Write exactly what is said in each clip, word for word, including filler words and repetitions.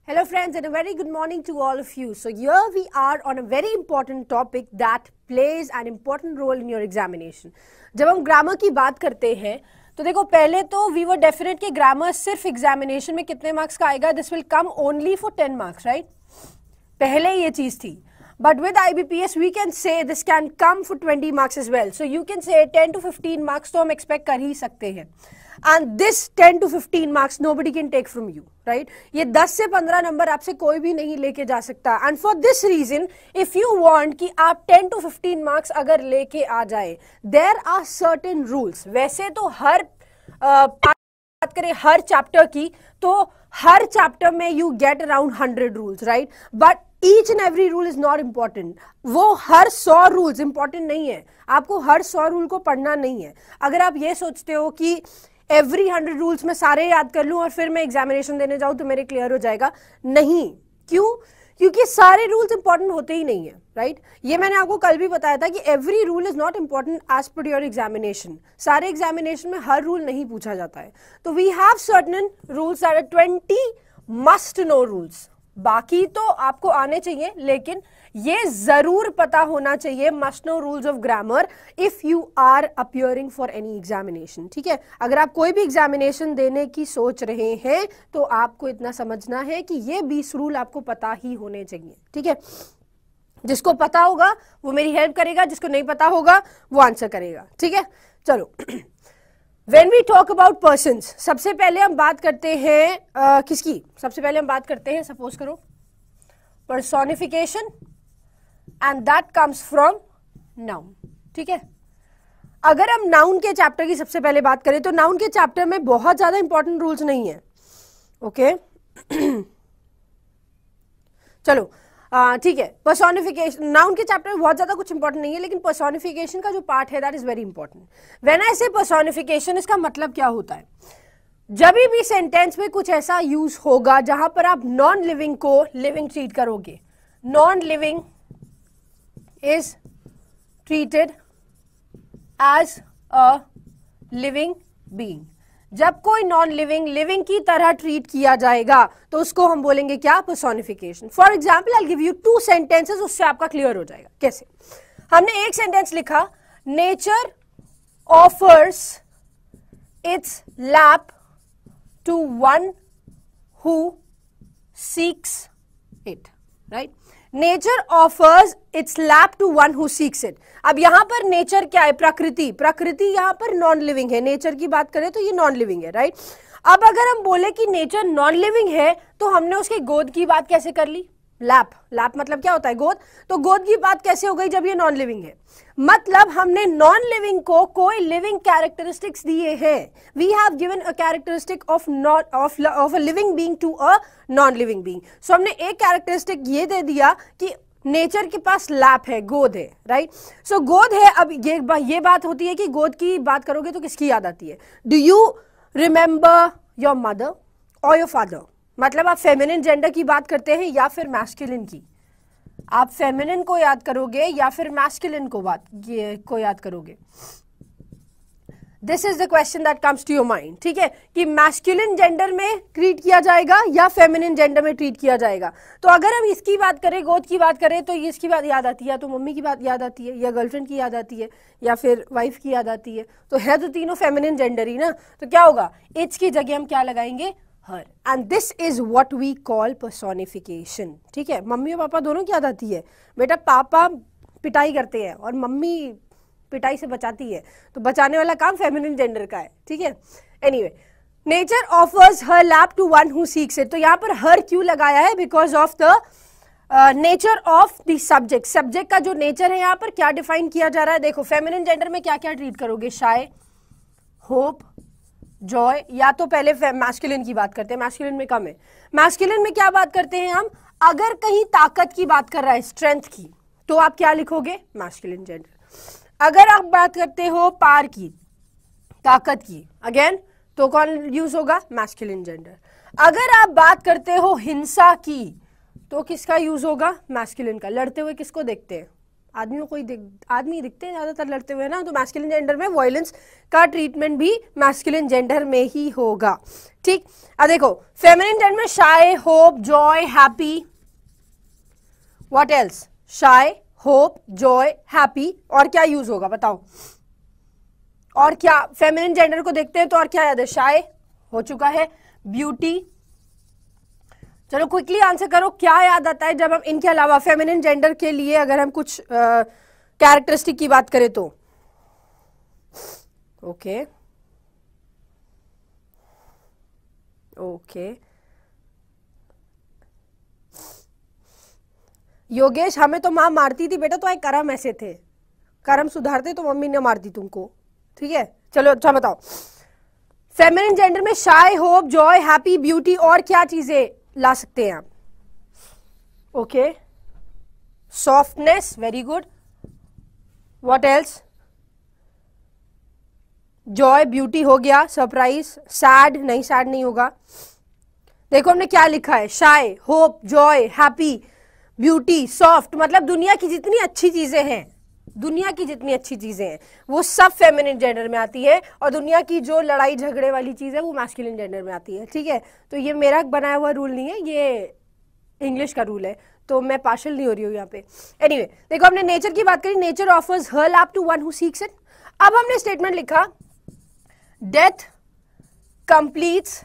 Hello friends and a very good morning to all of you. So here we are on a very important topic that plays an important role in your examination. जब हम grammar की बात करते हैं तो देखो पहले तो वी वर डेफिनेट कि ग्रामर सिर्फ एग्जामिनेशन में कितने मार्क्स का आएगा, this will come only for ten marks, right? पहले ये चीज थी, but with I B P S we can say this can come for twenty marks as well. So you can say ten to fifteen marks तो हम expect कर ही सकते हैं. And this ten to fifteen marks nobody can take from you, right? ये दस से पंद्रह number आपसे कोई भी नहीं लेके जा सकता. And for this reason, if you want कि आप ten to fifteen marks अगर लेके आ जाए, there are certain rules. वैसे तो हर uh, बात करें हर चैप्टर की तो हर चैप्टर में you get around hundred rules, right? But each and every rule is not important. वो हर सौ रूल्स इंपॉर्टेंट नहीं है. आपको हर सौ रूल को पढ़ना नहीं है. अगर आप ये सोचते हो कि एवरी हंड्रेड रूल्स में सारे याद कर लूं और फिर मैं एग्जामिनेशन देने जाऊं तो मेरे क्लियर हो जाएगा, नहीं. क्यों? क्योंकि सारे रूल्स इंपॉर्टेंट होते ही नहीं है, राइट? ये मैंने आपको कल भी बताया था कि every rule is not important as per your examination. सारे एग्जामिनेशन में हर रूल नहीं पूछा जाता है. तो we have certain rules that are twenty must know rules. बाकी तो आपको आने चाहिए, लेकिन ये जरूर पता होना चाहिए must know rules of grammar if you are appearing for any examination. ठीक है, अगर आप कोई भी एग्जामिनेशन देने की सोच रहे हैं तो आपको इतना समझना है कि ये बीस रूल आपको पता ही होने चाहिए. ठीक है, जिसको पता होगा वो मेरी हेल्प करेगा, जिसको नहीं पता होगा वो आंसर करेगा. ठीक है, चलो. When we talk about persons, सबसे पहले हम बात करते हैं uh, किसकी? सबसे पहले हम बात करते हैं, सपोज करो, personification, and that comes from noun. ठीक है, अगर हम नाउन के चैप्टर की सबसे पहले बात करें तो नाउन के चैप्टर में बहुत ज्यादा इंपॉर्टेंट रूल्स नहीं है. Okay okay? चलो ठीक है. पर्सोनिफिकेशन नाउन के चैप्टर में बहुत ज्यादा कुछ इंपॉर्टेंट नहीं है, लेकिन पर्सोनिफिकेशन का जो पार्ट है that is very important. When I say personification, इसका मतलब क्या होता है? जब भी सेंटेंस में कुछ ऐसा यूज होगा जहां पर आप नॉन लिविंग को लिविंग ट्रीट करोगे. Non living is treated as a living being. जब कोई नॉन लिविंग लिविंग की तरह ट्रीट किया जाएगा तो उसको हम बोलेंगे क्या? Personification. For example I give you two sentences, उससे आपका क्लियर हो जाएगा. कैसे? हमने एक सेंटेंस लिखा, nature offers its lap to one who seeks it, right? Nature offers its lap to one who seeks it. अब यहां पर नेचर क्या है? प्रकृति. प्रकृति यहां पर नॉन लिविंग है. नेचर की बात करें तो ये नॉन लिविंग है, राइट? अब अगर हम बोले कि नेचर नॉन लिविंग है तो हमने उसके गोद की बात कैसे कर ली? लैप. लैप मतलब क्या होता है? गोद. तो गोद की बात कैसे हो गई जब ये नॉन लिविंग है? मतलब हमने नॉन लिविंग को कोई लिविंग कैरेक्टरिस्टिक्स दिए हैं. We have given a characteristic of not of of a living being to a non living being. So हमने एक कैरेक्टरिस्टिक ये दे दिया कि नेचर के पास लैप है, गोद है, राइट? सो गोद है. अब ये ये बात होती है कि गोद की बात करोगे तो किसकी याद आती है? Do you remember your mother और योर फादर? मतलब आप फेमिनिन जेंडर की बात करते हैं या फिर मैस्कुलिन की? आप फेमिनिन को याद करोगे या फिर मैस्कुलिन को बात ये को याद करोगे? This is the question that comes to your mind. ठीक है, कि मैस्कुलिन जेंडर में ट्रीट किया जाएगा या फेमिनिन जेंडर में ट्रीट किया जाएगा. तो अगर हम इसकी बात करें, गोद की बात करें, तो इसकी बात याद आती है, या तो मम्मी की बात याद आती है, या गर्लफ्रेंड की याद आती है, या फिर वाइफ की याद आती है. तो है तो तीनों फेमिनिन जेंडर ही ना. तो क्या होगा? इट्स की जगह हम क्या लगाएंगे? Her. And this is what we call personification. ठीक है, मम्मी और पापा दोनों की याद आती है. बेटा पापा पिटाई करते हैं और मम्मी पिटाई से बचाती है, तो बचाने वाला काम फेमिनिन जेंडर का है. ठीक है, anyway, nature offers her lap to one who seeks it. तो यहां पर हर क्यों लगाया है? Because of the nature of the subject. Subject का जो नेचर है यहां पर क्या डिफाइन किया जा रहा है? देखो, फेमिनिन जेंडर में क्या क्या ट्रीट करोगे? Shy, hope, joy. या तो पहले मैस्कुलिन की बात करते हैं, मैस्कुलिन में कम है. मैस्कुलिन में क्या बात करते हैं हम? अगर कहीं ताकत की बात कर रहा है, स्ट्रेंथ की, तो आप क्या लिखोगे? Masculine gender. अगर आप बात करते हो पार की, ताकत की, अगेन, तो कौन यूज होगा? Masculine gender. अगर आप बात करते हो हिंसा की, तो किसका यूज होगा? मैस्कुलिन का. लड़ते हुए किसको देखते हैं? आदमियों को ही दिख, आदमी दिखते हैं ज्यादातर लड़ते हुए ना, तो मैस्कुलिन जेंडर में वायलेंस का ट्रीटमेंट भी मैस्कुलिन जेंडर में ही होगा। ठीक, अब देखो फेमिनिन जेंडर में shy, hope, joy, happy, what else, shy, hope, joy, happy, और क्या यूज होगा बताओ, और क्या फेमिनिन जेंडर को देखते हैं तो और क्या याद है, शाय हो चुका है, ब्यूटी, चलो क्विकली आंसर करो, क्या याद आता है जब हम इनके अलावा फेमिनिन जेंडर के लिए अगर हम कुछ कैरेक्टरिस्टिक की बात करें तो, ओके ओके योगेश, हमें तो माँ मारती थी बेटा, तो आए कर्म ऐसे थे, कर्म सुधारते तो मम्मी ने मारती तुमको, ठीक है। चलो अच्छा बताओ, फेमिनिन जेंडर में shy, hope, joy, happy, beauty, और क्या चीजें ला सकते हैं आप, okay, softness, very good, what else, joy, beauty हो गया, सरप्राइज, सैड नहीं, सैड नहीं होगा, देखो हमने क्या लिखा है, shy, hope, joy, happy, beauty, soft, मतलब दुनिया की जितनी अच्छी चीजें हैं, दुनिया की जितनी अच्छी चीजें हैं वो सब फेमिनिन जेंडर में आती है, और दुनिया की जो लड़ाई झगड़े वाली चीज है वो मैस्कुलिन जेंडर में आती है, ठीक है। तो ये मेरा बनाया हुआ रूल नहीं है, ये इंग्लिश का रूल है, तो मैं पार्शल नहीं हो रही हूँ यहाँ पे। एनीवे anyway, देखो हमने नेचर की बात करी, nature offers her lap to one who seeks it. अब हमने स्टेटमेंट लिखा, death completes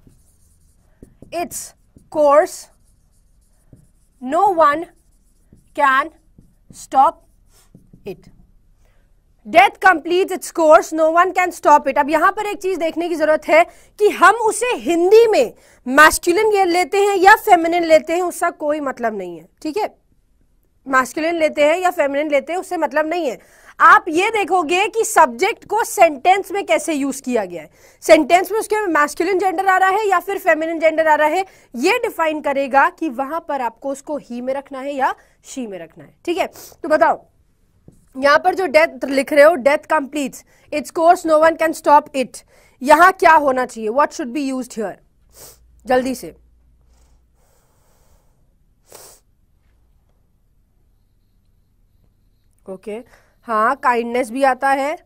its course, no one can stop it. Death completes its course, no one can stop it. अब यहां पर एक चीज देखने की जरूरत है कि हम उसे हिंदी में मैस्कुलिन लेते हैं या फेमिनिन लेते हैं, उसका कोई मतलब नहीं है, ठीक है। मैस्कुलिन लेते हैं या फेमिनिन लेते हैं उससे मतलब नहीं है। आप ये देखोगे कि सब्जेक्ट को सेंटेंस में कैसे यूज किया गया है, सेंटेंस में उसके मैस्कुलिन जेंडर आ रहा है या फिर फेमिनिन जेंडर आ रहा है, ये डिफाइन करेगा कि वहां पर आपको उसको ही में रखना है या शी में रखना है, ठीक है। तो बताओ यहां पर जो डेथ लिख रहे हो, death completes its course, no one can stop it, यहां क्या होना चाहिए, what should be used here, जल्दी से, ओके okay. हाँ, काइंडनेस भी आता है,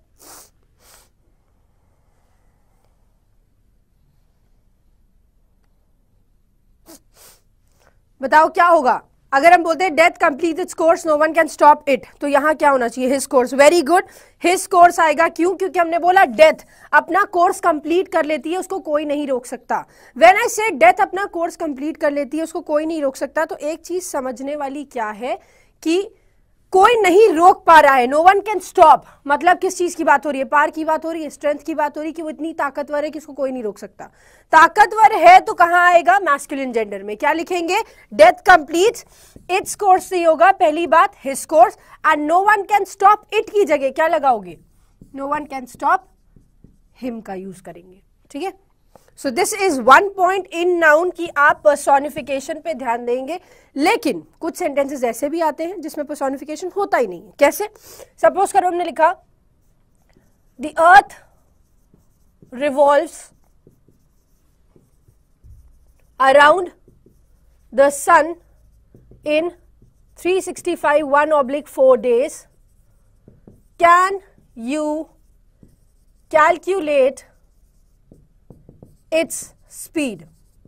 बताओ क्या होगा अगर हम बोलते हैं death complete its course, no one can stop it, तो यहां क्या होना चाहिए, his course, very good, his course आएगा, क्यों, क्योंकि हमने बोला डेथ अपना कोर्स कंप्लीट कर लेती है, उसको कोई नहीं रोक सकता। व्हेन आई से डेथ अपना कोर्स कंप्लीट कर लेती है, उसको कोई नहीं रोक सकता, तो एक चीज समझने वाली क्या है कि कोई नहीं रोक पा रहा है, नो वन कैन स्टॉप, मतलब किस चीज की बात हो रही है, पावर की बात हो रही है, स्ट्रेंथ की बात हो रही है कि वो इतनी ताकतवर है कि उसको कोई नहीं रोक सकता। ताकतवर है तो कहां आएगा, मैस्कुलिन जेंडर में, क्या लिखेंगे, डेथ कंप्लीट्स इट्स कोर्स से होगा पहली बात, his course, and no one can stop it की जगह क्या लगाओगे, no one can stop him का यूज करेंगे, ठीक है। So this is one point in noun कि आप पर्सोनिफिकेशन पे ध्यान देंगे, लेकिन कुछ सेंटेंसेस ऐसे भी आते हैं जिसमें पर्सोनिफिकेशन होता ही नहीं है। कैसे, सपोज करो हमने लिखा the earth revolves around the sun in three sixty five one oblique four days, can you calculate its speed.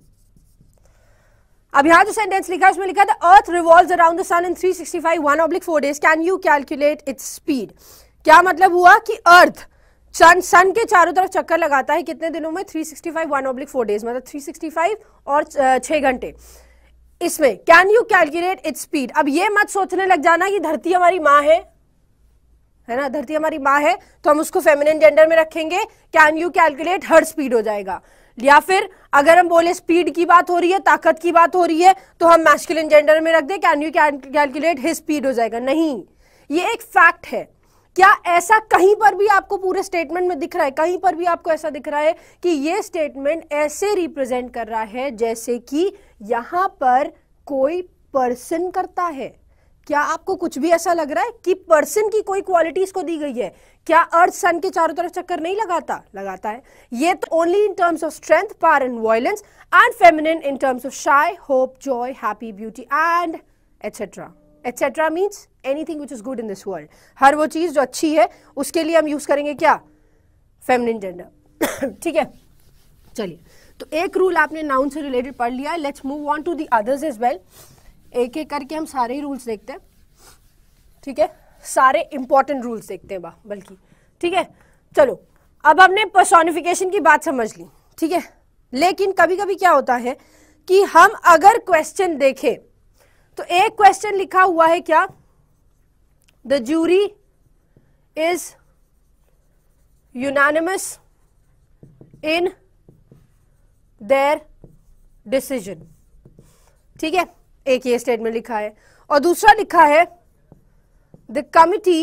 अब यहां जो सेंटेंस लिखा है उसमें लिखा था earth revolves around the sun in three sixty five one oblique four days, can you calculate its speed. क्या मतलब हुआ कि अर्थ सन सन के चारों तरफ चक्कर लगाता है कितने दिनों में, three sixty five one oblique four days, मतलब थ्री सिक्सटी फाइव और छह घंटे। इसमें can you calculate its speed. अब ये मत सोचने लग जाना कि धरती हमारी माँ है, है ना, धरती हमारी माँ है तो हम उसको फेमिनिन जेंडर में रखेंगे, can you calculate her speed हो जाएगा। या फिर अगर हम बोले स्पीड की बात हो रही है, ताकत की बात हो रही है, तो हम मैस्कुलिन जेंडर में रख दे, can you calculate his speed हो जाएगा। नहीं, ये एक फैक्ट है। क्या ऐसा कहीं पर भी आपको पूरे स्टेटमेंट में दिख रहा है, कहीं पर भी आपको ऐसा दिख रहा है कि ये स्टेटमेंट ऐसे रिप्रेजेंट कर रहा है जैसे कि यहां पर कोई पर्सन करता है? क्या आपको कुछ भी ऐसा लग रहा है कि पर्सन की कोई क्वालिटी इसको दी गई है? क्या अर्थ सन के चारों तरफ चक्कर नहीं लगाता? लगाता है। ये तो only in terms of strength, power and violence, and feminine in terms of shy, hope, joy, happy, beauty and etcetera. Etcetera means anything which is good in this world, हर वो चीज जो अच्छी है उसके लिए हम यूज करेंगे क्या, फेमिनिन जेंडर। ठीक है, चलिए तो एक रूल आपने नाउन से रिलेटेड पढ़ लिया, let's move on to the others as well. एक एक करके हम सारे ही रूल्स देखते हैं, ठीक है, सारे इंपॉर्टेंट रूल्स देखते हैं बल्कि, ठीक है। चलो अब हमने पर्सोनिफिकेशन की बात समझ ली, ठीक है, लेकिन कभी कभी क्या होता है कि हम अगर क्वेश्चन देखें तो एक क्वेश्चन लिखा हुआ है क्या, the jury is unanimous in their decision, ठीक है, एक ये स्टेटमेंट लिखा है, और दूसरा लिखा है the committee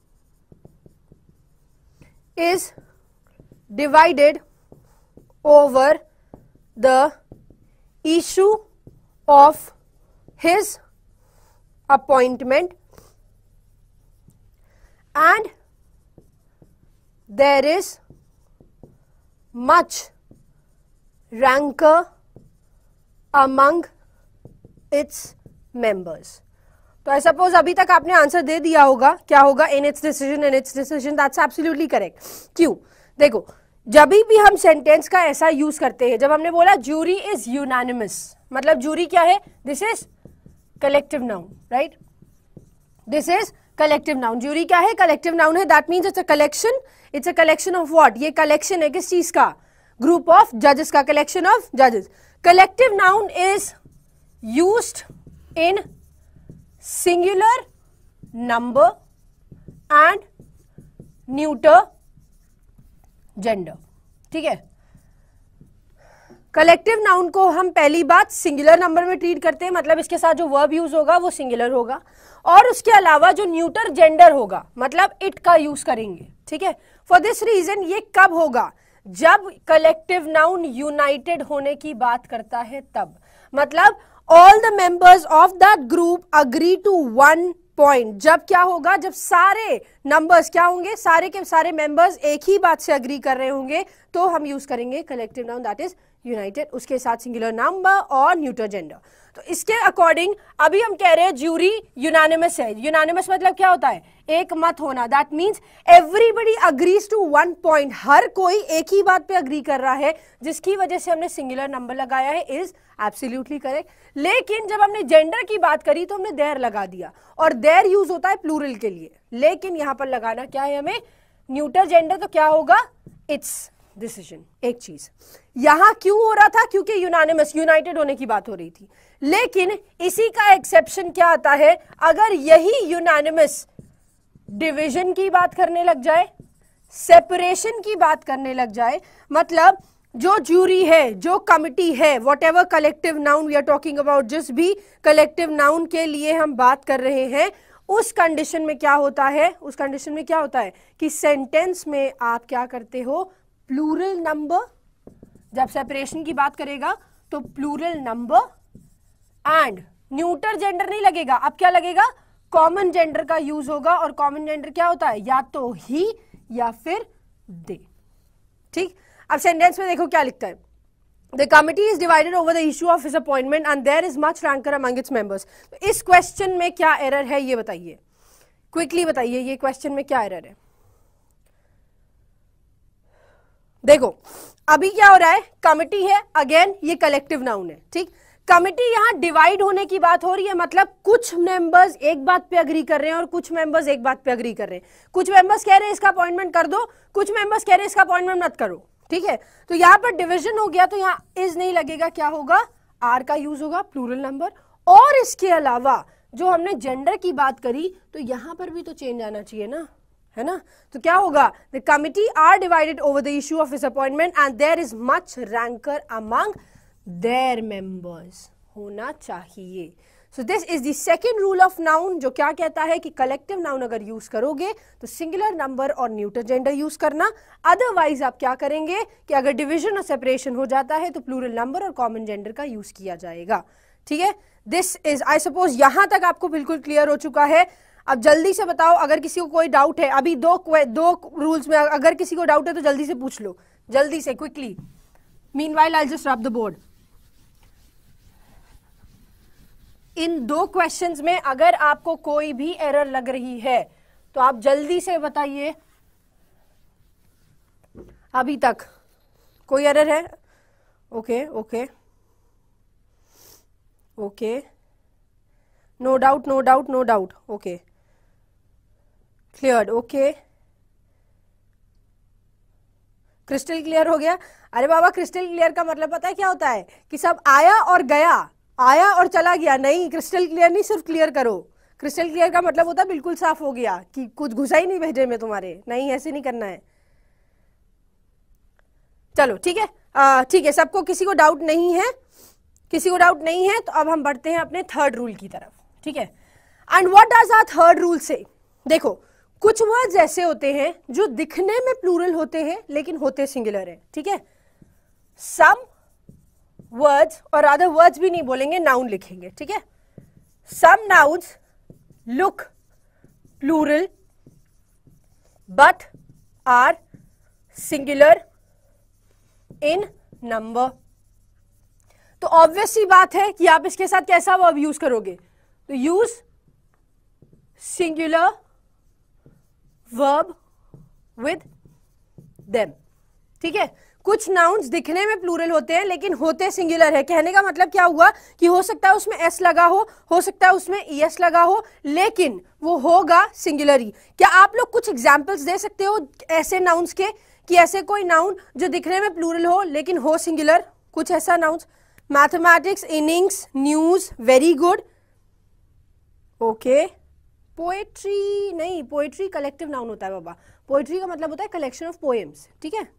is divided over the issue of his appointment and there is much rancor among its members। तो आई सपोज अभी तक आपने आंसर दे दिया होगा, क्या होगा, in its decision, in its decision, that's absolutely correct. क्यों, देखो जब भी हम सेंटेंस का ऐसा यूज करते हैं, जब हमने बोला जूरी इज यूनानिमस, मतलब जूरी क्या है, this is collective noun, right, this is collective noun, jury क्या है, कलेक्टिव नाउन है, that means it's a collection, it's a collection of what, ये कलेक्शन है किस चीज का, ग्रुप ऑफ जजेस का, कलेक्शन ऑफ जजेस। Collective noun is used in singular number and neuter gender, ठीक है। कलेक्टिव नाउन को हम पहली बात सिंगुलर नंबर में ट्रीट करते हैं, मतलब इसके साथ जो वर्ब यूज होगा वो सिंगुलर होगा, और उसके अलावा जो न्यूटर जेंडर होगा मतलब इट का यूज करेंगे, ठीक है। फॉर दिस रीजन ये कब होगा, जब कलेक्टिव नाउन यूनाइटेड होने की बात करता है तब, मतलब all the members of that group agree to one point, जब क्या होगा, जब सारे नंबर्स क्या होंगे, सारे के सारे मेंबर्स एक ही बात से अग्री कर रहे होंगे, तो हम यूज करेंगे collective noun that is united, उसके साथ सिंगुलर नंबर और न्यूटर जेंडर। तो इसके अकॉर्डिंग अभी हम कह रहे हैं ज्यूरी यूनानिमस है, यूनानिमस मतलब क्या होता है, एक मत होना, that means everybody agrees to one point, हर कोई एक ही बात पे अग्री कर रहा है, जिसकी वजह से हमने सिंगुलर नंबर लगाया है, इज एब्सोल्युटली करेक्ट। लेकिन जब हमने जेंडर की बात करी तो हमने देयर लगा दिया, और देयर यूज होता है प्लूरल के लिए, लेकिन यहां पर लगाना क्या है हमें, न्यूटर जेंडर, तो क्या होगा, इट्स डिसीजन। एक चीज यहां क्यों हो रहा था, क्योंकि यूनानिमस, यूनाइटेड होने की बात हो रही थी, लेकिन इसी का एक्सेप्शन क्या आता है, अगर यही यूनानिमस डिवीजन की बात करने लग जाए, सेपरेशन की बात करने लग जाए, मतलब जो जूरी है, जो कमिटी है, whatever collective noun we are talking about, जिस भी कलेक्टिव नाउन के लिए हम बात कर रहे हैं, उस कंडीशन में क्या होता है, उस कंडीशन में क्या होता है कि सेंटेंस में आप क्या करते हो, प्लूरल नंबर, जब सेपरेशन की बात करेगा तो plural number and neuter gender नहीं लगेगा, अब क्या लगेगा, कॉमन जेंडर का यूज होगा, और कॉमन जेंडर क्या होता है, या तो ही या फिर दे, ठीक। अब सेंटेंस में देखो क्या लिखता है, the committee is divided over the issue of his appointment and there is much rancour among its members. तो इस क्वेश्चन में क्या एरर है ये बताइए, क्विकली बताइए, ये क्वेश्चन में क्या एरर है। देखो अभी क्या हो रहा है, कमिटी है, अगेन ये कलेक्टिव नाउन है, ठीक, कमिटी यहां डिवाइड होने की बात हो रही है, मतलब कुछ मेंबर्स एक बात पे अग्री कर रहे हैं और कुछ मेंबर्स एक बात पे अग्री कर रहे हैं, कुछ मेंबर्स कह रहे हैं इसका अपॉइंटमेंट कर दो, कुछ मेंबर्स कह रहे हैं इसका अपॉइंटमेंट मत करो, ठीक है। तो यहां पर डिवीजन हो गया, तो यहां इज नहीं लगेगा, क्या होगा, आर का यूज होगा, प्लूरल नंबर, और इसके अलावा जो हमने जेंडर की बात करी तो यहां पर भी तो चेंज आना चाहिए ना, है ना, तो क्या होगा, the committee are divided over the issue of his appointment and there is much rancour among their members, होना चाहिए। So this is the second rule of noun, जो क्या कहता है कि कलेक्टिव नाउन अगर यूज करोगे तो सिंगुलर नंबर और न्यूटर जेंडर यूज करना, अदरवाइज आप क्या करेंगे कि अगर डिवीजन और सेपरेशन हो जाता है तो प्लूरल नंबर और कॉमन जेंडर का यूज किया जाएगा, ठीक है। दिस इज, आई सपोज यहां तक आपको बिल्कुल क्लियर हो चुका है। अब जल्दी से बताओ, अगर किसी को कोई डाउट है, अभी दो दो रूल्स में अगर किसी को डाउट है तो जल्दी से पूछ लो, जल्दी से, quickly. Meanwhile I just rub the board. इन दो क्वेश्चंस में अगर आपको कोई भी एरर लग रही है तो आप जल्दी से बताइए। अभी तक कोई एरर है? Okay okay okay, no doubt no doubt no doubt, okay clear, okay crystal clear हो गया। अरे बाबा क्रिस्टल क्लियर का मतलब पता है क्या होता है कि सब आया और गया, आया और चला गया। नहीं, क्रिस्टल क्लियर नहीं, सिर्फ क्लियर करो। क्रिस्टल क्लियर का मतलब होता है बिल्कुल साफ हो गया, कि कुछ घुसा ही नहीं भेजे में तुम्हारे। नहीं, ऐसे नहीं करना है। चलो ठीक है, ठीक है, सबको किसी को डाउट नहीं है, किसी को डाउट नहीं है तो अब हम बढ़ते हैं अपने थर्ड रूल की तरफ। ठीक है, and what does our third rule say? देखो कुछ वर्ड्स ऐसे होते हैं जो दिखने में प्लूरल होते हैं लेकिन होते सिंगुलर है। ठीक है, सम वर्ड्स, और अदर वर्ड्स भी नहीं बोलेंगे, नाउन लिखेंगे। ठीक है, some nouns look plural but are singular in number. तो ऑब्वियस सी बात है कि आप इसके साथ कैसा वर्ब यूज करोगे? तो use singular verb with them. ठीक है, कुछ नाउन्स दिखने में प्लूरल होते हैं लेकिन होते सिंगुलर है। कहने का मतलब क्या हुआ कि हो सकता है उसमें एस लगा हो हो सकता है उसमें ईएस लगा हो, लेकिन वो होगा सिंगुलर ही। क्या आप लोग कुछ एग्जांपल्स दे सकते हो ऐसे नाउन्स के, कि ऐसे कोई नाउन जो दिखने में प्लूरल हो लेकिन हो सिंगुलर? कुछ ऐसा nouns? Mathematics, innings, news, very good, okay. Poetry नहीं, पोएट्री कलेक्टिव नाउन होता है बाबा। पोएट्री का मतलब होता है कलेक्शन ऑफ पोएम्स। ठीक है,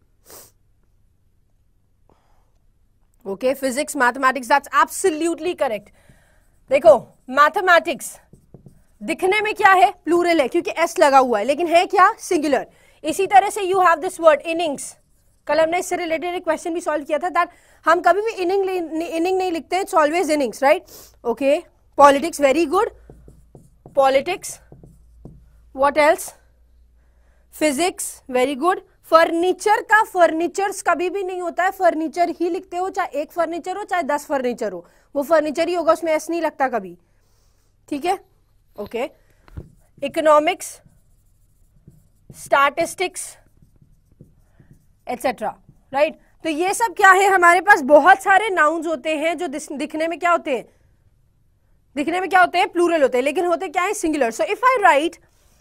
okay. Physics, mathematics, that's absolutely correct. देखो मैथमेटिक्स दिखने में क्या है? प्लूरल है क्योंकि एस लगा हुआ है, लेकिन है क्या? सिंगुलर। इसी तरह से you have this word innings. कल हमने इससे रिलेटेड एक क्वेश्चन भी सॉल्व किया था, दैट हम कभी भी इनिंग इनिंग नहीं लिखते हैं, it's always innings, right? Okay. Politics, very good, politics. What else? Physics, very good. Furniture का फर्नीचर्स कभी भी नहीं होता है, फर्नीचर ही लिखते हो, चाहे एक फर्नीचर हो चाहे दस फर्नीचर हो, वो फर्नीचर ही होगा, उसमें एस नहीं लगता कभी। ठीक है, okay. Economics, statistics etcetera, right? तो ये सब क्या है? हमारे पास बहुत सारे नाउन्स होते हैं जो दिखने में क्या होते हैं? दिखने में क्या होते हैं? प्लूरल होते हैं, लेकिन होते क्या है? Singular. So if I write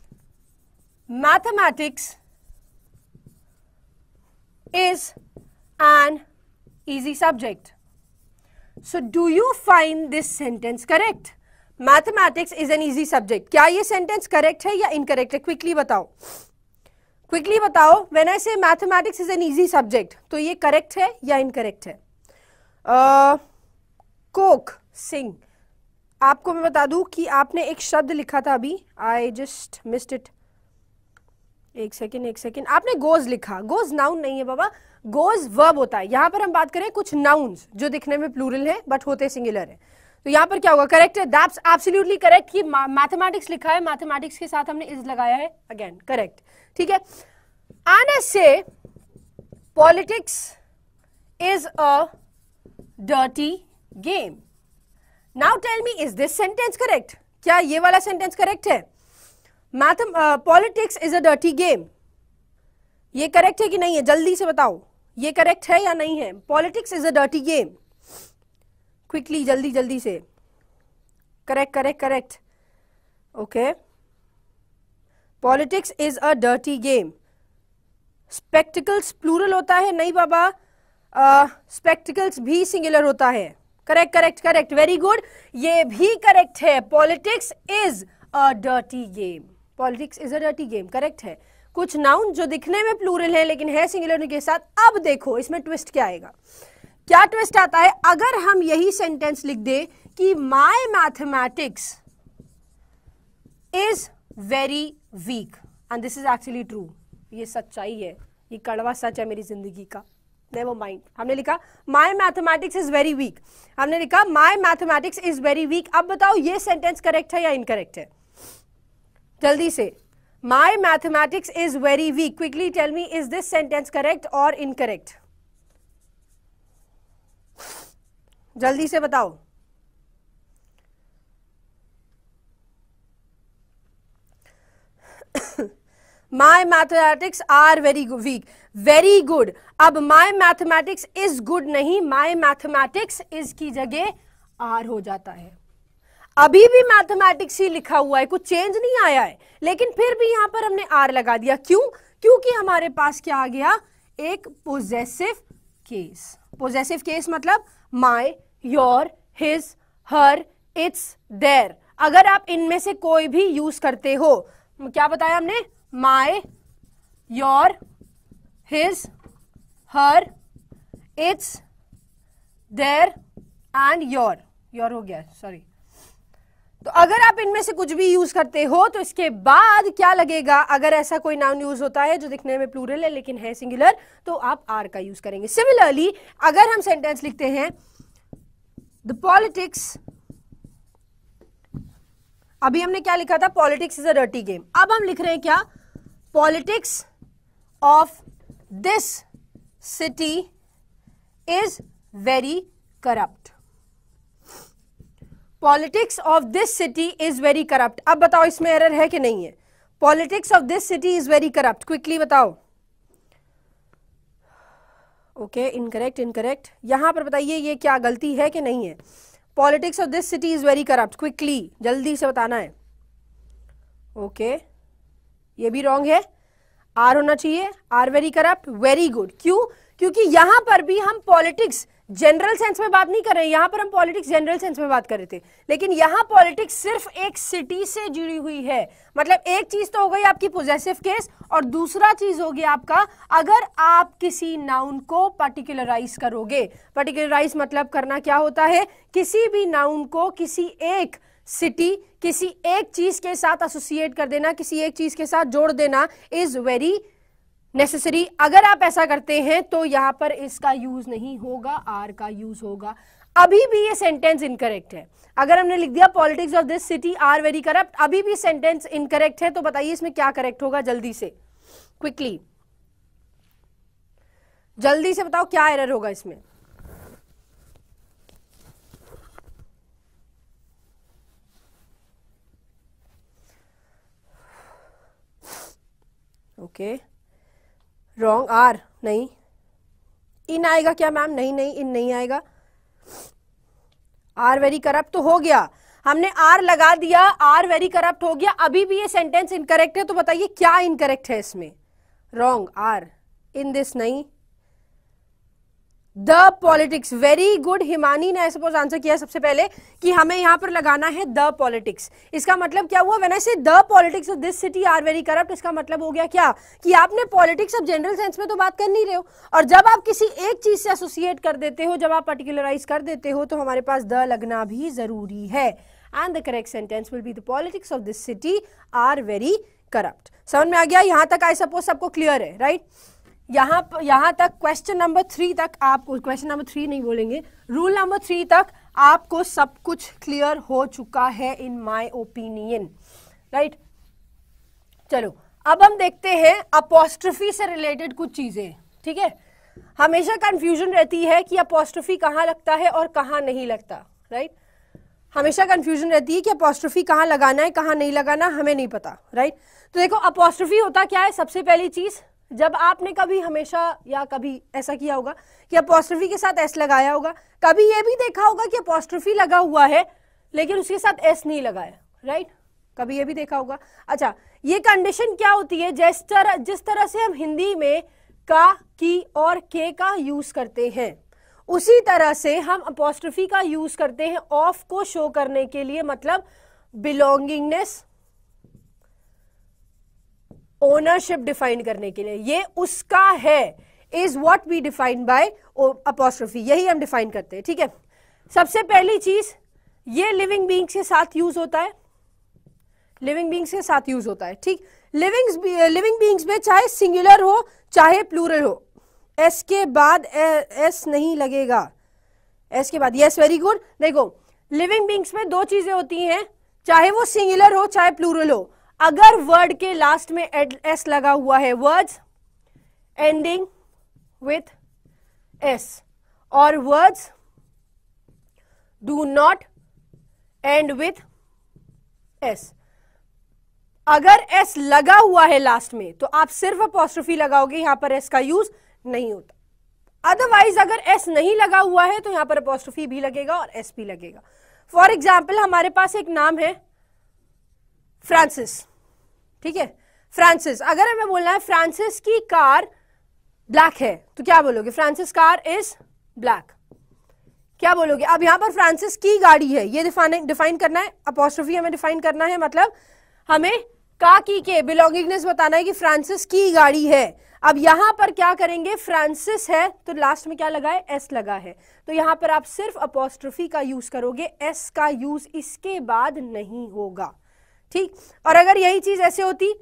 mathematics is an easy subject. So do you find this sentence correct? Mathematics is an easy subject. क्या ये sentence correct है या incorrect है? Quickly बताओ, quickly बताओ। When I say mathematics is an easy subject, तो ये correct है या incorrect है? uh, Coke, sing। आपको मैं बता दूं कि आपने एक शब्द लिखा था अभी, I just missed it। एक सेकेंड एक सेकेंड आपने गोज लिखा। गोज नाउन नहीं है बाबा, गोज वर्ब होता है। यहां पर हम बात करें कुछ नाउन्स जो दिखने में प्लूरल है बट होते सिंगुलर है। तो यहां पर क्या होगा? करेक्ट है, दैट्स एब्सोल्युटली करेक्ट कि मैथमेटिक्स लिखा है, मैथमेटिक्स के साथ हमने इज लगाया है, अगेन करेक्ट। ठीक है, and I say politics is a dirty game. Now tell me, is this sentence correct? क्या ये वाला सेंटेंस करेक्ट है? Math politics is a dirty game, ये करेक्ट है कि नहीं है? जल्दी से बताओ, ये करेक्ट है या नहीं है? Politics is a dirty game, quickly, जल्दी जल्दी से। Correct correct correct, okay. Politics is a dirty game. Spectacles plural होता है? नहीं बाबा, स्पेक्टिकल्स uh, भी सिंगुलर होता है। Correct correct correct, very good, ये भी करेक्ट है। Politics is a dirty game, politics is a dirty game, correct है। कुछ नाउन जो दिखने में प्लूरल है लेकिन है सिंगुलर के साथ। अब देखो इसमें ट्विस्ट क्या आएगा। क्या ट्विस्ट आता है? अगर हम यही सेंटेंस लिख दे कि my mathematics is very weak, and this is actually true, ये सच्चाई है, ये कड़वा सच है मेरी जिंदगी का। नेवर माइंड, हमने लिखा my mathematics is very weak, हमने लिखा my mathematics is very weak. अब बताओ ये सेंटेंस करेक्ट है या इनकरेक्ट है? जल्दी से, my mathematics is very weak, quickly tell me, is this sentence correct और इनकरेक्ट? जल्दी से बताओ। My mathematics are very weak, very good. अब माई मैथमेटिक्स इज गुड नहीं, माई मैथमेटिक्स इज की जगह आर हो जाता है। अभी भी मैथमेटिक्स ही लिखा हुआ है, कुछ चेंज नहीं आया है, लेकिन फिर भी यहां पर हमने आर लगा दिया। क्यों? क्योंकि हमारे पास क्या आ गया, एक पोजेसिव केस। पोजेसिव केस मतलब my, your, his, her, its, their. अगर आप इनमें से कोई भी यूज करते हो, क्या बताया हमने, my, your, his, her, its, their and your, your हो गया, सॉरी। तो अगर आप इनमें से कुछ भी यूज करते हो तो इसके बाद क्या लगेगा, अगर ऐसा कोई नाउन यूज होता है जो दिखने में प्लूरल है लेकिन है सिंगुलर, तो आप आर का यूज करेंगे। सिमिलरली अगर हम सेंटेंस लिखते हैं द पॉलिटिक्स, अभी हमने क्या लिखा था, politics is a dirty game. अब हम लिख रहे हैं क्या, politics of this city is very corrupt. Politics of this city is very corrupt. अब बताओ इसमें एरर है कि नहीं है? Politics of this city is very corrupt, quickly बताओ। Okay, incorrect, incorrect. यहां पर बताइए ये क्या गलती है कि नहीं है? Politics of this city is very corrupt, quickly जल्दी से बताना है। ओके, ये भी रॉन्ग है, आर होना चाहिए, are very corrupt, very good. क्यों? क्योंकि यहां पर भी हम पॉलिटिक्स जनरल सेंस में बात नहीं कर रहे हैं, यहां पर हम पॉलिटिक्स जनरल सेंस में बात कर रहे थे, लेकिन यहां पॉलिटिक्स सिर्फ एक सिटी से जुड़ी हुई है। मतलब एक चीज तो हो गई आपकी पोजेसिव केस, और दूसरा चीज हो गया आपका अगर आप किसी नाउन को पर्टिकुलराइज करोगे। पर्टिकुलराइज मतलब करना क्या होता है, किसी भी नाउन को किसी एक सिटी, किसी एक चीज के साथ एसोसिएट कर देना, किसी एक चीज के साथ जोड़ देना इज वेरी नेसेसरी। अगर आप ऐसा करते हैं तो यहां पर इसका यूज नहीं होगा, आर का यूज होगा। अभी भी ये सेंटेंस इनकरेक्ट है। अगर हमने लिख दिया politics of this city are very corrupt, अभी भी सेंटेंस इनकरेक्ट है, तो बताइए इसमें क्या करेक्ट होगा, जल्दी से, क्विकली, जल्दी से बताओ क्या एरर होगा इसमें। ओके, रॉन्ग, आर नहीं, इन आएगा क्या मैम? नहीं नहीं, इन नहीं आएगा। आर वेरी करप्ट तो हो गया, हमने आर लगा दिया, आर वेरी करप्ट हो गया। अभी भी ये सेंटेंस इनकरेक्ट है, तो बताइए क्या इनकरेक्ट है इसमें? रॉन्ग, आर, इन दिस नहीं। The politics, very good. Himani ने आई सपोज आंसर किया सबसे पहले कि हमें यहां पर लगाना है द पॉलिटिक्स। इसका मतलब क्या हुआ, when I say the politics of this city are very corrupt, इसका मतलब हो गया क्या कि आपने पॉलिटिक्स अब जनरल सेंस में तो बात कर नहीं रहे हो, और जब आप किसी एक चीज से एसोसिएट कर देते हो, जब आप पर्टिकुलराइज कर देते हो, तो हमारे पास द लगना भी जरूरी है। And the correct sentence will be the politics of this city are very corrupt. समझ में आ गया? यहां तक आई सपोज सबको क्लियर है, राइट? यहां यहां तक क्वेश्चन नंबर थ्री तक आपको, क्वेश्चन नंबर थ्री नहीं बोलेंगे, रूल नंबर थ्री तक आपको सब कुछ क्लियर हो चुका है इन माय ओपिनियन, राइट? चलो अब हम देखते हैं अपोस्ट्रोफी से रिलेटेड कुछ चीजें, ठीक है? हमेशा कंफ्यूजन रहती है कि अपोस्ट्रोफी कहां लगता है और कहां नहीं लगता, राइट? हमेशा कंफ्यूजन रहती है कि अपोस्ट्रोफी कहां लगाना है, कहां नहीं लगाना, हमें नहीं पता, राइट? तो देखो अपोस्ट्रोफी होता क्या है, सबसे पहली चीज, जब आपने कभी हमेशा या कभी ऐसा किया होगा कि अपोस्ट्रोफी के साथ एस लगाया होगा, कभी ये भी देखा होगा कि अपोस्ट्रोफी लगा हुआ है लेकिन उसके साथ एस नहीं लगाया, राइट? कभी ये भी देखा होगा। अच्छा, ये कंडीशन क्या होती है, जिस तरह जिस तरह से हम हिंदी में का, की और के का यूज करते हैं, उसी तरह से हम अपोस्ट्रोफी का यूज करते हैं ऑफ को शो करने के लिए, मतलब बिलोंगिंगनेस, ओनरशिप डिफाइन करने के लिए। ये उसका है, is what we define by apostrophe, यही हम डिफाइन करते हैं, ठीक है? सबसे पहली चीज, ये लिविंग बींग्स के साथ यूज होता है, लिविंग बींग्स के साथ यूज होता है, ठीक? लिविंग लिविंग बींग्स में चाहे सिंगुलर हो चाहे प्लूरल हो, एस के बाद एस नहीं लगेगा, एस के बाद, यस, वेरी गुड। देखो लिविंग बींग्स में दो चीजें होती हैं, चाहे वो सिंगुलर हो चाहे प्लूरल हो, अगर वर्ड के लास्ट में एस लगा हुआ है, वर्ड्स एंडिंग विथ एस, और words do not end with S, अगर एस लगा हुआ है लास्ट में तो आप सिर्फ अपॉस्ट्रोफी लगाओगे, यहां पर एस का यूज नहीं होता। अदरवाइज अगर एस नहीं लगा हुआ है तो यहां पर अपॉस्ट्रोफी भी लगेगा और एस भी लगेगा। फॉर एग्जाम्पल हमारे पास एक नाम है फ्रांसिस, ठीक है, फ्रांसिस। अगर हमें बोलना है फ्रांसिस की कार ब्लैक है तो क्या बोलोगे? फ्रांसिस कार इज ब्लैक, क्या बोलोगे? अब यहां पर फ्रांसिस की गाड़ी है, ये डिफाइन डिफाइन करना है, अपॉस्ट्रोफी हमें डिफाइन करना है, मतलब हमें का की के बिलोंगिंगनेस बताना है कि फ्रांसिस की गाड़ी है। अब यहां पर क्या करेंगे? फ्रांसिस है तो लास्ट में क्या लगा है? एस लगा है, तो यहां पर आप सिर्फ अपॉस्ट्रोफी का यूज करोगे, एस का यूज इसके बाद नहीं होगा, ठीक। और अगर यही चीज ऐसे होती,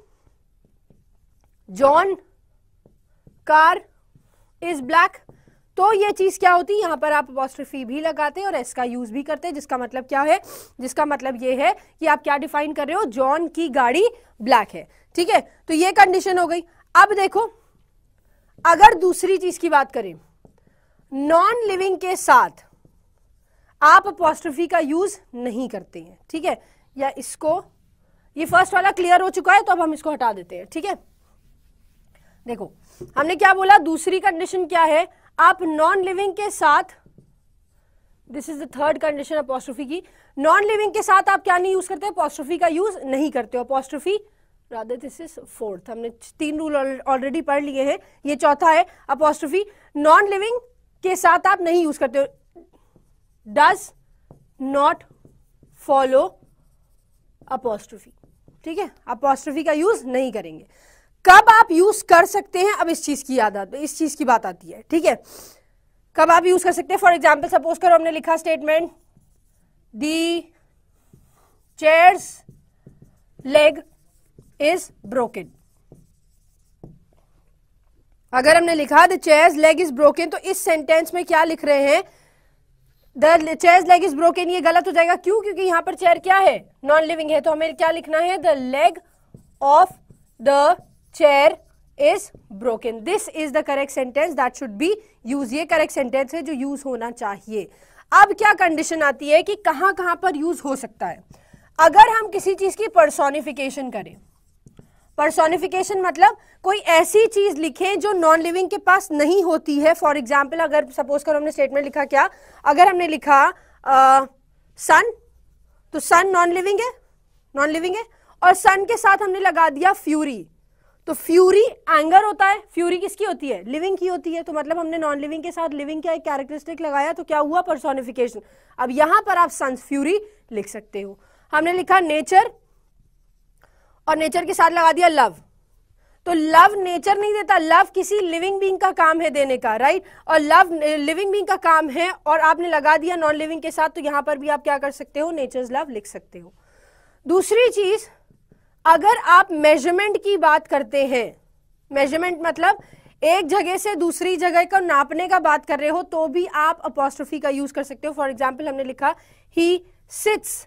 जॉन कार इज ब्लैक, तो ये चीज क्या होती? यहां पर आप अपॉस्ट्रोफी भी लगाते और एस का यूज भी करते, जिसका मतलब क्या है? जिसका मतलब ये है कि आप क्या डिफाइन कर रहे हो? जॉन की गाड़ी ब्लैक है, ठीक है। तो ये कंडीशन हो गई। अब देखो, अगर दूसरी चीज की बात करें, नॉन लिविंग के साथ आप अपॉस्ट्रोफी का यूज नहीं करते हैं, ठीक है, या इसको, ये फर्स्ट वाला क्लियर हो चुका है तो अब हम इसको हटा देते हैं, ठीक है। देखो हमने क्या बोला, दूसरी कंडीशन क्या है? आप नॉन लिविंग के साथ, this is the third condition apostrophe की, नॉन लिविंग के साथ आप क्या नहीं यूज करते? अपॉस्ट्रोफी का यूज नहीं करते हो। Apostrophe rather this is fourth, हमने तीन रूल ऑलरेडी पढ़ लिए हैं, ये चौथा है। अपॉस्ट्रोफी नॉन लिविंग के साथ आप नहीं यूज करते हो, डज नॉट फॉलो अपॉस्ट्रोफी, ठीक है, अपॉस्ट्रोफी का यूज नहीं करेंगे। कब आप यूज कर सकते हैं? अब इस चीज की याद आती है, इस चीज की बात आती है, ठीक है। कब आप यूज कर सकते हैं? फॉर एग्जाम्पल सपोज करो हमने लिखा statement, the chair's leg is broken. अगर हमने लिखा the chair's leg is broken, तो इस सेंटेंस में क्या लिख रहे हैं? The chair's leg is broken. ये गलत हो जाएगा, क्यों? क्योंकि यहां पर चेयर क्या है? नॉन लिविंग है, तो हमें क्या लिखना है? The leg of the chair is broken. This is the correct sentence that should be use. ये करेक्ट सेंटेंस है जो यूज होना चाहिए। अब क्या कंडीशन आती है कि कहां कहां पर यूज हो सकता है? अगर हम किसी चीज की पर्सोनिफिकेशन करें, पर्सोनिफिकेशन मतलब कोई ऐसी चीज लिखें जो नॉन लिविंग के पास नहीं होती है। फॉर एग्जाम्पल अगर सपोज करो हमने स्टेटमेंट लिखा, क्या अगर हमने लिखा सन, तो सन नॉन लिविंग है, नॉन लिविंग है, और सन के साथ हमने लगा दिया फ्यूरी, तो फ्यूरी एंगर होता है, फ्यूरी किसकी होती है? लिविंग की होती है। तो मतलब हमने नॉन लिविंग के साथ लिविंग का एक कैरेक्टरिस्टिक लगाया, तो क्या हुआ? पर्सोनिफिकेशन। अब यहां पर आप सन्स फ्यूरी लिख सकते हो। हमने लिखा नेचर, और नेचर के साथ लगा दिया लव, तो लव नेचर नहीं देता, लव किसी लिविंग बीइंग का काम है देने का, राइट, और लव लिविंग बीइंग का काम है, और आपने लगा दिया नॉन लिविंग के साथ, तो यहां पर भी आप क्या कर सकते हो? नेचर्स लव लिख सकते हो। दूसरी चीज, अगर आप मेजरमेंट की बात करते हैं, मेजरमेंट मतलब एक जगह से दूसरी जगह को नापने का बात कर रहे हो, तो भी आप अपॉस्ट्रोफी का यूज कर सकते हो। फॉर एग्जाम्पल हमने लिखा he sits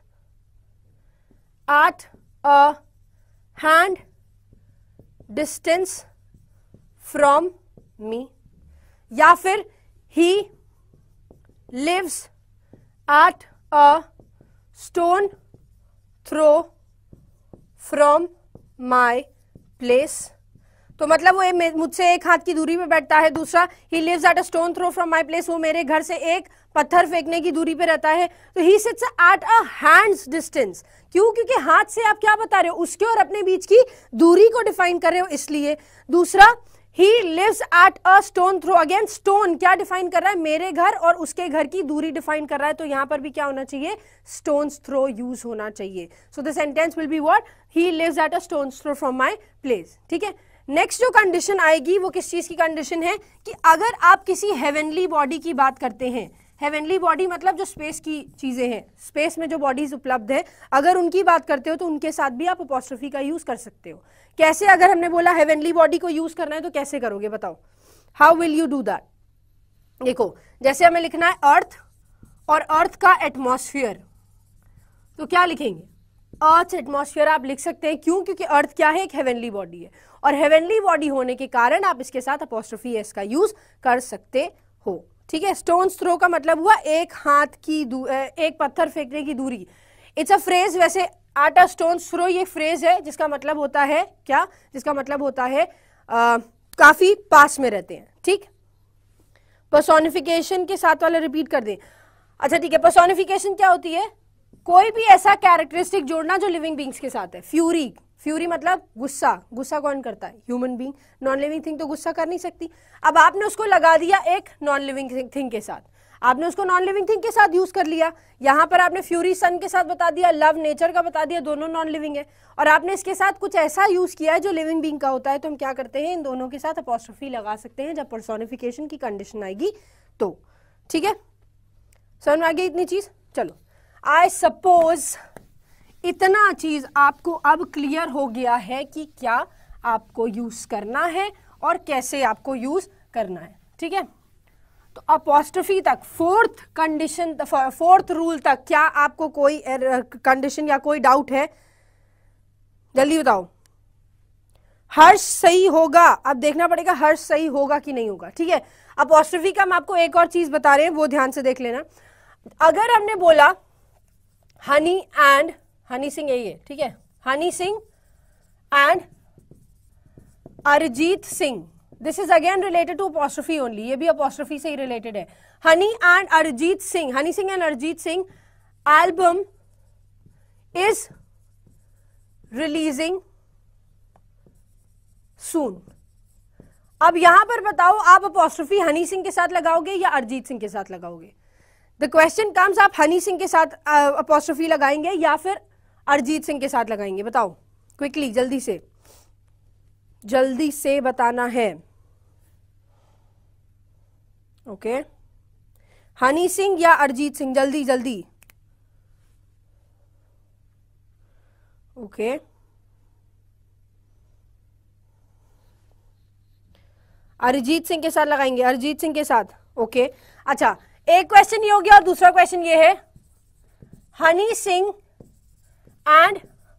at a hand distance from me, या फिर he lives at a stone throw from my place, तो मतलब वो मुझसे एक हाथ की दूरी पे बैठता है। दूसरा, he lives at a stone throw from my place, वो मेरे घर से एक पत्थर फेंकने की दूरी पे रहता है। तो he sits at a hand's distance, क्यों? क्योंकि हाथ से आप क्या बता रहे हो? उसके और अपने बीच की दूरी को डिफाइन कर रहे हो, इसलिए। दूसरा, he lives at a stone throw, again stone क्या डिफाइन कर रहा है? मेरे घर और उसके घर की दूरी डिफाइन कर रहा है, तो यहां पर भी क्या होना चाहिए? स्टोन्स थ्रो यूज होना चाहिए। So the sentence will be what? He lives at a stone's throw from my place, ठीक है। नेक्स्ट जो कंडीशन आएगी वो किस चीज की कंडीशन है? कि अगर आप किसी हेवनली बॉडी की बात करते हैं, हेवनली बॉडी मतलब जो स्पेस की चीजें हैं, स्पेस में जो बॉडीज उपलब्ध है, अगर उनकी बात करते हो तो उनके साथ भी आप अपॉस्ट्रोफी का यूज कर सकते हो। कैसे? अगर हमने बोला हेवनली बॉडी को यूज करना है तो कैसे करोगे बताओ? How will you do that? देखो, जैसे हमें लिखना है अर्थ और अर्थ का एटमॉस्फेयर, तो क्या लिखेंगे? अर्थ एटमॉस्फेयर आप लिख सकते हैं, क्यों? क्योंकि अर्थ क्या है? एक हेवनली बॉडी है, और हेवनली बॉडी होने के कारण आप इसके साथ अपॉस्ट्रोफी एस का यूज कर सकते हो, ठीक है। स्टोन्स थ्रो का मतलब हुआ एक हाथ की, एक पत्थर फेंकने की दूरी। इट्स अ फ्रेज, वैसे एट अ स्टोन्स थ्रो ये फ्रेज है जिसका मतलब होता है क्या, जिसका मतलब होता है आ, काफी पास में रहते हैं, ठीक। पर्सोनिफिकेशन के साथ वाला रिपीट कर दें। अच्छा ठीक है, पर्सोनिफिकेशन क्या होती है, कोई भी ऐसा कैरेक्टरिस्टिक जोड़ना जो लिविंग बींग्स के साथ है। फ्यूरी, फ्यूरी मतलब गुस्सा, गुस्सा कौन करता है, human being, non living thing तो गुस्सा कर नहीं सकती। अब आपने उसको लगा दिया एक नॉन लिविंग थिंग के साथ, आपने उसको नॉन लिविंग थिंग के साथ यूज कर लिया, यहां पर आपने फ्यूरी सन के साथ बता दिया, लव नेचर का बता दिया, दोनों नॉन लिविंग है, और आपने इसके साथ कुछ ऐसा यूज किया है जो लिविंग बींग का होता है, तो हम क्या करते हैं, इन दोनों के साथ अपॉस्ट्रोफी लगा सकते हैं जब पर्सोनिफिकेशन की कंडीशन आएगी तो, ठीक है। समझ में आ गई इतनी चीज। चलो, आई सपोज इतना चीज आपको अब क्लियर हो गया है कि क्या आपको यूज करना है और कैसे आपको यूज करना है, ठीक है। तो अपॉस्ट्रोफी तक, फोर्थ कंडीशन, फोर्थ रूल तक क्या आपको कोई कंडीशन या कोई डाउट है, जल्दी बताओ। हर्ष सही होगा, अब देखना पड़ेगा हर्ष सही होगा कि नहीं होगा, ठीक है। अपॉस्ट्रोफी का हम आपको एक और चीज बता रहे हैं, वो ध्यान से देख लेना। अगर हमने बोला हनी एंड, हनी सिंह यही है, ठीक है, Honey Singh and Arijit Singh, this is again related to apostrophe only, ये भी अपॉस्ट्रोफी से ही रिलेटेड है। Honey and Arijit Singh, Honey Singh and Arijit Singh album is releasing soon. अब यहां पर बताओ, आप अपॉस्ट्रोफी हनी सिंह के साथ लगाओगे या अरिजीत सिंह के साथ लगाओगे? द क्वेश्चन कम्स, आप हनी सिंह के साथ अपॉस्ट्रोफी लगाएंगे या फिर अरिजीत सिंह के साथ लगाएंगे? बताओ क्विकली, जल्दी से, जल्दी से बताना है। Okay okay. हनी सिंह या अरिजीत सिंह, जल्दी जल्दी। Okay okay. अरिजीत सिंह के साथ लगाएंगे, अरिजीत सिंह के साथ, ओके okay. अच्छा, एक क्वेश्चन ये हो गया और दूसरा क्वेश्चन ये है, Honey Singh and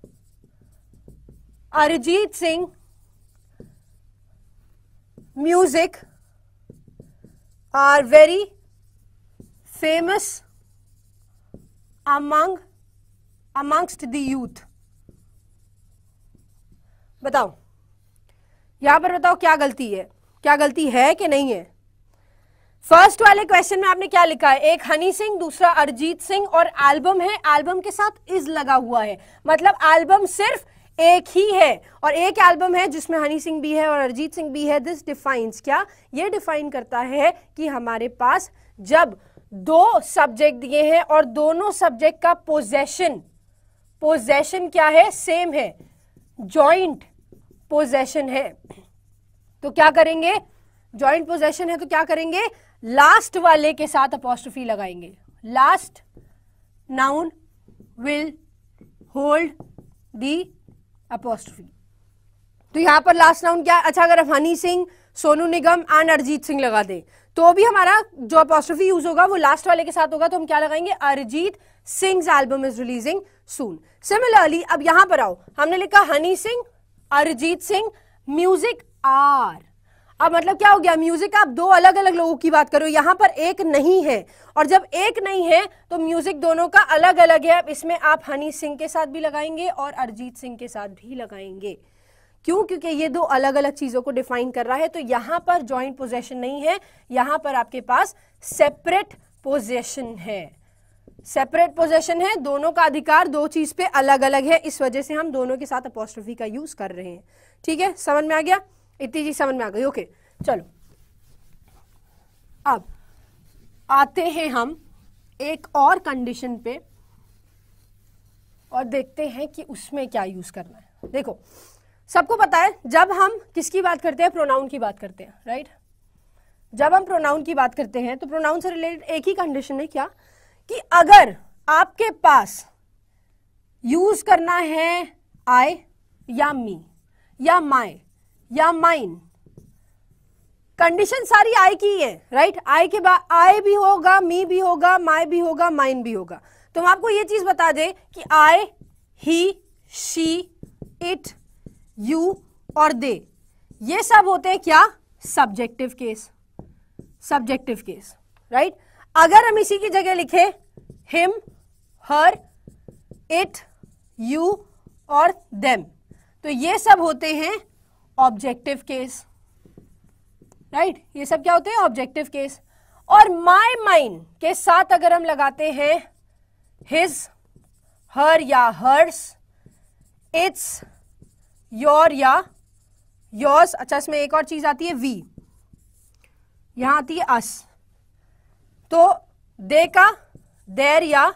Arijit Singh music are very famous among amongst the youth. बताओ यहां पर, बताओ क्या गलती है, क्या गलती है कि नहीं है? फर्स्ट वाले क्वेश्चन में आपने क्या लिखा है, एक हनी सिंह, दूसरा अरिजीत सिंह, और एल्बम है, एल्बम के साथ इज लगा हुआ है, मतलब एल्बम सिर्फ एक ही है, और एक एल्बम है जिसमें हनी सिंह भी है और अरिजीत सिंह भी है। दिस डिफाइंस, क्या ये डिफाइन करता है कि हमारे पास जब दो सब्जेक्ट दिए हैं और दोनों सब्जेक्ट का पोजेशन, पोजेशन क्या है, सेम है, जॉइंट पोजेशन है, तो क्या करेंगे, जॉइंट पोजेशन है तो क्या करेंगे, लास्ट वाले के साथ अपॉस्ट्रोफी लगाएंगे। Last noun will hold the apostrophe. तो यहां पर लास्ट नाउन क्या है? अच्छा, अगर हम हनी सिंह, सोनू निगम एंड अरिजीत सिंह लगा दें तो भी हमारा जो अपॉस्ट्रोफी यूज होगा वो लास्ट वाले के साथ होगा, तो हम क्या लगाएंगे, Arijit Singh album is releasing soon. Similarly अब यहां पर आओ, हमने लिखा हनी सिंह, अरिजीत सिंह म्यूजिक आर, अब मतलब क्या हो गया, म्यूजिक आप दो अलग अलग लोगों की बात करो, यहां पर एक नहीं है, और जब एक नहीं है तो म्यूजिक दोनों का अलग अलग है। अब इसमें आप हनी सिंह के साथ भी लगाएंगे और अरिजीत सिंह के साथ भी लगाएंगे, क्यों? क्योंकि ये दो अलग अलग चीजों को डिफाइन कर रहा है, तो यहां पर जॉइंट पोजेशन नहीं है, यहां पर आपके पास सेपरेट पोजेशन है, सेपरेट पोजेशन है, दोनों का अधिकार दो चीज पे अलग अलग है, इस वजह से हम दोनों के साथ अपॉस्ट्रोफी का यूज कर रहे हैं। ठीक है, समझ में आ गया, इतनी चीज समझ में आ गई। ओके चलो, अब आते हैं हम एक और कंडीशन पे और देखते हैं कि उसमें क्या यूज करना है। देखो, सबको पता है जब हम किसकी बात करते हैं, प्रोनाउन की बात करते हैं, राइट? जब हम प्रोनाउन की बात करते हैं तो प्रोनाउन से रिलेटेड एक ही कंडीशन है, क्या? कि अगर आपके पास यूज करना है आई या मी या माय या माइन, कंडीशन सारी आई की है, राइट? आई के बाद आई भी होगा, मी भी होगा, माय भी होगा, माइन भी होगा। तो हम आपको ये चीज बता दें कि I, he, she, it, you और दे, ये सब होते हैं क्या? Subjective case, subjective case, right? अगर हम इसी की जगह लिखे हिम, हर, इट, यू और देम, तो ये सब होते हैं ऑब्जेक्टिव केस, राइट right? ये सब क्या होते हैं? Objective case. और माई माइन के साथ अगर हम लगाते हैं हिज, हर या हर्स, इट्स, योर या योर्स, अच्छा इसमें एक और चीज आती है वी, यहां आती है अस, तो दे का देर या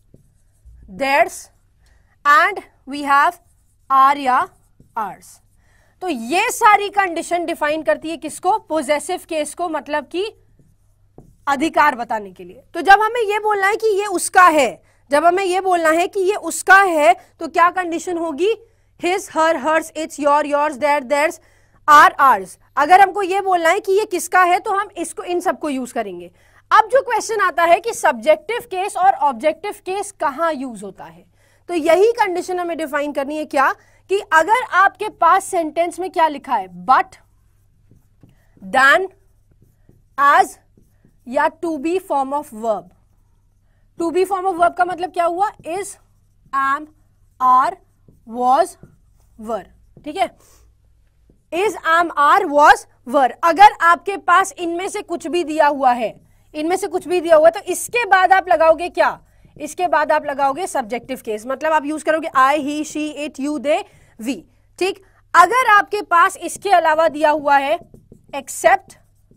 theirs, and we have our या आर्स। तो ये सारी कंडीशन डिफाइन करती है किसको? पोजेसिव केस को, मतलब कि अधिकार बताने के लिए। तो जब हमें ये बोलना है कि ये उसका है, जब हमें ये बोलना है कि ये उसका है, तो क्या कंडीशन होगी? His, her, hers, its, your, yours, their, theirs, our, ours. अगर हमको ये बोलना है कि ये किसका है, तो हम इसको, इन सबको यूज करेंगे। अब जो क्वेश्चन आता है कि सब्जेक्टिव केस और ऑब्जेक्टिव केस कहां यूज होता है, तो यही कंडीशन हमें डिफाइन करनी है। क्या? कि अगर आपके पास सेंटेंस में क्या लिखा है? बट, देन, एज या to be form of verb. To be form of verb का मतलब क्या हुआ? Is, am, are, was, were. ठीक है, is, am, are, was, were. अगर आपके पास इनमें से कुछ भी दिया हुआ है, इनमें से कुछ भी दिया हुआ है, तो इसके बाद आप लगाओगे क्या? इसके बाद आप लगाओगे सब्जेक्टिव केस, मतलब आप यूज करोगे I, he, she, it, you, they, we. ठीक, अगर आपके पास इसके अलावा दिया हुआ है एक्सेप्ट,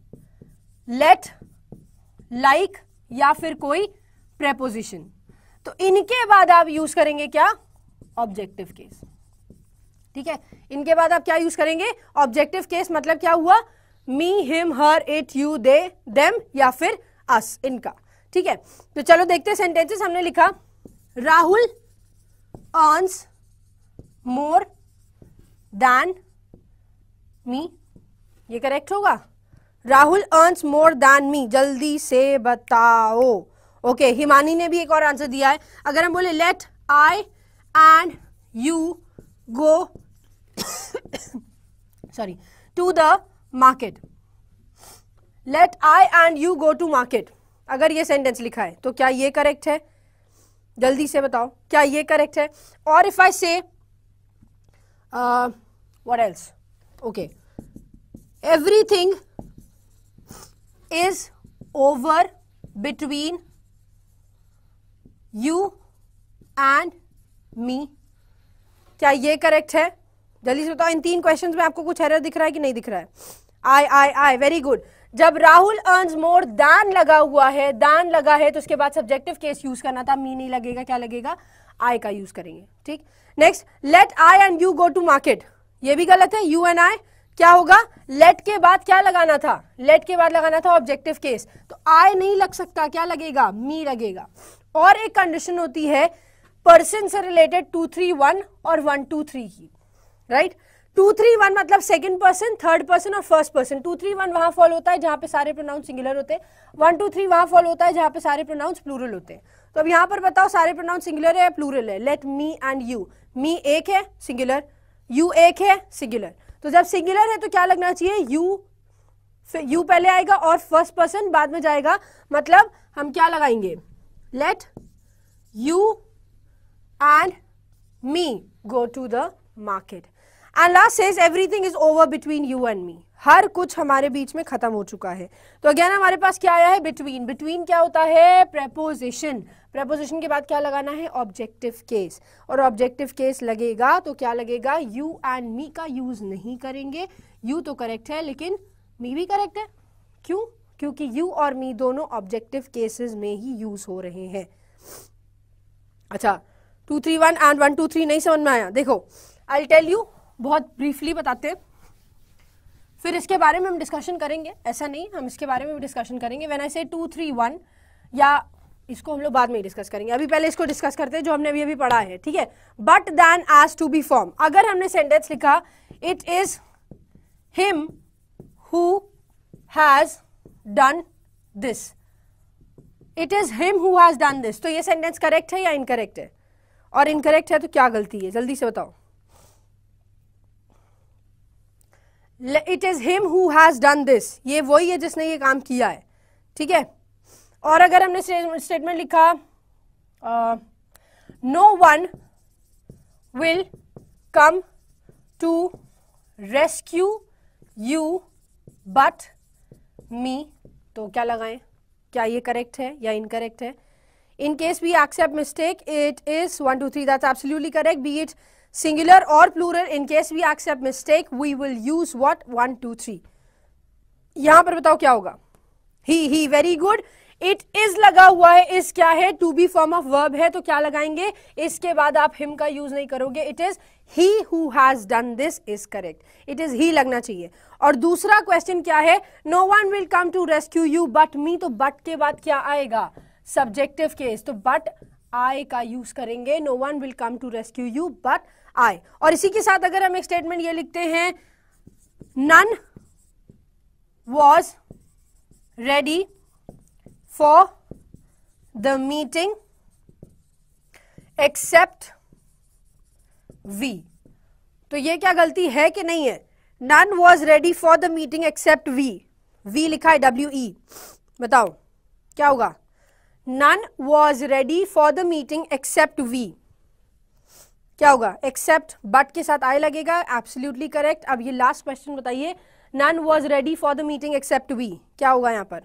लेट, लाइक या फिर कोई प्रेपोजिशन, तो इनके बाद आप यूज करेंगे क्या? Objective case. ठीक है, इनके बाद आप क्या यूज करेंगे? Objective case. मतलब क्या हुआ? Me, him, her, it, you, they, them या फिर अस, इनका। ठीक है, तो चलो देखते हैं सेंटेंसेस। हमने लिखा Rahul earns more than me, ये करेक्ट होगा? Rahul earns more than me, जल्दी से बताओ। ओके, हिमानी ने भी एक और आंसर दिया है। अगर हम बोले let I and you go sorry to the market, let I and you go to market, अगर ये सेंटेंस लिखा है तो क्या ये करेक्ट है? जल्दी से बताओ, क्या ये करेक्ट है? और if I say what else, okay, everything is over between you and me, क्या ये करेक्ट है? जल्दी से बताओ। इन तीन क्वेश्चंस में आपको कुछ एरर दिख रहा है कि नहीं दिख रहा है? I I I, very good. जब राहुल अर्न्स मोर देन लगा हुआ है, देन लगा है, तो उसके बाद सब्जेक्टिव केस यूज करना था, मी नहीं लगेगा, क्या लगेगा? आई का यूज करेंगे। ठीक, next, let I and you go to market, ये भी गलत है। यू एंड आई, क्या होगा? लेट के बाद क्या लगाना था? लेट के बाद लगाना था ऑब्जेक्टिव केस, तो आई नहीं लग सकता, क्या लगेगा? मी लगेगा। और एक कंडीशन होती है पर्सन से रिलेटेड टू थ्री वन और वन टू थ्री की, राइट? टू थ्री वन मतलब सेकंड पर्सन, थर्ड पर्सन और first person. Two three one वहां फॉलो होता है जहां पे सारे प्रोनाउन सिंगुलर होते हैं, वन टू थ्री वहां फॉलो होता है जहां पे सारे प्रोनाउंस प्लूरल होते हैं। तो अब यहां पर बताओ सारे प्रोनाउन सिंगुलर है या प्लूरल है? Let me and you, me एक है सिंगुलर, यू एक है सिंगुलर, तो जब सिंगुलर है तो क्या लगना चाहिए? यू, यू पहले आएगा और फर्स्ट पर्सन बाद में जाएगा, मतलब हम क्या लगाएंगे? Let you and me go to the market. And last says everything is over between you and me, हर कुछ हमारे बीच में खत्म हो चुका है। तो अगेन हमारे पास क्या आया है? बिटवीन। बिटवीन क्या होता है? प्रेपोजिशन। प्रेपोजिशन के बाद क्या लगाना है? Objective case. और ऑब्जेक्टिव केस लगेगा तो क्या लगेगा? यू एंड मी का यूज नहीं करेंगे। यू तो करेक्ट है लेकिन मी भी करेक्ट है। क्यों? क्योंकि यू और मी दोनों ऑब्जेक्टिव केसेस में ही यूज हो रहे हैं। अच्छा, two three one and one two three नहीं समझ में आया? देखो, आई टेल यू, बहुत ब्रीफली बताते हैं, फिर इसके बारे में हम डिस्कशन करेंगे। ऐसा नहीं, हम इसके बारे में भी डिस्कशन करेंगे। व्हेन आई से टू थ्री वन, या इसको हम लोग बाद में ही डिस्कस करेंगे, अभी पहले इसको डिस्कस करते हैं जो हमने अभी अभी पढ़ा है। ठीक है, but then as to be form, अगर हमने सेंटेंस लिखा it is him who has done this, it is him who has done this, तो ये सेंटेंस करेक्ट है या इनकरेक्ट है? और इनकरेक्ट है तो क्या गलती है? जल्दी से बताओ। It is him who has done this, ये वही है जिसने ये काम किया है। ठीक है, और अगर हमने स्टेटमेंट लिखा no one will come to rescue you but me, तो क्या लगाएं, क्या ये करेक्ट है या इनकरेक्ट है? In case we accept mistake, it is one, two, three. That's absolutely correct. Be it singular or plural. In case we accept mistake, we will use what? One, two, three. यहां पर बताओ क्या होगा? He, he, very good. It is लगा हुआ है. is क्या है? To be form of verb है, तो क्या लगाएंगे? इसके बाद आप him का use नहीं करोगे. It is he who has done this is correct. It is he लगना चाहिए. और दूसरा क्वेश्चन क्या है? No one will come to rescue you but me. तो but के बाद क्या आएगा? सब्जेक्टिव केस, तो बट आई का यूज करेंगे. No one will come to rescue you but I. और इसी के साथ अगर हम एक स्टेटमेंट ये लिखते हैं, none was ready for the meeting except we, तो ये क्या गलती है कि नहीं है? None was ready for the meeting except we. We लिखा है डब्ल्यू ई, बताओ क्या होगा? None was ready for the meeting except we. क्या होगा? Except but के साथ I लगेगा. Absolutely correct. अब ये लास्ट क्वेश्चन बताइए. None was ready for the meeting except we. क्या होगा यहाँ पर?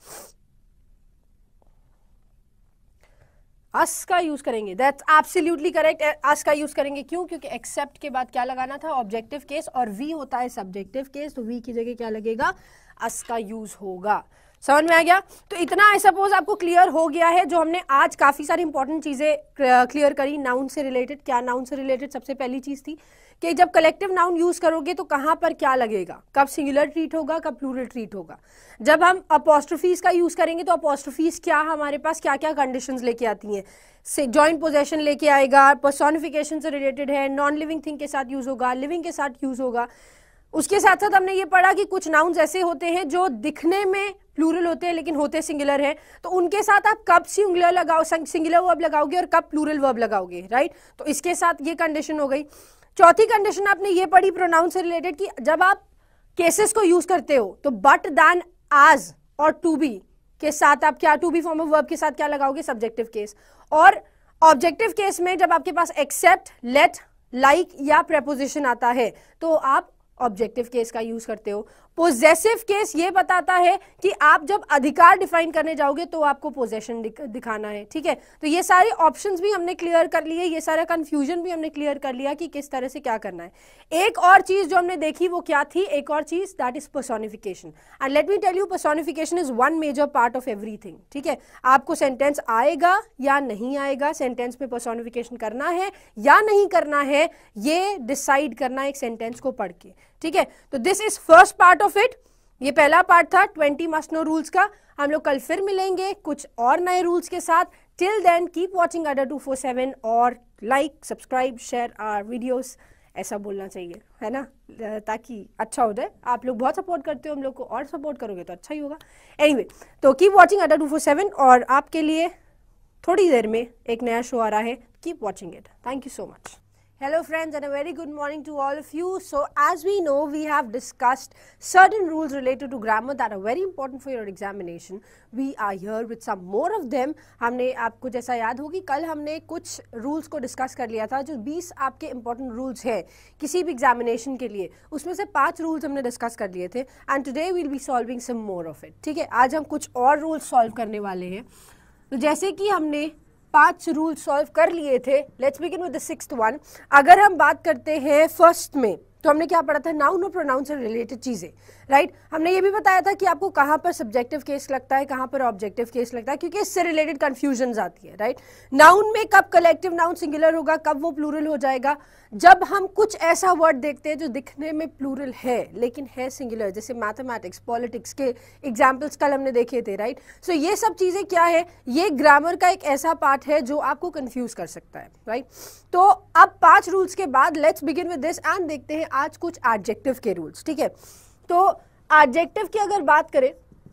us का यूज करेंगे. That's absolutely correct. us का यूज करेंगे. क्यों? क्योंकि except के बाद क्या लगाना था? ऑब्जेक्टिव केस, और we होता है सब्जेक्टिव केस, तो we की जगह क्या लगेगा? us का यूज होगा. समझ में आ गया? तो इतना आई सपोज आपको क्लियर हो गया है, जो हमने आज काफी सारी इंपॉर्टेंट चीजें क्लियर करी नाउन से रिलेटेड. क्या नाउन से रिलेटेड? सबसे पहली चीज थी कि जब कलेक्टिव नाउन यूज करोगे तो कहां पर क्या लगेगा, कब सिंगुलर ट्रीट होगा, कब प्लूरल ट्रीट होगा. जब हम अपोस्ट्रोफीज का यूज करेंगे तो अपोस्ट्रोफीज क्या हमारे पास क्या क्या कंडीशंस लेके आती हैं? से जॉइंट पोजेशन लेके आएगा, पर्सोनिफिकेशन से रिलेटेड है, नॉन लिविंग थिंग के साथ यूज होगा, लिविंग के साथ यूज होगा. उसके साथ साथ हमने ये पढ़ा कि कुछ नाउन्स ऐसे होते हैं जो दिखने में प्लूरल होते हैं लेकिन होते सिंगुलर है, तो उनके साथ आप कब सिंगुलर लगाओ सिंगुलर वर्ब लगाओगे और कब प्लूरल वर्ब लगाओगे, राइट? तो इसके साथ ये कंडीशन हो गई. चौथी कंडीशन आपने ये पढ़ी प्रोनाउन से रिलेटेड कि जब आप केसेस को यूज करते हो तो बट, दैन, आज और टू बी के साथ आप क्या, to be form of verb के साथ क्या लगाओगे? Subjective case. और ऑब्जेक्टिव केस में जब आपके पास एक्सेप्ट, लेट, लाइक या प्रेपोजिशन आता है तो आप ऑब्जेक्टिव केस का यूज करते हो. पोजेसिव केस ये बताता है कि आप जब अधिकार डिफाइन करने जाओगे तो आपको पोजेशन दिख, दिखाना है. ठीक है, तो ये सारे ऑप्शंस भी हमने क्लियर कर लिए, ये सारा कंफ्यूजन भी हमने क्लियर कर लिया कि किस तरह से क्या करना है. एक और चीज जो हमने देखी वो क्या थी? एक और चीज, that is personification. And let me tell you, personification is one major part of everything. ठीक है, आपको सेंटेंस आएगा या नहीं आएगा, सेंटेंस में पर्सोनिफिकेशन करना है या नहीं करना है, ये डिसाइड करना एक सेंटेंस को पढ़ के. ठीक है, तो this is first part of it. ये पहला पार्ट था ट्वेंटी मस्ट नो रूल्स का. हम लोग कल फिर मिलेंगे कुछ और नए रूल्स के साथ. Till then keep watching Adda two four seven और like, subscribe, share our videos. ऐसा बोलना चाहिए, है ना, ताकि अच्छा हो जाए. आप लोग बहुत सपोर्ट करते हो हम लोग को, और सपोर्ट करोगे तो अच्छा ही होगा. एनीवे, तो keep watching Adda two four seven और आपके लिए थोड़ी देर में एक नया शो आ रहा है. Keep watching it. Thank you so much. Hello friends and a very good morning to all of you. So as we know, we have discussed certain rules related to grammar that are very important for your examination. We are here with some more of them. हमने आपको जैसा याद होगी कल हमने कुछ rules को discuss कर लिया था जो बीस आपके important rules हैं किसी भी examination के लिए. उसमें से पांच rules हमने discuss कर लिए थे and today we'll be solving some more of it. ठीक है, आज हम कुछ और rules solve करने वाले हैं. तो जैसे कि हमने पांच रूल सॉल्व कर लिए थे, let's begin with the sixth one. अगर हम बात करते हैं फर्स्ट में, तो हमने क्या पढ़ा था? नाउन और प्रोनाउन से रिलेटेड चीजें, राइट right? हमने ये भी बताया था कि आपको कहाँ पर सब्जेक्टिव केस लगता है, कहाँ पर ऑब्जेक्टिव केस लगता है, क्योंकि इससे रिलेटेड कंफ्यूजन आती है, राइट right? नाउन में कब कलेक्टिव नाउन सिंगुलर होगा, कब वो प्लूरल हो जाएगा? जब हम कुछ ऐसा वर्ड देखते हैं जो दिखने में प्लूरल है लेकिन है सिंगुलर, जैसे मैथमेटिक्स, पॉलिटिक्स के एग्जाम्पल्स कल हमने देखे थे, राइट right? सो so ये सब चीजें क्या है? ये ग्रामर का एक ऐसा पार्ट है जो आपको कंफ्यूज कर सकता है, राइट right? तो अब पांच रूल्स के बाद let's begin with this and देखते हैं आज कुछ एडजेक्टिव के रूल्स. ठीक है, तो एडजेक्टिव की अगर बात करें,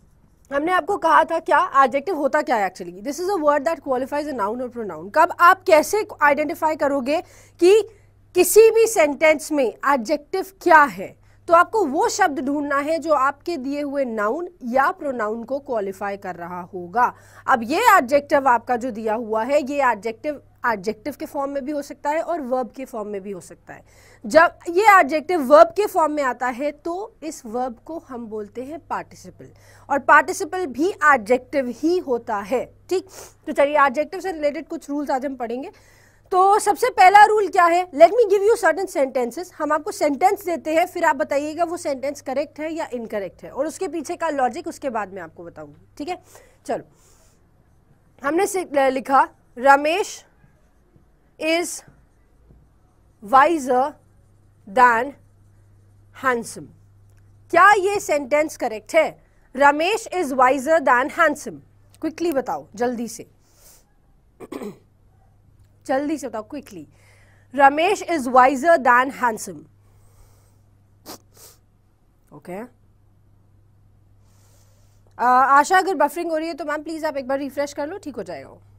हमने आपको कहा था क्या एडजेक्टिव होता क्या है actually? This is a word that qualifies a noun और प्रोनाउन. कब आप कैसे आइडेंटिफाई करोगे कि किसी भी सेंटेंस में एडजेक्टिव क्या है? तो आपको वो शब्द ढूंढना है जो आपके दिए हुए नाउन या प्रोनाउन को क्वालिफाई कर रहा होगा। अब ये एडजेक्टिव आपका जो दिया हुआ है, ये एडजेक्टिव एडजेक्टिव के फॉर्म में भी हो सकता है और वर्ब के फॉर्म में भी हो सकता है। जब ये एडजेक्टिव वर्ब के फॉर्म में आता है तो इस वर्ब को हम बोलते हैं पार्टिसिपल, और पार्टिसिपल भी एडजेक्टिव ही होता है। ठीक, तो चलिए एडजेक्टिव से रिलेटेड कुछ रूल्स आज हम पढ़ेंगे। तो सबसे पहला रूल क्या है, let me give you certain sentences. हम आपको सेंटेंस देते हैं, फिर आप बताइएगा वो सेंटेंस करेक्ट है या इनकरेक्ट है, और उसके पीछे का लॉजिक उसके बाद में आपको बताऊंगी। ठीक है, चलो हमने लिखा Ramesh is wiser than handsome। क्या ये सेंटेंस करेक्ट है? Ramesh is wiser than handsome. Quickly बताओ, जल्दी से जल्दी से बताओ quickly. Ramesh is wiser than handsome. Okay, Asha अगर बफरिंग हो रही है तो मैम प्लीज आप एक बार रिफ्रेश कर लो, ठीक हो जाएगा वो।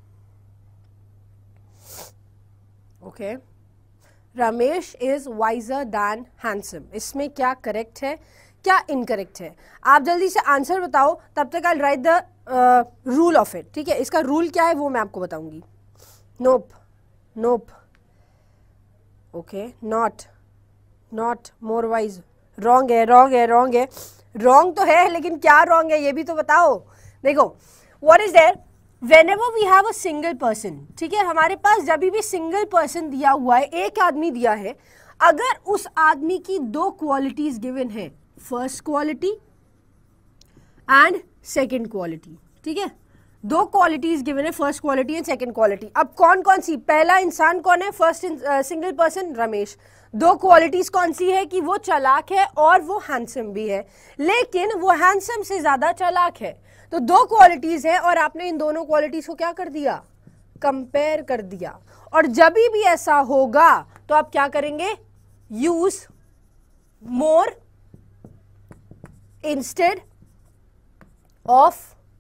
Okay, Ramesh is wiser than handsome, इसमें क्या करेक्ट है क्या इनकरेक्ट है? आप जल्दी से आंसर बताओ, तब तक I write the rule of it. ठीक है, इसका रूल क्या है वो मैं आपको बताऊंगी। Nope, nope, okay, not, not, more wise, wrong है, रॉन्ग है, रॉन्ग है, रॉन्ग तो है लेकिन क्या रॉन्ग है ये भी तो बताओ। देखो, what is there Whenever we have a single person, ठीक है, हमारे पास जब भी सिंगल पर्सन दिया हुआ है, एक आदमी दिया है, अगर उस आदमी की दो क्वालिटीज गिवन है, first quality and second quality. ठीक है, दो क्वालिटीज गिवन है, first quality and second quality. अब कौन कौन सी? पहला इंसान कौन है? First single person Ramesh. दो क्वालिटीज कौन सी है? कि वो चालाक है और वो हैंडसम भी है, लेकिन वो हैंडसम से ज्यादा चालाक है। तो दो क्वालिटीज है और आपने इन दोनों क्वालिटीज को क्या कर दिया? कंपेयर कर दिया। और जब भी ऐसा होगा तो आप क्या करेंगे? Use more instead of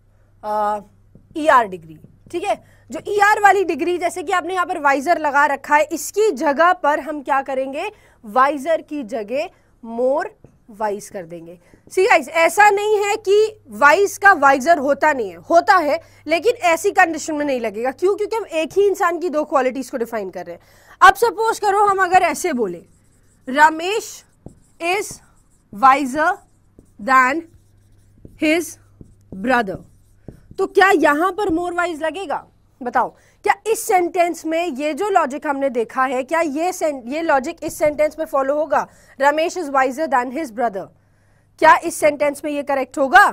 E R degree. ठीक है, जो ई आर वाली डिग्री, जैसे कि आपने यहां पर वाइजर लगा रखा है, इसकी जगह पर हम क्या करेंगे? वाइजर की जगह मोर वाइज कर देंगे। सी गाइस, ऐसा नहीं है कि वाइज का वाइजर होता नहीं है, होता है, लेकिन ऐसी कंडीशन में नहीं लगेगा। क्यों? क्योंकि हम एक ही इंसान की दो क्वालिटीज को डिफाइन कर रहे हैं। अब सपोज करो हम अगर ऐसे बोले, Ramesh is wiser than his brother, तो क्या यहां पर मोर वाइज लगेगा? बताओ, क्या इस सेंटेंस में ये जो लॉजिक हमने देखा है, क्या ये ये लॉजिक इस सेंटेंस में फॉलो होगा? Ramesh is wiser than his brother, क्या इस सेंटेंस में ये करेक्ट होगा?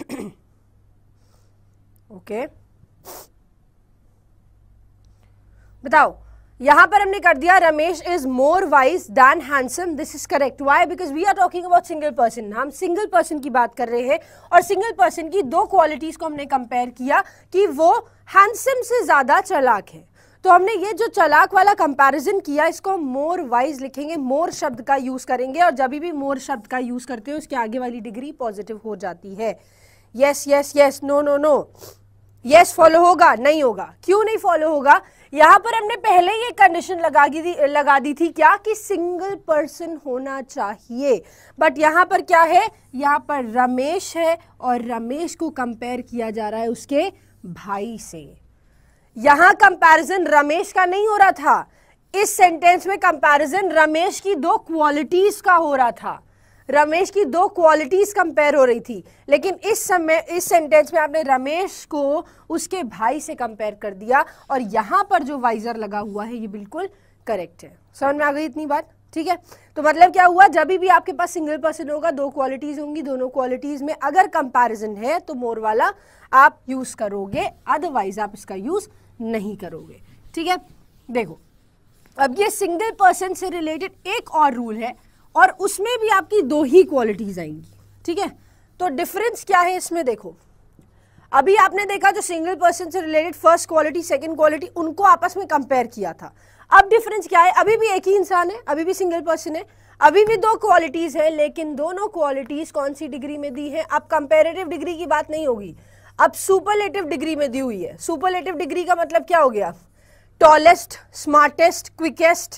ओके, बताओ, यहां पर हमने कर दिया Ramesh is more wise than handsome, this is correct. Why? Because we are talking about single person, हम सिंगल पर्सन की बात कर रहे हैं, और सिंगल पर्सन की दो क्वालिटीज को हमने कंपेयर किया कि वो हैंडसम से ज्यादा चालाक है। तो हमने ये जो चालाक वाला कंपैरिजन किया, इसको हम मोर वाइज लिखेंगे, मोर शब्द का यूज करेंगे, और जब भी मोर शब्द का यूज करते हो उसके आगे वाली डिग्री पॉजिटिव हो जाती है। Yes yes yes, no no no, yes follow होगा? नहीं होगा। क्यों नहीं फॉलो होगा? यहां पर हमने पहले ये कंडीशन लगा दी लगा दी थी, क्या? कि सिंगल पर्सन होना चाहिए, बट यहां पर क्या है? यहां पर रमेश है और रमेश को कंपेयर किया जा रहा है उसके भाई से। यहां कंपैरिजन रमेश का नहीं हो रहा था, इस सेंटेंस में कंपैरिजन रमेश की दो क्वालिटीज का हो रहा था, रमेश की दो क्वालिटीज कंपेयर हो रही थी। लेकिन इस समय इस सेंटेंस में आपने रमेश को उसके भाई से कंपेयर कर दिया, और यहां पर जो वाइजर लगा हुआ है ये बिल्कुल करेक्ट है। समझ में आ गई इतनी बात? ठीक है, तो मतलब क्या हुआ? जब भी आपके पास सिंगल पर्सन होगा, दो क्वालिटीज होंगी, दोनों क्वालिटीज में अगर कंपैरिजन है तो मोर वाला आप यूज करोगे, अदरवाइज आप इसका यूज नहीं करोगे। ठीक है, देखो, अब ये सिंगल पर्सन से रिलेटेड एक और रूल है, और उसमें भी आपकी दो ही क्वालिटीज आएंगी। ठीक है, तो डिफरेंस क्या है इसमें? देखो, अभी आपने देखा जो सिंगल पर्सन से related first quality second quality, उनको आपस में कंपेयर किया था। अब डिफरेंस क्या है? अभी भी एक ही इंसान है, अभी भी सिंगल पर्सन है, अभी भी दो क्वालिटीज है, लेकिन दोनों क्वालिटीज कौन सी डिग्री में दी है? अब कंपेरेटिव डिग्री की बात नहीं होगी, अब सुपरलेटिव डिग्री में दी हुई है। सुपरलेटिव डिग्री का मतलब क्या हो गया? Tallest, smartest, quickest,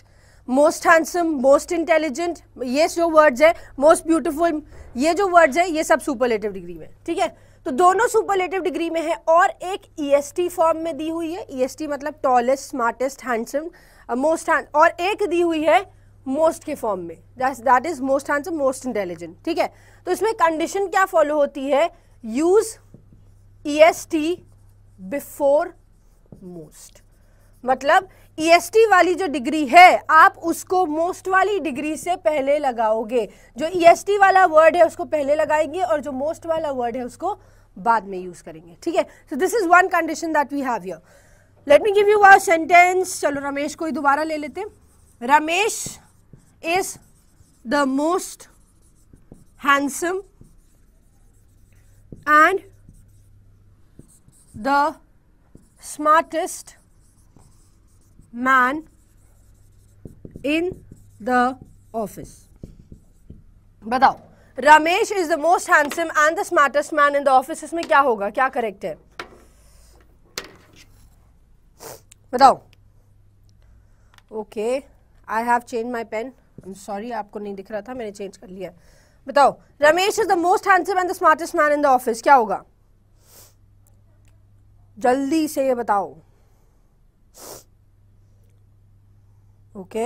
most handsome, most intelligent, ये जो वर्ड्स है, मोस्ट ब्यूटीफुल, ये जो वर्ड्स है ये सब सुपरलेटिव डिग्री में, ठीक है। तो दोनों सुपरलेटिव डिग्री में है और एक ईएसटी फॉर्म में दी हुई है, ईएसटी मतलब टॉलेस्ट, स्मार्टेस्ट, हैंडसम, मोस्ट, और एक दी हुई है मोस्ट के फॉर्म में, that is most handsome, most intelligent, ठीक है। तो इसमें कंडीशन क्या फॉलो होती है, यूज ईएसटी बिफोर मोस्ट, मतलब ईएसटी वाली जो डिग्री है आप उसको मोस्ट वाली डिग्री से पहले लगाओगे, जो ईएसटी वाला वर्ड है उसको पहले लगाएंगे और जो मोस्ट वाला वर्ड है उसको बाद में यूज करेंगे, ठीक है। So this is one condition that we have here. Let me give you a sentence. चलो रमेश को ही दोबारा ले लेते। Ramesh is the most handsome and the smartest man in the office. बताओ, Ramesh is the most handsome and the smartest man in the office, इसमें क्या होगा, क्या करेक्ट है, बताओ। Okay, I have change my pen, I am sorry, आपको नहीं दिख रहा था, मैंने चेंज कर लिया। बताओ, Ramesh is the most handsome and the smartest man in the office, क्या होगा, जल्दी से ये बताओ। ओके,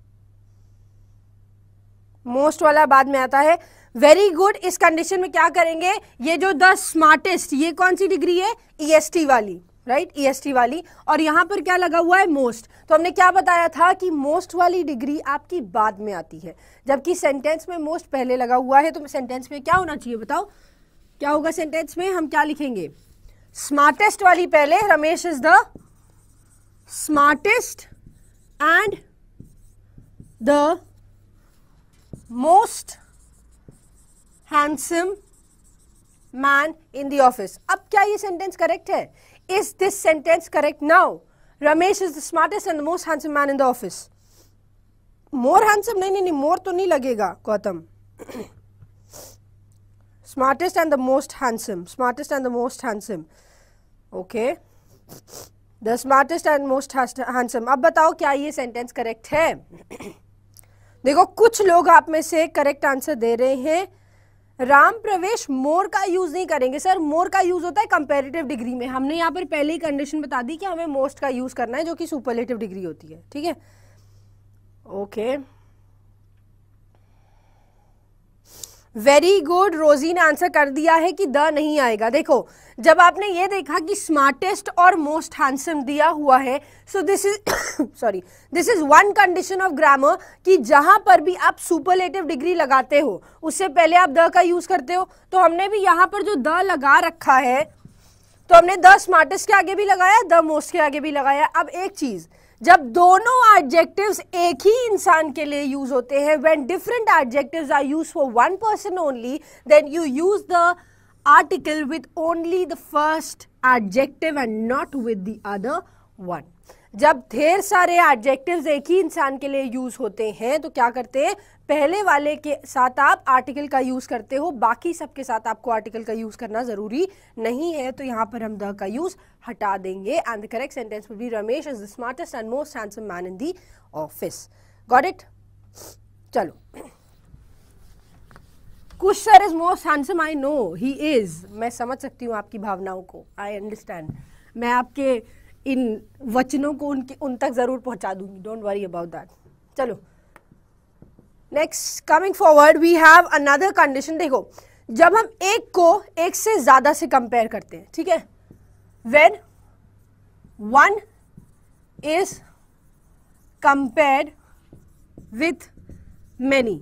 मोस्ट वाला बाद में आता है। वेरी गुड, इस कंडीशन में क्या करेंगे, ये जो द स्मार्टेस्ट, ये कौन सी डिग्री है, ईएसटी वाली, राइट, ईएसटी वाली, और यहां पर क्या लगा हुआ है, मोस्ट। तो हमने क्या बताया था कि मोस्ट वाली डिग्री आपकी बाद में आती है, जबकि सेंटेंस में मोस्ट पहले लगा हुआ है। तो सेंटेंस में क्या होना चाहिए, बताओ क्या होगा सेंटेंस में, हम क्या लिखेंगे, स्मार्टेस्ट वाली पहले, Ramesh is the smartest and the most handsome man in the office. अब क्या ये सेंटेंस करेक्ट है, is this sentence correct now, Ramesh is the smartest and the most handsome man in the office. More handsome, नहीं नहीं नहीं, more तो नहीं लगेगा Gautam, smartest and the most handsome, smartest and the most handsome, okay, the smartest and most handsome. अब बताओ क्या ये सेंटेंस करेक्ट है। देखो कुछ लोग आप में से करेक्ट आंसर दे रहे हैं। राम प्रवेश, मोर का यूज नहीं करेंगे सर, मोर का यूज होता है कंपैरेटिव डिग्री में। हमने यहाँ पर पहले ही कंडीशन बता दी कि हमें मोस्ट का यूज करना है, जो कि सुपरलेटिव डिग्री होती है, ठीक है। ओके, वेरी गुड, रोजी ने आंसर कर दिया है कि द नहीं आएगा। देखो जब आपने ये देखा कि स्मार्टेस्ट और मोस्ट हैंडसम दिया हुआ है, so this is sorry this is one condition of grammar कि जहां पर भी आप सुपरलेटिव डिग्री लगाते हो उससे पहले आप द का यूज करते हो। तो हमने भी यहां पर जो द लगा रखा है, तो हमने द स्मार्टेस्ट के आगे भी लगाया, द मोस्ट के आगे भी लगाया। अब एक चीज, जब दोनों एडजेक्टिव्स एक ही इंसान के लिए यूज होते हैं, when different adjectives are used for one person only, then you use the article with only the first adjective and not with the other one. जब ढेर सारे एडजेक्टिव्स एक ही इंसान के लिए यूज होते हैं तो क्या करते हैं, पहले वाले के साथ आप आर्टिकल का यूज करते हो, बाकी सबके साथ आपको आर्टिकल का यूज करना जरूरी नहीं है। तो यहाँ पर हम द का यूज हटा देंगे and the correct sentence will be Ramesh is the smartest and most handsome man in the office. Got it? चलो, Kush sir is most handsome, I know he is, मैं समझ सकती हूँ आपकी भावनाओं को, आई अंडरस्टैंड। मैं आपके इन वचनों को उनके उन तक जरूर पहुंचा दूंगी, डोंट वरी अबाउट दैट। चलो next, coming forward we have another condition. देखो जब हम एक को एक से ज्यादा से कंपेयर करते हैं, ठीक है, when one is compared with many,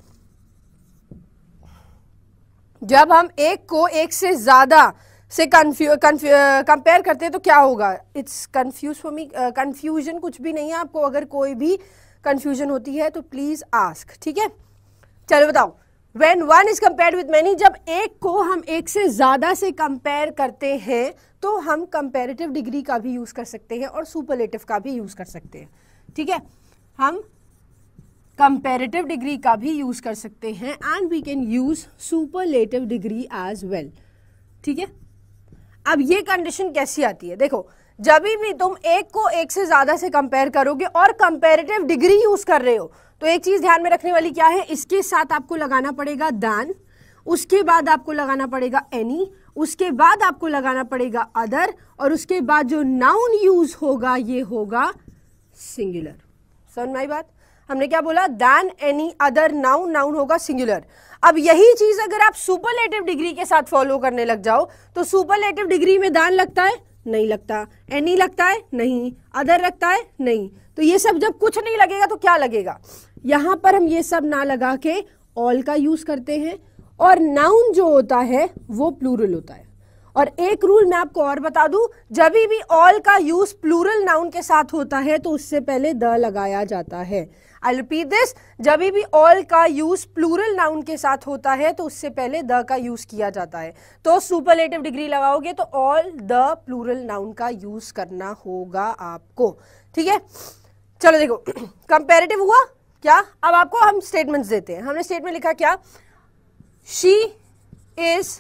जब हम एक को एक से ज्यादा से कंपेयर करते हैं तो क्या होगा, it's confuse for me, confusion कुछ भी नहीं है, आपको अगर कोई भी कंफ्यूजन होती है तो प्लीज आस्क, ठीक है। चलो बताओ, when one is compared with many, जब एक को हम एक से ज्यादा से कंपेयर करते हैं तो हम कंपेरेटिव डिग्री का भी यूज कर सकते हैं और सुपरलेटिव का भी यूज कर सकते हैं, ठीक है। हम कंपेरेटिव डिग्री का भी यूज कर सकते हैं and we can use superlative degree as well, ठीक है। अब ये कंडीशन कैसी आती है, देखो जब भी तुम एक को एक से ज्यादा से कंपेयर करोगे और कंपेरेटिव डिग्री यूज कर रहे हो तो एक चीज ध्यान में रखने वाली क्या है, इसके साथ आपको लगाना पड़ेगा दैन, उसके बाद आपको लगाना पड़ेगा एनी, उसके बाद आपको लगाना पड़ेगा अदर, और उसके बाद जो नाउन यूज होगा ये होगा सिंगुलर। समझ में आई बात? हमने क्या बोला, than any other noun, noun होगा सिंगुलर। अब यही चीज अगर आप सुपरलेटिव डिग्री के साथ फॉलो करने लग जाओ तो सुपरलेटिव डिग्री में दैन लगता है, नहीं लगता, एनी लगता है, नहीं, अदर लगता है, नहीं। तो ये सब जब कुछ नहीं लगेगा तो क्या लगेगा, यहां पर हम ये सब ना लगा के ऑल का यूज करते हैं, और नाउन जो होता है वो प्लूरल होता है। और एक रूल मैं आपको और बता दूं, जब भी ऑल का यूज प्लूरल नाउन के साथ होता है तो उससे पहले द लगाया जाता है। आई रिपीट दिस, जब भी ऑल का यूज प्लूरल नाउन के साथ होता है तो उससे पहले द का यूज किया जाता है। तो सुपरलेटिव डिग्री लगाओगे तो ऑल द प्लूरल नाउन का यूज करना होगा आपको, ठीक है। चलो देखो कंपैरेटिव हुआ क्या, अब आपको हम स्टेटमेंट्स देते हैं। हमने स्टेटमेंट लिखा क्या, she is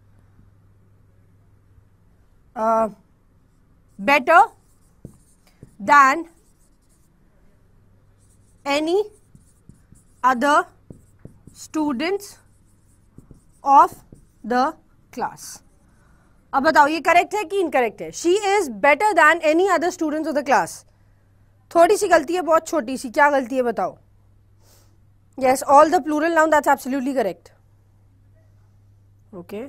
better than any other students of the class। अब बताओ ये करेक्ट है कि इनकरेक्ट है, she is better than any other students of the class। थोड़ी सी गलती है, बहुत छोटी सी, क्या गलती है बताओ? yes, all the plural noun, that's absolutely correct। okay,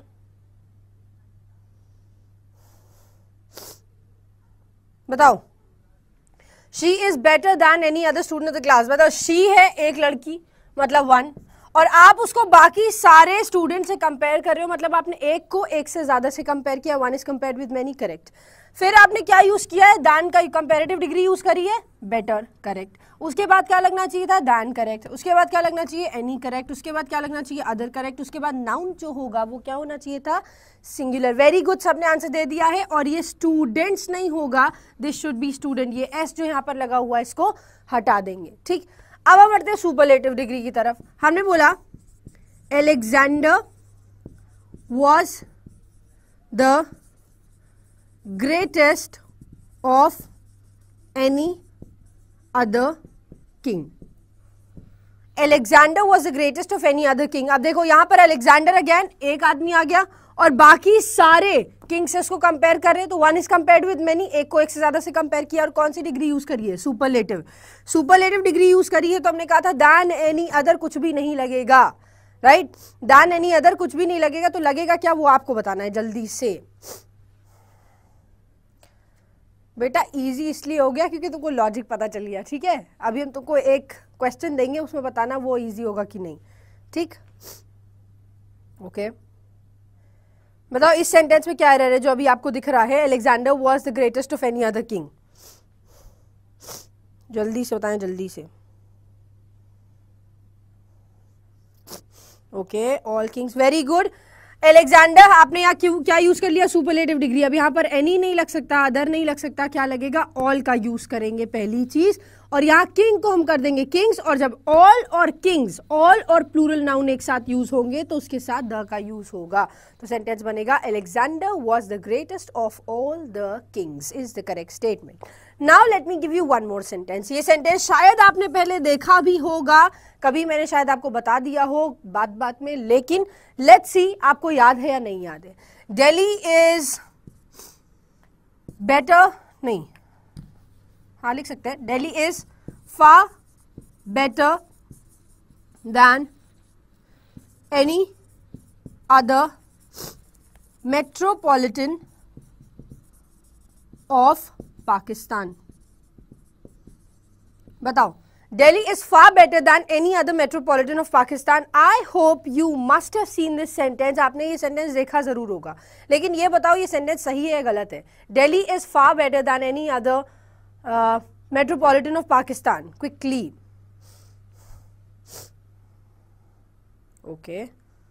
बताओ she is better than any other student of the class. बताओ शी है एक लड़की मतलब वन, और आप उसको बाकी सारे स्टूडेंट से कंपेयर कर रहे हो, मतलब आपने एक को एक से ज्यादा से कंपेयर किया, one is compared with many, correct. फिर आपने क्या यूज किया है, दैन का कंपेरेटिव डिग्री यूज करी है, बेटर, करेक्ट। उसके बाद क्या लगना चाहिए था, दैन, करेक्ट। उसके बाद क्या लगना चाहिए, एनी, करेक्ट। उसके बाद क्या लगना चाहिए, अदर, करेक्ट। उसके बाद नाउन जो होगा वो क्या होना चाहिए था, सिंगुलर। वेरी गुड, सबने आंसर दे दिया है। और ये स्टूडेंट्स नहीं होगा, दिस शुड बी स्टूडेंट। ये एस जो यहाँ पर लगा हुआ है इसको हटा देंगे, ठीक। अब हम बढ़ते हैं सुपरलेटिव डिग्री की तरफ। हमने बोला Alexander was the greatest of any other king. Alexander was the greatest of any other king. अब देखो यहां पर एलेक्जेंडर अगेन एक आदमी आ गया और बाकी सारे किंग से इसको कंपेयर कर रहे हैं, तो one is compared with many, एक को एक से ज्यादा से कंपेयर किया। और कौन सी डिग्री यूज करी है, सुपरलेटिव। सुपरलेटिव डिग्री यूज करी है तो हमने कहा था दैन एनी अदर कुछ भी नहीं लगेगा, राइट। दैन एनी अदर कुछ भी नहीं लगेगा, तो लगेगा क्या वो आपको बताना है जल्दी से। बेटा इजी इसलिए हो गया क्योंकि तुमको लॉजिक पता चल गया, ठीक है। अभी हम तुमको एक क्वेश्चन देंगे, उसमें बताना वो इजी होगा कि नहीं, ठीक। ओके, बताओ इस सेंटेंस में क्या एरर है जो अभी आपको दिख रहा है, Alexander was the greatest of any other king. जल्दी से बताएं, जल्दी से। Okay, all kings, very good. Alexander, आपने यहाँ क्यों क्या यूज कर लिया, सुपरलेटिव डिग्री। अब यहाँ पर एनी नहीं लग सकता, अदर नहीं लग सकता, क्या लगेगा, ऑल का यूज करेंगे पहली चीज। और यहाँ किंग को हम कर देंगे किंग्स, और जब ऑल और किंग्स, ऑल और प्लूरल नाउन एक साथ यूज होंगे तो उसके साथ द का यूज होगा। तो सेंटेंस बनेगा Alexander was the greatest of all the kings is the correct statement. Now let me give you one more sentence. ये सेंटेंस शायद आपने पहले देखा भी होगा, कभी मैंने शायद आपको बता दिया हो बात बात में, लेकिन लेट्स सी आपको याद है या नहीं याद है। दिल्ली इज बेटर, नहीं, हाँ लिख सकते हैं, Delhi is far better than any other metropolitan of Pakistan. बताओ, Delhi is far better than any other metropolitan of Pakistan. I hope you must have seen this sentence. आपने ये sentence देखा जरूर होगा, लेकिन ये बताओ ये sentence सही है या गलत है? Delhi is far better than any other uh, metropolitan of Pakistan. Quickly. Okay.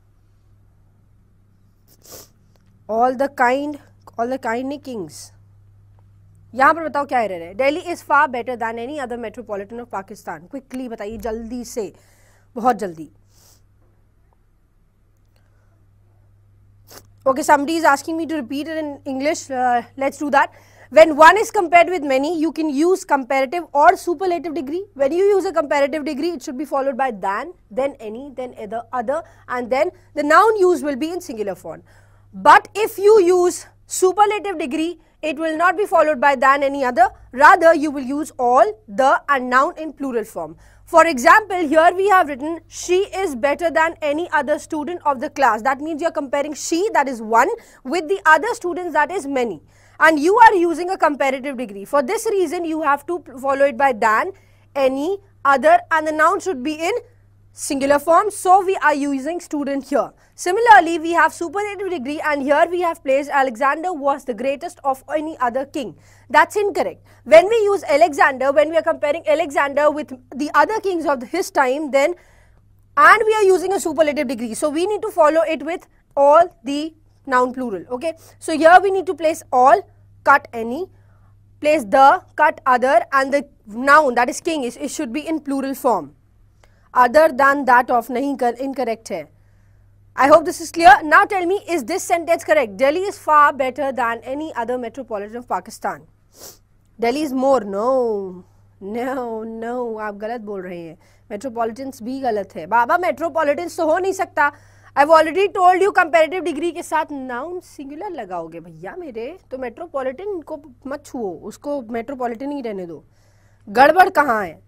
All the kind, all the kind kings. यहां पर बताओ क्या एरर है, Delhi is far better than any other metropolitan of Pakistan. Quickly बताइए, जल्दी से, बहुत जल्दी। Okay, somebody is asking me to repeat it in English. Uh, let's do that. When one is compared with many, you can use comparative or superlative degree. When you use a comparative degree, it should be followed by than, then any, then other, other, and then the noun used will be in singular form. But if you use superlative degree, it will not be followed by than any other. Rather, you will use all, the, and noun in plural form. For example, here we have written, she is better than any other student of the class. That means you are comparing she, that is one, with the other students, that is many. And you are using a comparative degree. For this reason, you have to follow it by than, any, other, and the noun should be in singular form. So we are using student here. Similarly, we have superlative degree, and here we have placed Alexander was the greatest of any other king. That's incorrect. When we use Alexander, when we are comparing Alexander with the other kings of his time, then and we are using a superlative degree. So we need to follow it with all, the, noun plural. Okay. So here we need to place all, cut any, place the, cut other, and the noun, that is king, is it should be in plural form. Other than that of nahi incorrect hai. I hope this is clear. Now tell me, is this sentence correct? Delhi is far better than any other metropolitan of Pakistan. Delhi is more. No, no, no. आप गलत बोल रहे हैं. Metropolitans भी गलत है. बाबा metropolitans तो हो नहीं सकता. I've already told you comparative degree के साथ noun singular लगाओगे भैया मेरे. तो metropolitan को मत छुओ. उसको metropolitan ही रहने दो. गड़बड़ कहाँ है?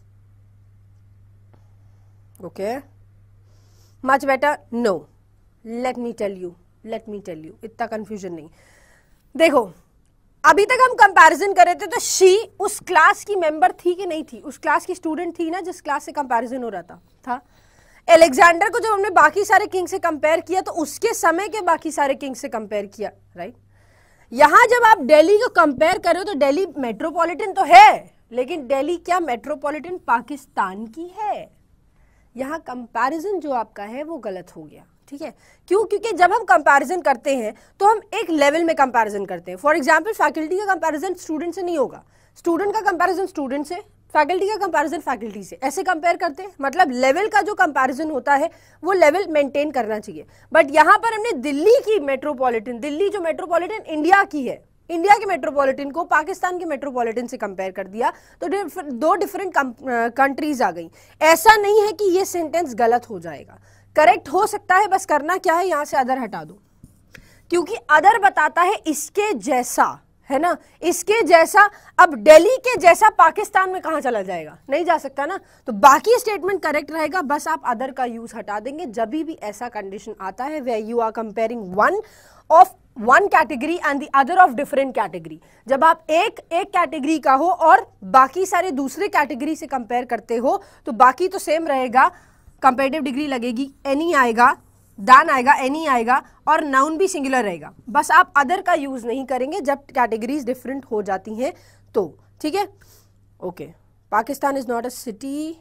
Okay. Much better? No. Let me tell you. Let me tell you. इतना confusion नहीं. देखो, अभी तक हम कंपैरिजन कर रहे थे तो शी उस क्लास की मेंबर थी कि नहीं थी? उस क्लास की स्टूडेंट थी ना जिस क्लास से कंपैरिजन हो रहा था. था. एलेक्जेंडर को जब हमने बाकी सारे किंग से कंपेयर किया तो उसके समय के बाकी सारे किंग से कंपेयर किया. राइट. यहां जब आप दिल्ली को कंपेयर कर रहे हो तो दिल्ली मेट्रोपॉलिटन तो है, लेकिन दिल्ली क्या मेट्रोपॉलिटन पाकिस्तान की है? यहाँ कंपैरिजन जो आपका है वो गलत हो गया. ठीक है. क्यों? क्योंकि जब हम कंपैरिजन करते हैं तो हम एक लेवल में कंपैरिजन करते हैं. फॉर एग्जांपल, फैकल्टी का कंपैरिजन स्टूडेंट से नहीं होगा, स्टूडेंट का कंपैरिजन स्टूडेंट से, फैकल्टी का कंपैरिजन फैकल्टी से, ऐसे कंपेयर करते हैं. मतलब लेवल का जो कंपैरिजन होता है वो लेवल मेंटेन करना चाहिए. बट यहाँ पर हमने दिल्ली की मेट्रोपॉलिटन, दिल्ली जो मेट्रोपॉलिटन इंडिया की है, इंडिया के मेट्रोपॉलिटन को पाकिस्तान के मेट्रोपॉलिटन से कंपेयर कर दिया तो दो डिफरेंट कंट्रीज आ गई. ऐसा नहीं है कि ये सेंटेंस गलत हो जाएगा, करेक्ट हो सकता है. बस करना क्या है, यहां से अदर हटा दो, क्योंकि अदर बताता है इसके जैसा, है ना, इसके जैसा. अब दिल्ली के जैसा पाकिस्तान में कहां चला जाएगा? नहीं जा सकता ना. तो बाकी स्टेटमेंट करेक्ट रहेगा, बस आप अदर का यूज हटा देंगे जब भी ऐसा कंडीशन आता है where you are comparing one of one category and the other of different category. जब आप एक एक कैटेगरी का हो और बाकी सारे दूसरे कैटेगरी से कंपेयर करते हो तो बाकी तो सेम रहेगा. कंपेरेटिव डिग्री लगेगी, एनी आएगा, दान आएगा, एनी आएगा, और नाउन भी सिंगुलर रहेगा. बस आप अदर का यूज नहीं करेंगे जब कैटेगरीज डिफरेंट हो जाती हैं तो. ठीक है. Okay. Pakistan is not a city.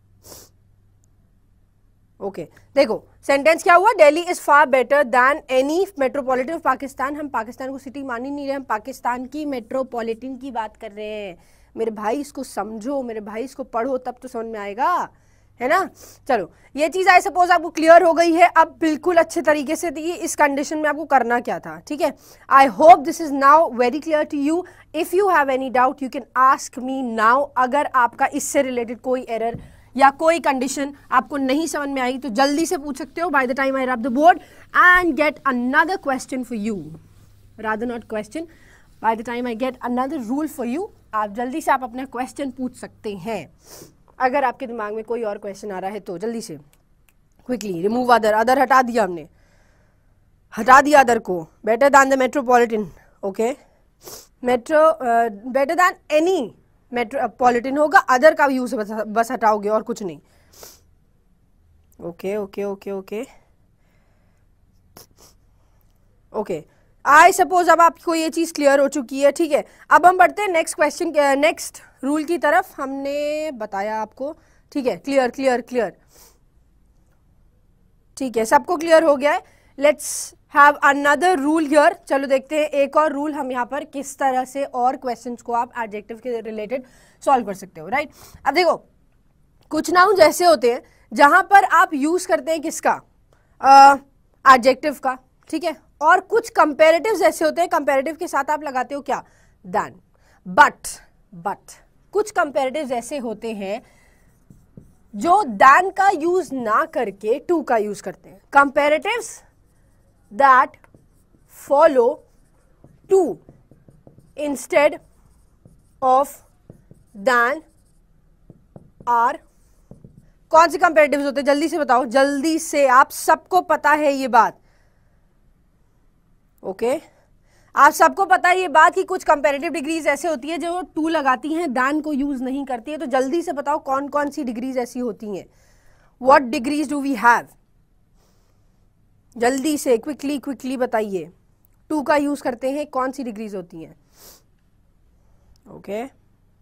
Okay okay. देखो सेंटेंस क्या हुआ, Delhi is far better than any metropolitan of Pakistan. हम पाकिस्तान को सिटी मान ही नहीं रहे, हम पाकिस्तान की मेट्रोपॉलिटन की बात कर रहे हैं. मेरे भाई इसको समझो, मेरे भाई इसको पढ़ो, तब तो समझ में आएगा, है ना. चलो, ये चीज आई सपोज आपको क्लियर हो गई है. अब बिल्कुल अच्छे तरीके से दी इस कंडीशन में आपको करना क्या था. ठीक है. I hope this is now very clear to you. If you have any doubt you can ask me now. अगर आपका इससे रिलेटेड कोई एरर या कोई कंडीशन आपको नहीं समझ में आई तो जल्दी से पूछ सकते हो. Bye the time I rub the board and get another question for you, rather not question, by the time I get another rule for you. आप जल्दी से आप अपना क्वेश्चन पूछ सकते हैं अगर आपके दिमाग में कोई और क्वेश्चन आ रहा है तो. जल्दी से क्विकली रिमूव अदर. अदर हटा दिया हमने, हटा दिया अदर को. Better than the metropolitan. Okay. Metro better than any metropolitan होगा, अदर का यूज बस हटाओगे और कुछ नहीं. Okay okay okay okay okay. I suppose अब आपको ये चीज क्लियर हो चुकी है. ठीक है. अब हम बढ़ते हैं नेक्स्ट क्वेश्चन, नेक्स्ट रूल की तरफ. हमने बताया आपको. ठीक है. Clear clear clear. ठीक है, सबको क्लियर हो गया है. Let's have another rule here. चलो देखते हैं एक और रूल हम यहाँ पर किस तरह से और क्वेश्चंस को आप एडजेक्टिव के रिलेटेड सॉल्व कर सकते हो. राइट. अब देखो, कुछ नाउन ऐसे होते हैं जहां पर आप यूज करते हैं किसका, एडजेक्टिव का. ठीक है. और कुछ कंपेरेटिव्स ऐसे होते हैं, कंपेरेटिव के साथ आप लगाते हो क्या, दैन। बट बट कुछ कंपेरेटिव्स ऐसे होते हैं जो दैन का यूज ना करके टू का यूज करते हैं। Comparatives that follow to instead of than are, कौन से कंपेरेटिव्स होते हैं, जल्दी से बताओ, जल्दी से, आप सबको पता है ये बात। Okay okay? आप सबको पता है ये बात कि कुछ कंपैरेटिव डिग्रीज ऐसे होती है जो टू लगाती हैं, दैन को यूज नहीं करती है। तो जल्दी से बताओ कौन कौन सी डिग्रीज ऐसी होती हैं, what degrees do we have, जल्दी से क्विकली क्विकली बताइए। टू का यूज करते हैं, कौन सी डिग्रीज होती हैं? Okay okay?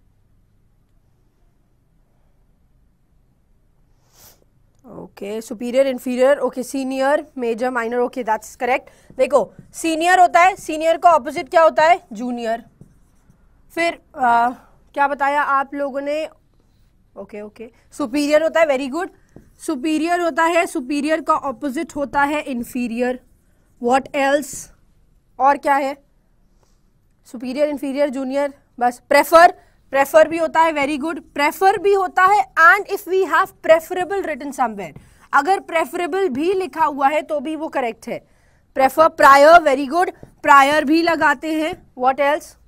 Okay, superior, inferior, okay, senior, major, minor, okay, that's correct. देखो सीनियर होता है, सीनियर का ऑपोजिट क्या होता है, जूनियर। फिर आ, क्या बताया आप लोगों ने, ओके ओके, सुपीरियर होता है, वेरी गुड, सुपीरियर होता है, सुपीरियर का ऑपोजिट होता है इन्फीरियर। व्हाट एल्स, और क्या है, सुपीरियर, इन्फीरियर, जूनियर, बस। प्रेफर, प्रेफर भी होता है, वेरी गुड, प्रेफर भी होता है। And if we have preferable written somewhere, अगर प्रेफरेबल भी लिखा हुआ है तो भी वो करेक्ट है। Prefer, prior, very good, prior भी लगाते हैं। व्हाट एल्स,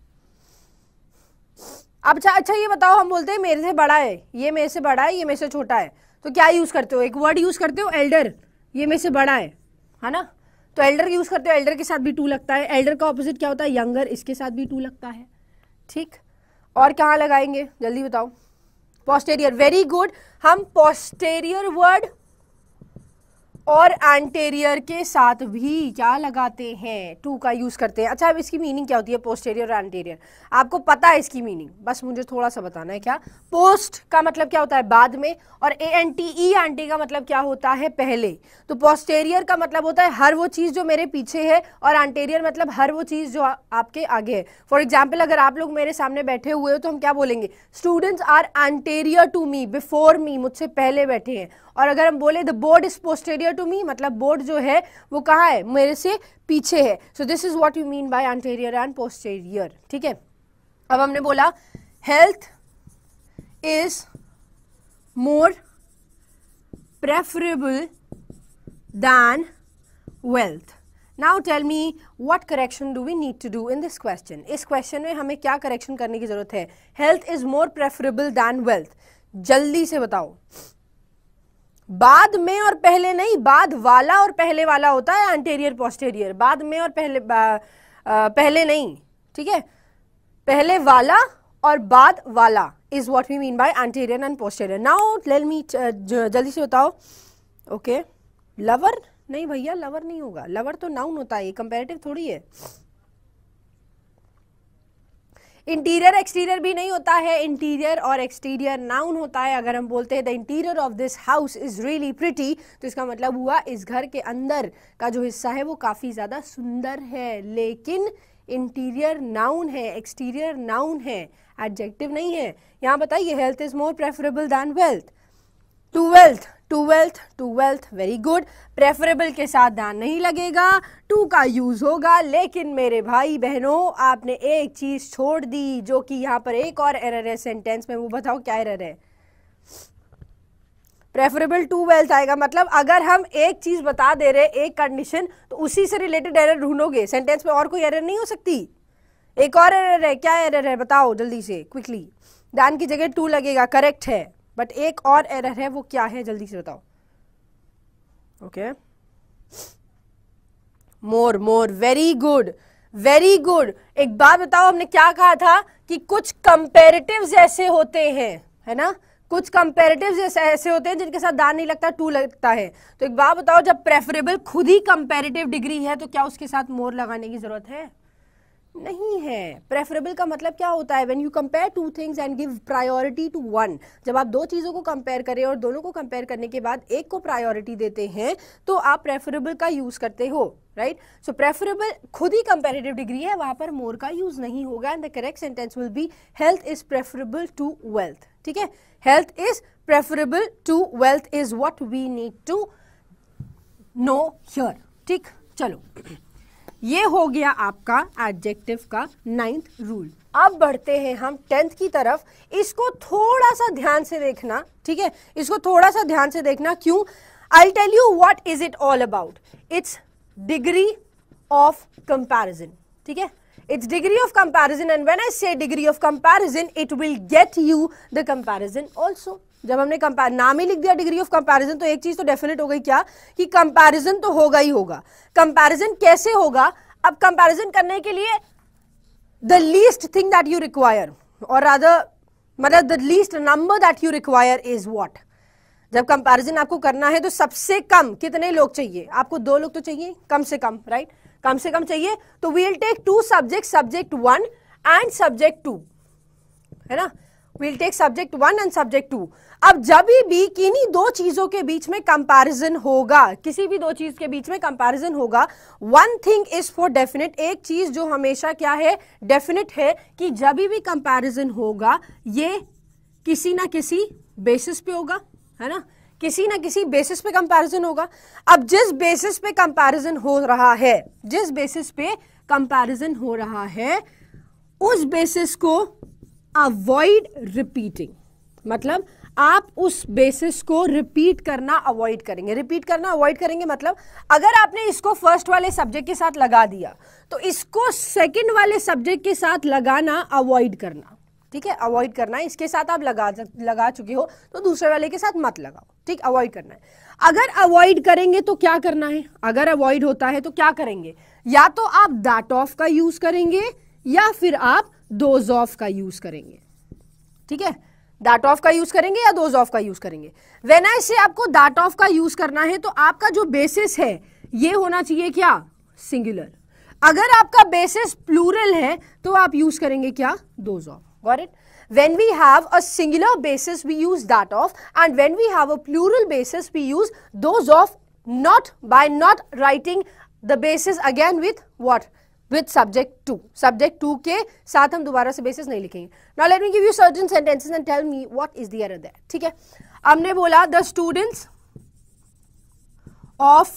अच्छा अच्छा ये बताओ, हम बोलते हैं मेरे से बड़ा है, ये मेरे से बड़ा है, ये मेरे से छोटा है, तो क्या यूज करते हो, एक वर्ड यूज करते हो, एल्डर, ये मेरे से बड़ा है है ना, तो एल्डर यूज करते हो, एल्डर के साथ भी टू लगता है। एल्डर का ऑपोजिट क्या होता है, यंगर, इसके साथ भी टू लगता है। ठीक, और कहाँ लगाएंगे जल्दी बताओ, पोस्टेरियर, वेरी गुड, हम पोस्टेरियर वर्ड और एंटेरियर के साथ भी क्या लगाते हैं, टू का यूज करते हैं। अच्छा अब इसकी मीनिंग क्या होती है, पोस्टेरियर और एंटेरियर, आपको पता है इसकी मीनिंग, बस मुझे थोड़ा सा बताना है। क्या, पोस्ट का मतलब क्या होता है, बाद में, और A N T E anti का मतलब क्या होता है, पहले। तो पोस्टेरियर का मतलब होता है हर वो चीज जो मेरे पीछे है, और एंटेरियर मतलब हर वो चीज जो आ, आपके आगे है। फॉर एग्जाम्पल अगर आप लोग मेरे सामने बैठे हुए हो तो हम क्या बोलेंगे, students are anterior to me, before me, मुझसे पहले बैठे हैं। और अगर हम बोले the board is posterior to me, मतलब बोर्ड जो है वो कहाँ है, मेरे से पीछे है। So this is what you mean by anterior and posterior. ठीक है, अब हमने बोला health is more preferable than wealth. Now tell me what correction do we need to do in this question. इस क्वेश्चन में हमें क्या करेक्शन करने की जरूरत है, health is more preferable than wealth, जल्दी से बताओ। बाद में और पहले नहीं, बाद वाला और पहले वाला होता है एंटेरियर पोस्टेरियर, बाद में और पहले आ, आ, पहले नहीं, ठीक है, पहले वाला और बाद वाला is what we mean by anterior and posterior. Now let me, जल्दी से बताओ। ओके, लवर नहीं भैया, लवर नहीं होगा, लवर तो नाउन होता है, ये कंपैरेटिव थोड़ी है। इंटीरियर एक्सटीरियर भी नहीं होता है, इंटीरियर और एक्सटीरियर नाउन होता है। अगर हम बोलते हैं the interior of this house is really pretty, तो इसका मतलब हुआ इस घर के अंदर का जो हिस्सा है वो काफी ज्यादा सुंदर है। लेकिन इंटीरियर नाउन है, एक्सटीरियर नाउन है, एडजेक्टिव नहीं है। यहाँ बताइए, health is more preferable than wealth, to wealth, to wealth, to wealth, very good. Preferable के साथ दैन नहीं लगेगा, टू का यूज होगा। लेकिन मेरे भाई बहनों, आपने एक चीज छोड़ दी, जो कि यहाँ पर एक और एरर है सेंटेंस में, वो बताओ क्या एरर है। प्रेफरेबल टू वेल्थ आएगा, मतलब अगर हम एक चीज बता दे रहे, एक कंडीशन, तो उसी से रिलेटेड एरर ढूंढोगे, सेंटेंस में और कोई एरर नहीं हो सकती। एक और एरर है, क्या एरर है बताओ जल्दी से, क्विकली। दैन की जगह टू लगेगा, करेक्ट है, बट एक और एरर है, वो क्या है जल्दी से बताओ। Okay, more, more, very good, very good. एक बात बताओ, हमने क्या कहा था कि कुछ कंपैरेटिव्स ऐसे होते हैं, है ना, कुछ कंपैरेटिव्स ऐसे ऐसे होते हैं जिनके साथ दैन नहीं लगता, टू लगता है। तो एक बात बताओ, जब प्रेफरेबल खुद ही कंपैरेटिव डिग्री है तो क्या उसके साथ मोर लगाने की जरूरत है, नहीं है। प्रेफरेबल का मतलब क्या होता है, when you compare two things and give priority to one, जब आप दो चीजों को कंपेयर करें और दोनों को कंपेयर करने के बाद एक को प्रायोरिटी देते हैं, तो आप प्रेफरेबल का यूज करते हो, राइट। सो प्रेफरेबल खुद ही कंपैरेटिव डिग्री है, वहां पर मोर का यूज नहीं होगा। And the correct sentence will be health is preferable to wealth. ठीक है, health is preferable to wealth is what we need to know here. ठीक, चलो ये हो गया आपका एडजेक्टिव का नाइन्थ रूल। अब बढ़ते हैं हम टेंथ की तरफ। इसको थोड़ा सा ध्यान से देखना, ठीक है, इसको थोड़ा सा ध्यान से देखना। क्यों? I tell you what is it all about. It's degree of comparison, ठीक है, it's degree of comparison and when I say degree of comparison it will get you the comparison also. जब हमने कंपेयर नाम ही लिख दिया degree of comparison, तो एक चीज तो डेफिनेट हो गई, क्या कि कंपैरिजन तो होगा ही होगा। कंपैरिजन कैसे होगा? अब कंपैरिजन करने के लिए the least thing that you require, और रादर मतलब the least number that you require is what. जब कंपैरिजन आपको करना है तो सबसे कम कितने लोग चाहिए? आपको दो लोग तो चाहिए कम से कम, राइट, कम से कम चाहिए। तो we will take two subject, subject one and subject two, है ना, we'll take subject one and subject two. अब जब भी किन्हीं दो चीजों के बीच में कंपैरिजन होगा, किसी भी दो चीज के बीच में कंपैरिजन होगा, one thing is for definite, एक चीज जो हमेशा क्या है, डेफिनेट है, कि जब भी कंपैरिजन होगा ये किसी ना किसी बेसिस पे होगा, है ना, किसी ना किसी बेसिस पे कंपैरिजन होगा। अब जिस बेसिस पे कंपैरिजन हो रहा है, जिस बेसिस पे कंपैरिजन हो रहा है, उस बेसिस को अवॉइड रिपीटिंग, मतलब आप उस बेसिस को रिपीट करना अवॉइड करेंगे। रिपीट करना अवॉइड करेंगे मतलब अगर आपने इसको फर्स्ट वाले सब्जेक्ट के साथ लगा दिया तो इसको सेकंड वाले सब्जेक्ट के साथ लगाना अवॉइड करना, ठीक है, अवॉइड करना है। इसके साथ आप लगा लगा चुके हो तो दूसरे वाले के साथ मत लगाओ, ठीक, अवॉइड करना है। अगर अवॉइड करेंगे तो क्या करना है? अगर अवॉइड होता है तो क्या करेंगे? या तो आप दैट ऑफ का यूज करेंगे या फिर आप दोज ऑफ का यूज करेंगे, ठीक है, दैट ऑफ का यूज करेंगे या दोज ऑफ का यूज करेंगे। व्हेन आई से आपको दैट ऑफ का यूज करना है तो आपका जो बेसिस है ये होना चाहिए क्या? सिंगुलर। अगर आपका बेसिस प्लूरल है तो आप यूज करेंगे क्या? Those of. Got it? When we have a singular basis, we use that of, and when we have a plural basis, we use those of, not by not writing the basis again with what? With subject to. Subject to के साथ हम दोबारा से basis नहीं लिखेंगे. Now let me give you certain sentences and tell me what is the error there. ठीक है? हमने बोला the students of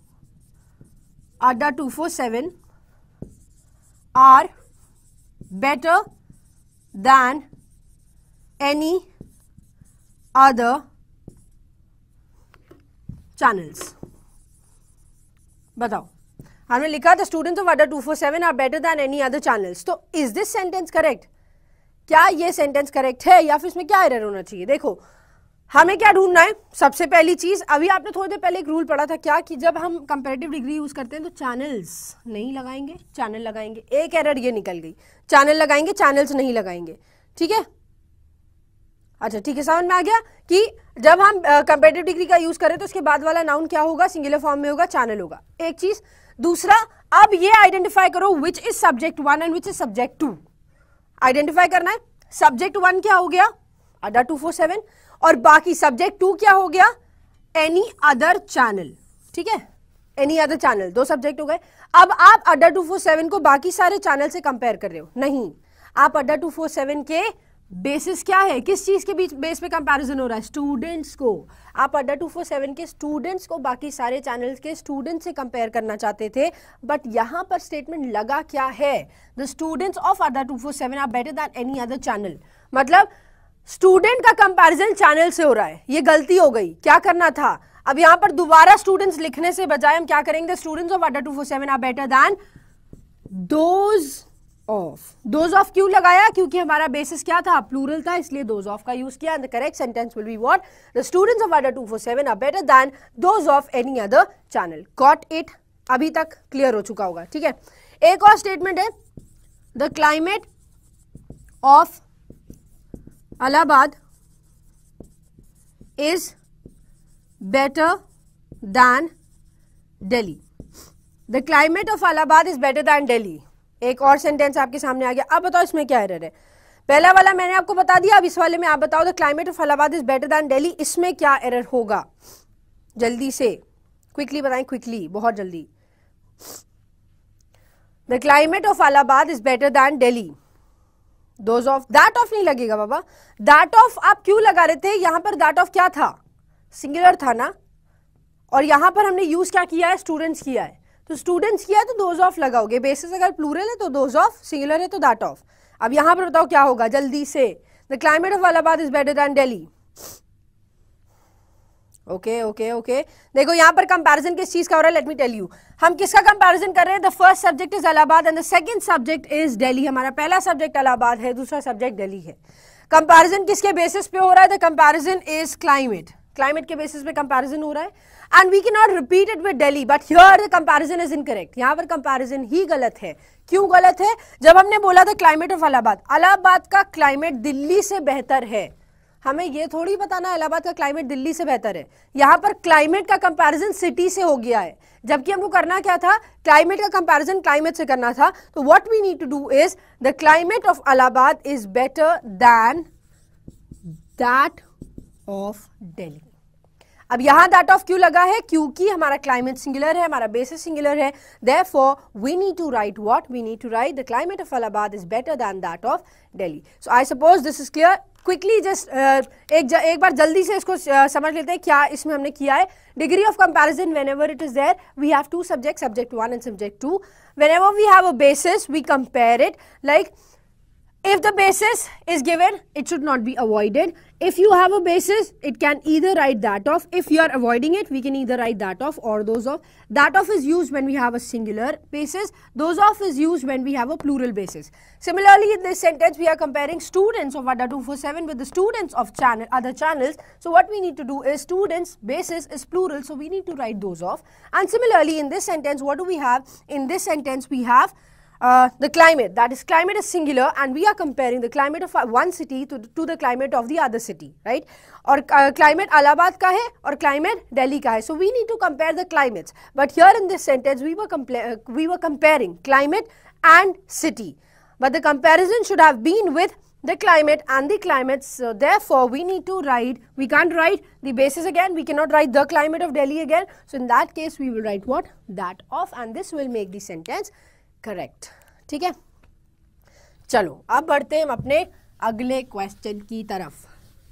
Adda two forty-seven are better than any other channels. बताओ, हमने लिखा था students of Adda two four seven are better than any other channels. तो is this sentence correct? क्या ये सेंटेंस करेक्ट है या फिर इसमें क्या एरर होना चाहिए? देखो, हमें क्या ढूंढना है? सबसे पहली चीज, अभी आपने थोड़ी देर पहले एक रूल पढ़ा था क्या, कि जब हम कंपैरेटिव डिग्री यूज करते हैं तो चैनल्स नहीं लगाएंगे, चैनल लगाएंगे। एक एरर ये निकल गई, चैनल लगाएंगे, चैनल्स नहीं लगाएंगे, ठीक है। अच्छा ठीक है, समझ में आ गया कि जब हम कंपैरेटिव डिग्री का यूज करें तो इसके बाद वाला नाउन क्या होगा? सिंगुलर फॉर्म में होगा, चैनल होगा। एक चीज। दूसरा, अब ये आइडेंटिफाई करो which is subject one and which is subject two. Identify करना है। सब्जेक्ट वन क्या हो गया? अड्डा टू फोर सेवन, और बाकी सब्जेक्ट टू क्या हो गया? एनी अदर चैनल, ठीक है, एनी अदर चैनल। दो सब्जेक्ट हो गए। अब आप अड्डा टू फोर सेवन को बाकी सारे चैनल से कंपेयर कर रहे हो? नहीं, आप अड्डा टू फोर सेवन के बेसिस क्या है? किस चीज के बीच बेस पे कंपैरिजन हो रहा है? स्टूडेंट्स को। आप अड्डा टू फोर सेवन के स्टूडेंट्स को बाकी सारे चैनल्स के स्टूडेंट्स से कंपेयर करना चाहते थे, बट यहां पर स्टेटमेंट लगा क्या है? The students of Adda two four seven are better than any other channel. मतलब स्टूडेंट का कंपैरिजन चैनल से हो रहा है, ये गलती हो गई। क्या करना था? अब यहां पर दोबारा स्टूडेंट्स लिखने से बजाय हम क्या करेंगे? Students of Adda two four seven are better than those of. Those of क्यों लगाया? क्योंकि हमारा बेसिस क्या था? प्लूरल था, इसलिए दोज ऑफ का यूज किया। And the correct sentence will be what? The students of Adda two four seven are better than those of any other channel. Got it? अभी तक क्लियर हो चुका होगा, ठीक है। एक और स्टेटमेंट है, the climate of Allahabad is better than Delhi. The climate of Allahabad is better than Delhi. एक और सेंटेंस आपके सामने आ गया। अब बताओ इसमें क्या एरर है? पहला वाला मैंने आपको बता दिया, अब इस वाले में आप बताओ, the climate of Allahabad is better than Delhi, इसमें क्या एरर होगा? जल्दी से क्विकली बताएं, क्विकली, बहुत जल्दी। The climate of Allahabad is better than Delhi. Those of, that of नहीं लगेगा बाबा। दैट ऑफ आप क्यों लगा रहे थे? यहां पर दैट ऑफ क्या था? सिंगुलर था ना, और यहां पर हमने यूज क्या किया है? स्टूडेंट्स किया है। तो स्टूडेंट्स किया है तो दोज ऑफ लगाओगे, बेसिस अगर प्लूरल है तो दोज ऑफ, सिंगुलर है तो दैट ऑफ। अब यहां पर बताओ क्या होगा जल्दी से, the climate of Allahabad is better than Delhi. Okay okay okay, देखो यहां पर कंपैरिजन किस चीज का हो रहा है, लेट मी टेल यू। हम किसका कंपैरिजन कर रहे हैं, the first subject is Allahabad and the second subject is Delhi. हमारा पहला सब्जेक्ट इलाहाबाद है, दूसरा सब्जेक्ट दिल्ली है। कंपैरिजन किसके बेसिस पे हो रहा है, the comparison is climate, climate के बेसिस पे कंपैरिजन हो रहा है। And we can not repeat it with Delhi, but here the comparison is incorrect. यहां पर कंपैरिजन ही गलत है। क्यों गलत है, जब हमने बोला था क्लाइमेट ऑफ इलाहाबाद, इलाहाबाद का क्लाइमेट दिल्ली से बेहतर है, हमें ये थोड़ी बताना इलाहाबाद का क्लाइमेट दिल्ली से बेहतर है। यहां पर क्लाइमेट का कंपैरिजन सिटी से हो गया है, जबकि हमको करना क्या था, क्लाइमेट का कंपैरिजन क्लाइमेट से करना था। तो what we need to do is the climate of Allahabad is better than that of Delhi. अब यहां दैट ऑफ क्यों लगा है, क्योंकि हमारा क्लाइमेट सिंगुलर है, हमारा बेसिस सिंगुलर है। Therefore we need to write what, we need to write the climate of Allahabad is better than that of Delhi. So I suppose this is clear. Quickly just एक ज, एक बार जल्दी से इसको uh, समझ लेते हैं क्या इसमें हमने किया है। Degree of comparison, whenever it is there we have two subject, subject one and subject two. Whenever we have a basis we compare it, like if the basis is given, it should not be avoided. If you have a basis, it can either write that of. If you are avoiding it, we can either write that of or those of. That of is used when we have a singular basis. Those of is used when we have a plural basis. Similarly, in this sentence, we are comparing students of Adda two forty-seven with the students of channel, other channels. So what we need to do is students, basis is plural, so we need to write those of. And similarly, in this sentence, what do we have? In this sentence, we have Uh, the climate, that is climate is singular and we are comparing the climate of one city to, to the climate of the other city, right? और uh, climate Allahabad का है और climate Delhi का है, so we need to compare the climates. But here in this sentence we were uh, we were comparing climate and city, but the comparison should have been with the climate and the climates. So therefore we need to write, we can't write the basis again, we cannot write the climate of Delhi again. So in that case we will write what, that of, and this will make the sentence correct. ठीक है, चलो अब बढ़ते हैं हम अपने अगले question की तरफ।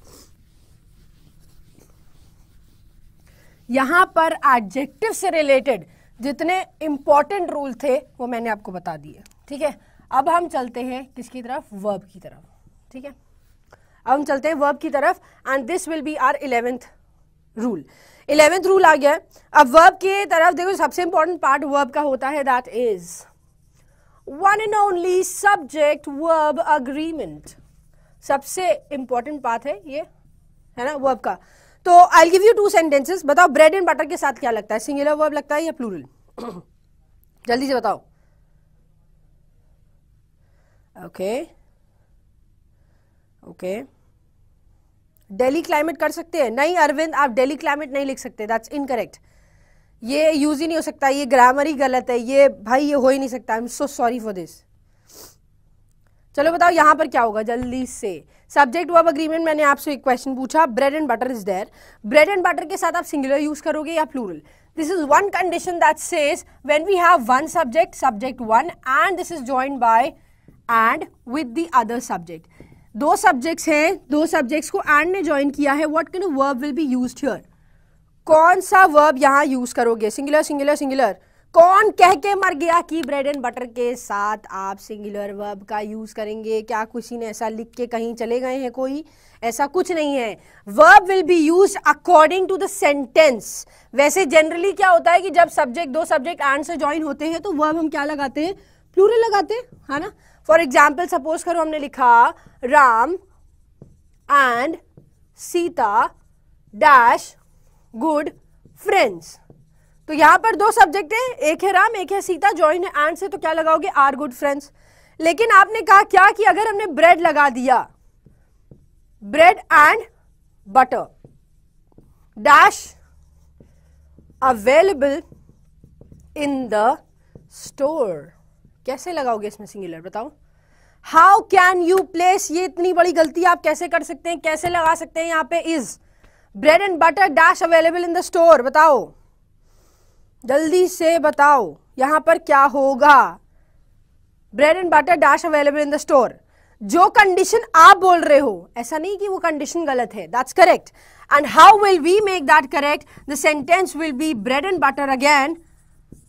यहां पर एडजेक्टिव से रिलेटेड जितने इंपॉर्टेंट रूल थे वो मैंने आपको बता दिए। ठीक है, अब हम चलते हैं किसकी तरफ, वर्ब की तरफ। ठीक है, अब हम चलते हैं वर्ब की तरफ and this will be our eleventh rule. Eleventh rule आ गया। अब वर्ब की तरफ देखो, सबसे इंपॉर्टेंट पार्ट वर्ब का होता है that is one and only subject verb agreement. सबसे इंपॉर्टेंट पार्ट है ये, है ना, वर्ब का। तो I give you two sentences, बताओ ब्रेड एंड बटर के साथ क्या लगता है, सिंगुलर वर्ब लगता है या प्लूरल? जल्दी से बताओ। ओके ओके, दिल्ली क्लाइमेट कर सकते हैं? नहीं अरविंद, आप दिल्ली क्लाइमेट नहीं लिख सकते, दैट्स इनकरेक्ट। ये यूज ही नहीं हो सकता, ये ग्रामर ही गलत है, ये भाई ये हो ही नहीं सकता। I am so sorry for this. चलो बताओ यहां पर क्या होगा जल्दी से। सब्जेक्ट वर्ब अग्रीमेंट, मैंने आपसे एक क्वेश्चन पूछा, bread and butter is there. Bread and butter के साथ आप सिंगुलर यूज करोगे या plural? This is one condition that says when we have one subject, subject one, and this is joined by and with the other subject. दो subjects हैं, दो subjects को and ने ज्वाइन किया है, what kind of verb will be used here? कौन सा verb यहां यूज करोगे? Singular singular singular. कौन कह के मर गया कि ब्रेड एंड बटर के साथ आप सिंगुलर वर्ब का यूज करेंगे? क्या किसी ने ऐसा लिख के कहीं चले गए हैं? कोई ऐसा कुछ नहीं है। Verb will be used according to the sentence. वैसे जनरली क्या होता है कि जब सब्जेक्ट, दो सब्जेक्ट एंड से ज्वाइन होते हैं तो वर्ब हम क्या लगाते हैं? प्लूरल लगाते हैं, है ना। फॉर एग्जाम्पल सपोज करो हमने लिखा Ram and Sita dash good friends, तो यहां पर दो सब्जेक्ट है, एक है राम एक है सीता, ज्वाइन है एंड से, तो क्या लगाओगे? Are good friends. लेकिन आपने कहा क्या कि अगर हमने ब्रेड लगा दिया, bread and butter dash available in the store, कैसे लगाओगे इसमें सिंगुलर? बताओ। हाउ कैन यू प्लेस, ये इतनी बड़ी गलती आप कैसे कर सकते हैं? कैसे लगा सकते हैं यहां पे is? Bread and butter dash available in the store, बताओ जल्दी से बताओ यहां पर क्या होगा? Bread and butter dash available in the store. जो कंडीशन आप बोल रहे हो, ऐसा नहीं कि वो कंडीशन गलत है, that's correct. And how will we make that correct? The sentence will be bread and butter again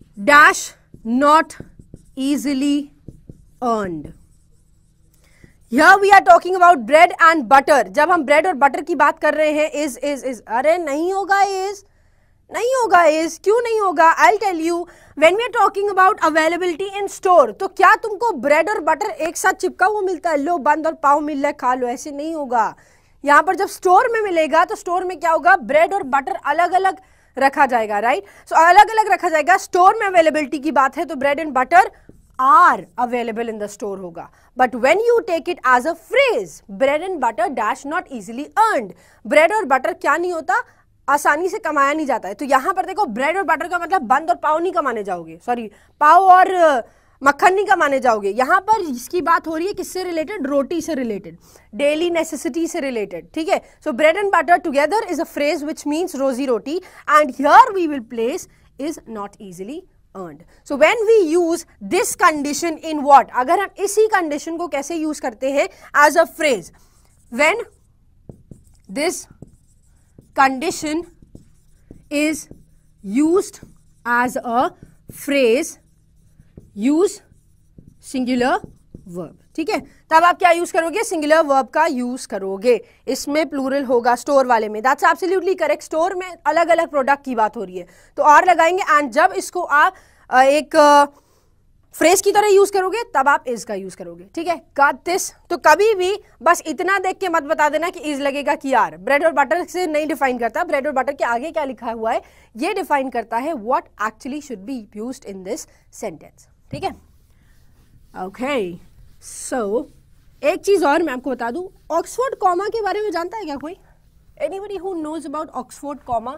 dash not easily earned. Here we are talking about bread and butter. जब हम bread और butter की बात कर रहे हैं, is is is अरे नहीं होगा is नहीं होगा is क्यों नहीं होगा? I'll tell you. When we are talking about availability in store, तो क्या तुमको bread और butter एक साथ चिपका हुआ मिलता है? लो बंद और पाव मिल रहा है खा लो, ऐसे नहीं होगा. यहाँ पर जब स्टोर में मिलेगा तो स्टोर में क्या होगा? ब्रेड और बटर अलग अलग रखा जाएगा, राइट? सो अलग अलग रखा जाएगा. स्टोर में अवेलेबिलिटी की बात है तो bread and butter are available in the store होगा. But when you take it as a phrase, bread and butter dash not easily earned. Bread और बटर क्या नहीं होता? आसानी से कमाया नहीं जाता है. तो यहां पर देखो, ब्रेड और बटर का मतलब बंद और पाव नहीं कमाने जाओगे, सॉरी पाव और मक्खन नहीं कमाने जाओगे. यहां पर इसकी बात हो रही है किससे रिलेटेड? रोटी से रिलेटेड, डेली नेसेसिटी से रिलेटेड. ठीक है. So bread and butter together is a phrase which means रोजी रोटी, and here we will place is not easily earned. So when we use this condition in what? अगर हम इसी condition को कैसे use करते हैं as a phrase? When this condition is used as a phrase, use singular verb. ठीक है. तब आप क्या यूज करोगे? सिंगुलर वर्ब का यूज करोगे. इसमें प्लूरल होगा स्टोर वाले में. That's absolutely correct. स्टोर में अलग अलग प्रोडक्ट की बात हो रही है तो और लगाएंगे, एंड जब इसको आप एक फ्रेज की तरह यूज करोगे तब आप इज का यूज करोगे. ठीक है. Got this? तो कभी भी बस इतना देख के मत बता देना कि इज लगेगा कि आर. ब्रेड और बटर से नहीं डिफाइन करता. ब्रेड और बटर के आगे क्या लिखा हुआ है ये डिफाइन करता है what actually should be used in this sentence. ठीक है. ओके. सो एक चीज और मैं आपको बता दूं, ऑक्सफोर्ड कॉमा के बारे में जानता है क्या कोई? Anybody who knows about Oxford comma?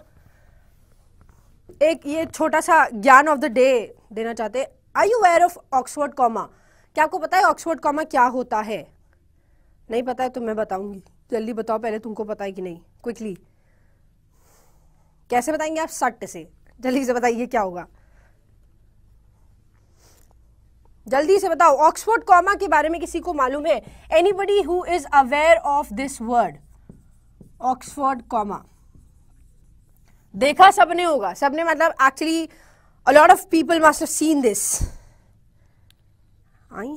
एक ये छोटा सा ज्ञान ऑफ द डे देना चाहते हैं. Are you aware of Oxford comma? क्या आपको पता है ऑक्सफोर्ड कॉमा क्या होता है? नहीं पता है तो मैं बताऊंगी. जल्दी बताओ पहले, तुमको पता है कि नहीं? क्विकली. कैसे बताएंगे आप? सट से. जल्दी से बताइए क्या होगा. जल्दी से बताओ. ऑक्सफोर्ड कॉमा के बारे में किसी को मालूम है? Anybody who is aware of this word Oxford comma? देखा सबने होगा. सबने मतलब actually a lot of people must have seen this. I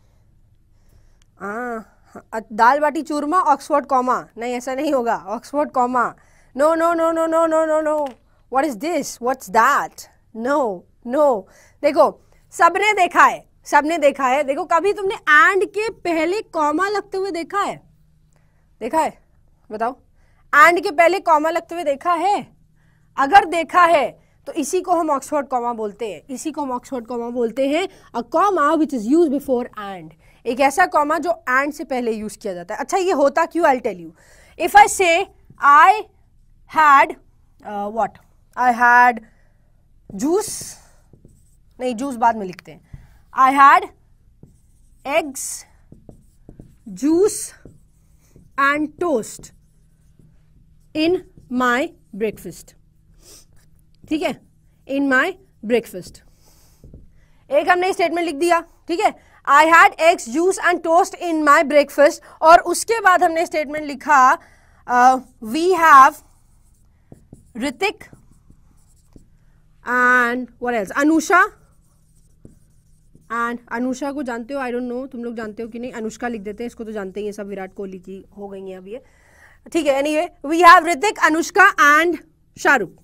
ah, dal bati churma Oxford comma? नहीं, ऐसा नहीं होगा. Oxford comma no no no no no no no no. What is this? What's that? No no. देखो सबने देखा है, सबने देखा है. देखो कभी तुमने एंड के पहले कॉमा लगते हुए देखा है? देखा है? बताओ. एंड के पहले कॉमा लगते हुए देखा है? अगर देखा है तो इसी को हम ऑक्सफोर्ड कॉमा बोलते हैं. इसी को हम ऑक्सफोर्ड कॉमा बोलते हैं. A comma which is use before and. एक ऐसा कॉमा जो एंड से पहले यूज किया जाता है. अच्छा ये होता क्यों? I tell you. If I say I had what? I had juice. नहीं, जूस बाद में लिखते हैं. I had eggs, juice and toast in my breakfast. ठीक है. In my breakfast. एक हमने स्टेटमेंट लिख दिया. ठीक है. I had eggs, juice and toast in my breakfast. और उसके बाद हमने स्टेटमेंट लिखा we have Hrithik and what else? Anusha. And Anusha को जानते हो? आई डोंट नो तुम लोग जानते हो कि नहीं. अनुष्का लिख देते हैं. इसको तो जानते ही हैं सब. विराट कोहली की हो गई है अभी. ठीक है. Anyway we have Hrithik, Anushka and Shahrukh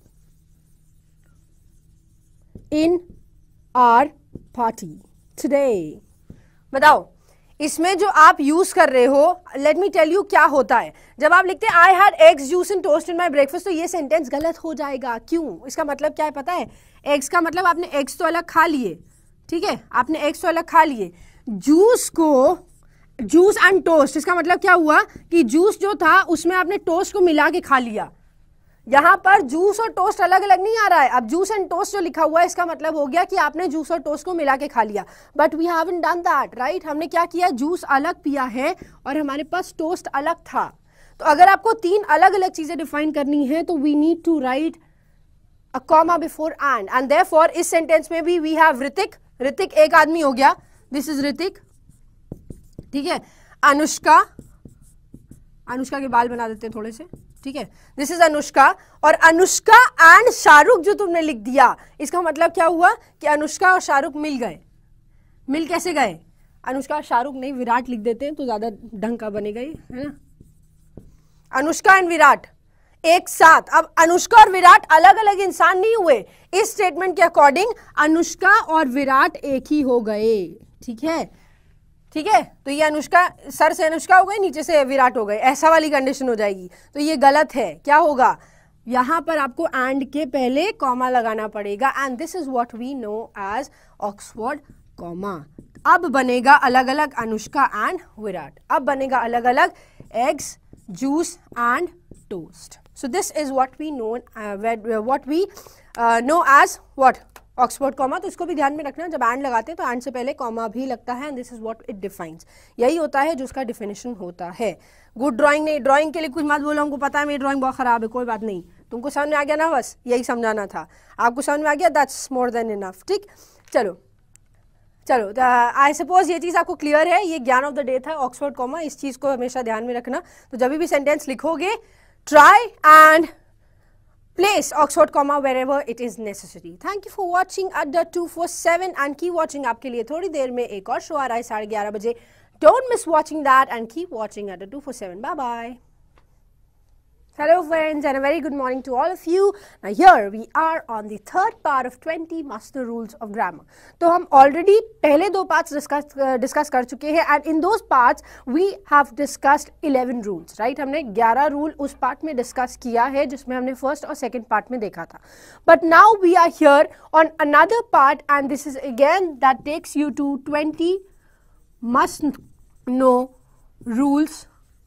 in our party today. बताओ इसमें जो आप यूज कर रहे हो, लेट मी टेल यू क्या होता है. जब आप लिखते हैं I had eggs, juice and toast in my breakfast, तो ये सेंटेंस गलत हो जाएगा. क्यों? इसका मतलब क्या है पता है? एग्स का मतलब आपने एग्स तो अलग खा लिए. ठीक है. आपने एग्स तो अलग खा लिए. जूस को जूस एंड टोस्ट, इसका मतलब क्या हुआ कि जूस जो था उसमें आपने टोस्ट को मिला के खा लिया. यहां पर जूस और टोस्ट अलग अलग नहीं आ रहा है. अब जूस एंड टोस्ट जो लिखा हुआ है इसका मतलब हो गया कि आपने जूस और टोस्ट को मिला के खा लिया. But we haven't done that, right? हमने क्या किया? जूस अलग पिया है और हमारे पास टोस्ट अलग था. तो अगर आपको तीन अलग अलग चीजें डिफाइन करनी है तो we need to write a comma before and. And therefore इस सेंटेंस में भी वी हैव ऋतिक. ऋतिक एक आदमी हो गया. This is Hrithik. ठीक है. अनुष्का. अनुष्का के बाल बना देते हैं थोड़े से. ठीक है, दिस इज अनुष्का, और अनुष्का एंड शाहरुख जो तुमने लिख दिया, इसका मतलब क्या हुआ कि अनुष्का और शाहरुख मिल गए। मिल कैसे गए? अनुष्का और शाहरुख नहीं, विराट लिख देते हैं तो ज्यादा ढंग का बनेगा ये, है ना। अनुष्का एंड विराट एक साथ। अब अनुष्का और विराट अलग अलग इंसान नहीं हुए, इस स्टेटमेंट के अकॉर्डिंग अनुष्का और विराट एक ही हो गए। ठीक है, ठीक है, तो ये अनुष्का, सर से अनुष्का हो गई, नीचे से विराट हो गए, ऐसा वाली कंडीशन हो जाएगी, तो ये गलत है। क्या होगा? यहां पर आपको एंड के पहले कॉमा लगाना पड़ेगा, and this is what we know as Oxford comma. अब बनेगा अलग अलग अनुष्का एंड विराट, अब बनेगा अलग अलग eggs, juice and toast. So this is what we know, what we know as what Oxford comma. तो इसको भी ध्यान में रखना, जब एंड लगाते हैं तो एंड से पहले कॉमा भी लगता है, and this is what it defines. यही होता है जो उसका डिफिनेशन होता है। गुड ड्राइंग नहीं, ड्राइंग के लिए कुछ मत बोलो, हमको पता है मेरी ड्राइंग बहुत खराब है, कोई बात नहीं, तुमको समझ में आ गया ना, बस यही समझाना था। आपको समझ में आ गया, दैट्स मोर देन इनफ। ठीक, चलो चलो, आई सपोज ये चीज़ आपको क्लियर है। ये ज्ञान ऑफ द डे था, ऑक्सफोर्ड कॉमा, इस चीज़ को हमेशा ध्यान में रखना। तो जब भी सेंटेंस लिखोगे, try and place Oxford comma wherever it is necessary. Thank you for watching Adda two four seven and keep watching. आपके लिए थोड़ी देर में एक और शो आ रहा है साढ़े ग्यारह बजे. Don't miss watching that and keep watching Adda two four seven. Bye bye. Hello friends and a very good morning to all of you. Now here we are on the third part of twenty master rules of grammar. तो हम already पहले दो parts discuss discuss कर चुके हैं, and in those parts we have discussed eleven rules, right? हमने ग्यारह rule उस part में discuss किया है जिसमें हमने first और second part में देखा था. But now we are here on another part, and this is again that takes you to twenty must know rules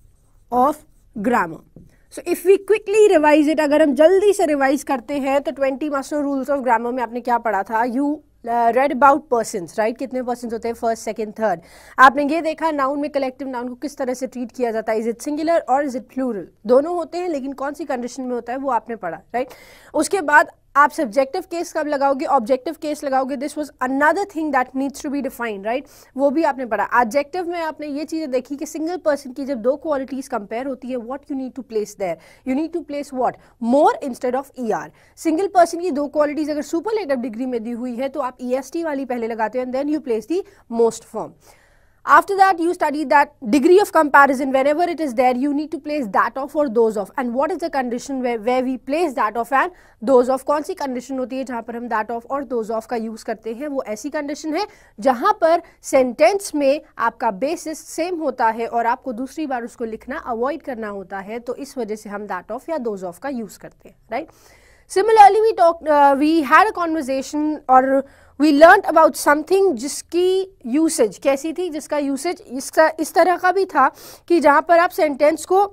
of grammar. So if we quickly revise it, अगर हम जल्दी से revise करते हैं तो twenty master rules of grammar में आपने क्या पढ़ा था? You read about persons, right? कितने पर्सन्स होते हैं? First, second, third. आपने ये देखा नाउन में कलेक्टिव नाउन को किस तरह से ट्रीट किया जाता है. इज इट सिंगुलर और इज इट प्लूरल? दोनों होते हैं, लेकिन कौन सी कंडीशन में होता है वो आपने पढ़ा, राइट? उसके बाद आप सब्जेक्टिव केस कब लगाओगे, ऑब्जेक्टिव केस लगाओगे. This was another thing that needs to be defined, right? वो भी आपने पढ़ा. एडजेक्टिव में आपने ये चीजें देखी कि सिंगल पर्सन की जब दो क्वालिटीज कंपेयर होती है, what you need to place there, you need to place what, more instead of E R. Single person की दो क्वालिटीज अगर सुपरलेटिव डिग्री में दी हुई है तो आप ई एस टी वाली पहले लगाते हो, and then you place the most form. After that, you study that degree of comparison. Whenever it is there, you need to place that of or those of. And what is the condition where, where we place that of and those of? कौन सी condition होती है जहाँ पर हम that of और those of का use करते हैं? वो ऐसी condition है जहाँ पर sentence में आपका basis same होता है और आपको दूसरी बार उसको लिखना avoid करना होता है, तो इस वजह से हम that of या those of का use करते हैं, right? Similarly, we talked, uh, we had a conversation or we learned about something जिसकी यूसेज कैसी थी, जिसका यूसेज इसका इस तरह का भी था कि जहाँ पर आप सेंटेंस को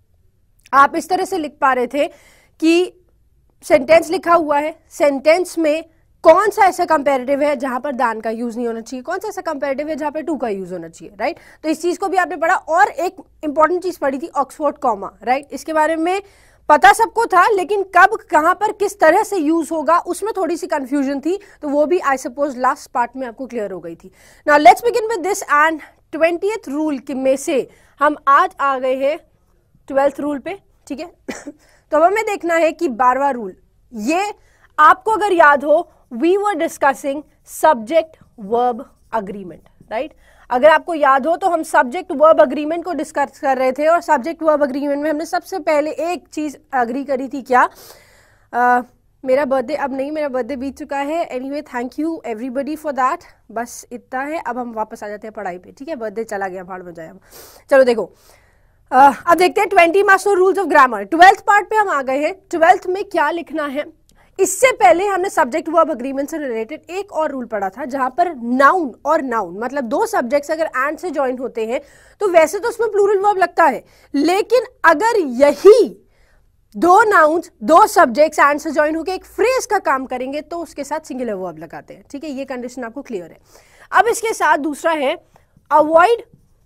आप इस तरह से लिख पा रहे थे कि सेंटेंस लिखा हुआ है, सेंटेंस में कौन सा ऐसा कंपैरेटिव है जहाँ पर दान का यूज नहीं होना चाहिए, कौन सा ऐसा कंपैरेटिव है जहाँ पर टू का यूज होना चाहिए, राइट? तो इस चीज को भी आपने पढ़ा. और एक इंपॉर्टेंट चीज पढ़ी थी ऑक्सफोर्ड कॉमा, राइट? इसके बारे में पता सबको था, लेकिन कब कहां पर किस तरह से यूज होगा उसमें थोड़ी सी कंफ्यूजन थी, तो वो भी आई सपोज लास्ट पार्ट में आपको क्लियर हो गई थी. Now let's begin with this and twentieth rule के में से हम आज आ गए हैं ट्वेल्थ रूल पे, ठीक है? तो अब हमें देखना है कि बारहवां रूल, ये आपको अगर याद हो, we were discussing subject verb agreement, right? अगर आपको याद हो तो हम सब्जेक्ट वर्ब अग्रीमेंट को डिस्कस कर रहे थे, और सब्जेक्ट वर्ब अग्रीमेंट में हमने सबसे पहले एक चीज अग्री करी थी, क्या? uh, मेरा बर्थडे अब नहीं, मेरा बर्थडे बीत चुका है. Anyway thank you everybody for that. बस इतना है, अब हम वापस आ जाते हैं पढ़ाई पे, ठीक है? बर्थडे चला गया, भाड़ में जाए. अब चलो देखो, uh, अब देखते हैं twenty master rules of grammar. Twelfth part पे हम आ गए हैं. ट्वेल्थ में क्या लिखना है? इससे पहले हमने सब्जेक्ट वर्ब अग्रीमेंट से रिलेटेड एक और रूल पढ़ा था, जहां पर नाउन और नाउन मतलब दो सब्जेक्ट्स अगर एंड से ज्वाइन होते हैं तो वैसे तो उसमें प्लूरल वर्ब लगता है, लेकिन अगर यही दो नाउन्स दो सब्जेक्ट्स एंड से ज्वाइन होकर एक फ्रेज का काम करेंगे तो उसके साथ सिंगुलर वर्ब लगाते हैं, ठीक है? ये कंडीशन आपको क्लियर है. अब इसके साथ दूसरा है avoid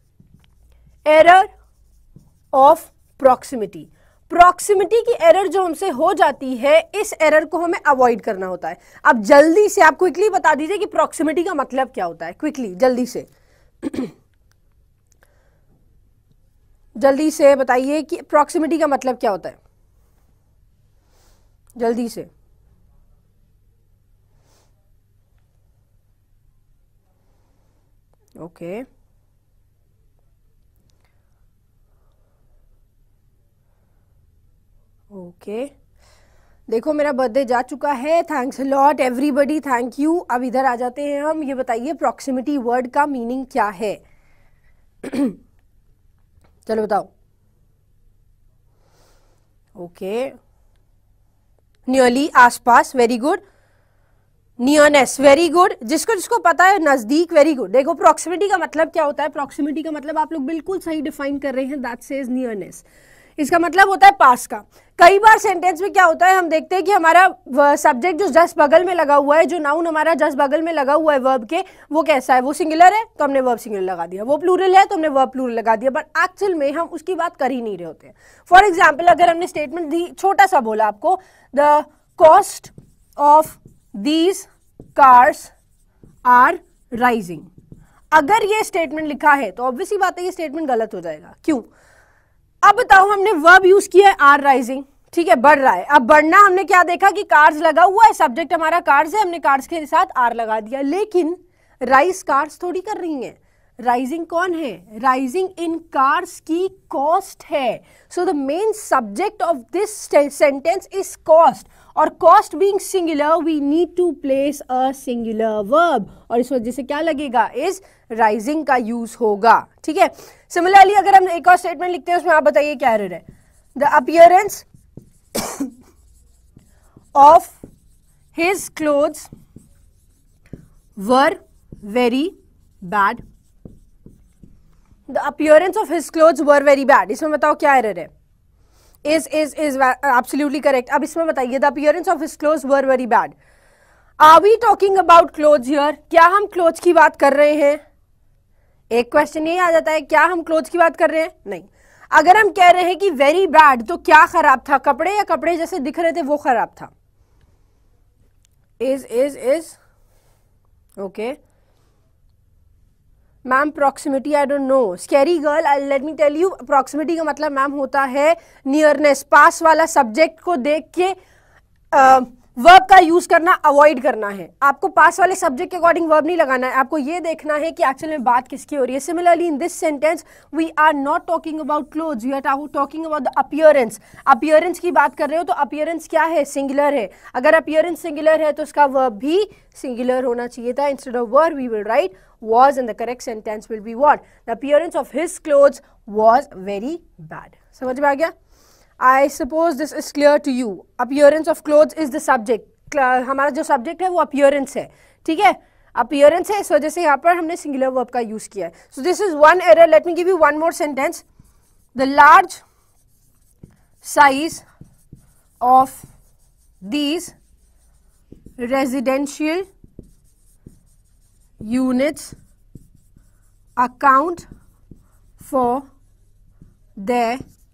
error of proximity. Proximity की एरर जो हमसे हो जाती है, इस एरर को हमें अवॉइड करना होता है. अब जल्दी से आप क्विकली बता दीजिए कि प्रॉक्सिमिटी का मतलब क्या होता है. क्विकली जल्दी से जल्दी से बताइए कि प्रॉक्सिमिटी का मतलब क्या होता है. जल्दी से। ओके ओके देखो मेरा बर्थडे जा चुका है, thanks lot everybody, thank you. अब इधर आ जाते हैं हम, ये बताइए प्रॉक्सिमिटी वर्ड का मीनिंग क्या है? चलो बताओ। ओके, नियरली, आसपास, very good. Nearness, very good. जिसको जिसको पता है नजदीक, वेरी गुड। देखो प्रॉक्सिमिटी का मतलब क्या होता है? प्रॉक्सिमिटी का मतलब आप लोग बिल्कुल सही डिफाइन कर रहे हैं, दैट सेज नियरनेस। इसका मतलब होता है पास का। कई बार सेंटेंस में क्या होता है, हम देखते हैं कि हमारा सब्जेक्ट जो जस्ट बगल में लगा हुआ है, जो नाउन हमारा जस्ट बगल में लगा हुआ है वर्ब के, वो कैसा है? वो सिंगुलर है तो हमने वर्ब सिंगुलर लगा दिया, वो प्लूरल है तो हमने वर्ब प्लूरल लगा दिया, बट एक्चुअल में हम उसकी बात कर ही नहीं रहे होते हैं। फॉर एग्जाम्पल, अगर हमने स्टेटमेंट दी, छोटा सा बोला आपको, the cost of these cars are rising, अगर ये स्टेटमेंट लिखा है तो ऑब्वियसली बात है ये स्टेटमेंट गलत हो जाएगा। क्यों? अब बताओ, हमने वर्ब यूज किया है आर राइजिंग, ठीक है, बढ़ रहा है। अब बढ़ना हमने क्या देखा कि कार्स लगा हुआ है, सब्जेक्ट हमारा कार्स है, हमने कार्स के साथ आर लगा दिया, लेकिन राइज कार्स थोड़ी कर रही हैं। राइजिंग कौन है? राइजिंग इन कार्स की कॉस्ट है। So the main subject of this sentence is cost, और cost being singular we need to place a singular verb, और इस वजह से क्या लगेगा? इज राइजिंग का यूज होगा, ठीक है। सिमिलरली अगर हम एक और स्टेटमेंट लिखते हैं, उसमें आप बताइए क्या एरर है? The appearance of his clothes were very bad. The appearance of his clothes were very bad, इसमें बताओ क्या एरर है? Is is is absolutely correct. अब इसमें बताइए, the appearance of his clothes were very bad. Are we talking about clothes here? क्या हम clothes की बात कर रहे हैं? एक क्वेश्चन ये आ जाता है, क्या हम क्लोथ्स की बात कर रहे हैं? नहीं। अगर हम कह रहे हैं कि वेरी बैड, तो क्या खराब था? कपड़े, या कपड़े जैसे दिख रहे थे वो खराब था? Is is is okay ma'am, proximity I don't know, scary girl, let me tell you, proximity का मतलब मैम होता है नियरनेस, पास वाला सब्जेक्ट को देख के वर्ब का यूज करना अवॉइड करना है। आपको पास वाले सब्जेक्ट के अकॉर्डिंग वर्ब नहीं लगाना है, आपको ये देखना है कि एक्चुअल में बात किसकी हो रही है। Similarly in this sentence we are not talking about clothes, we are talking about the appearance. Appearance की बात कर रहे हो तो अपीयरेंस क्या है? सिंगुलर है। अगर अपीयरेंस सिंगुलर है तो उसका वर्ब भी सिंगुलर होना चाहिए था। Instead of were we will write was, and the correct sentence will be what? The appearance of his clothes was very bad. समझ में आ गया? I suppose this is clear to you. Appearance of clothes is the subject. हमारा जो subject है वो appearance है, ठीक है? Appearance है, इस वजह से यहाँ पर हमने singular verb का use किया है. So this is one error. Let me give you one more sentence. The large size of these residential units account for their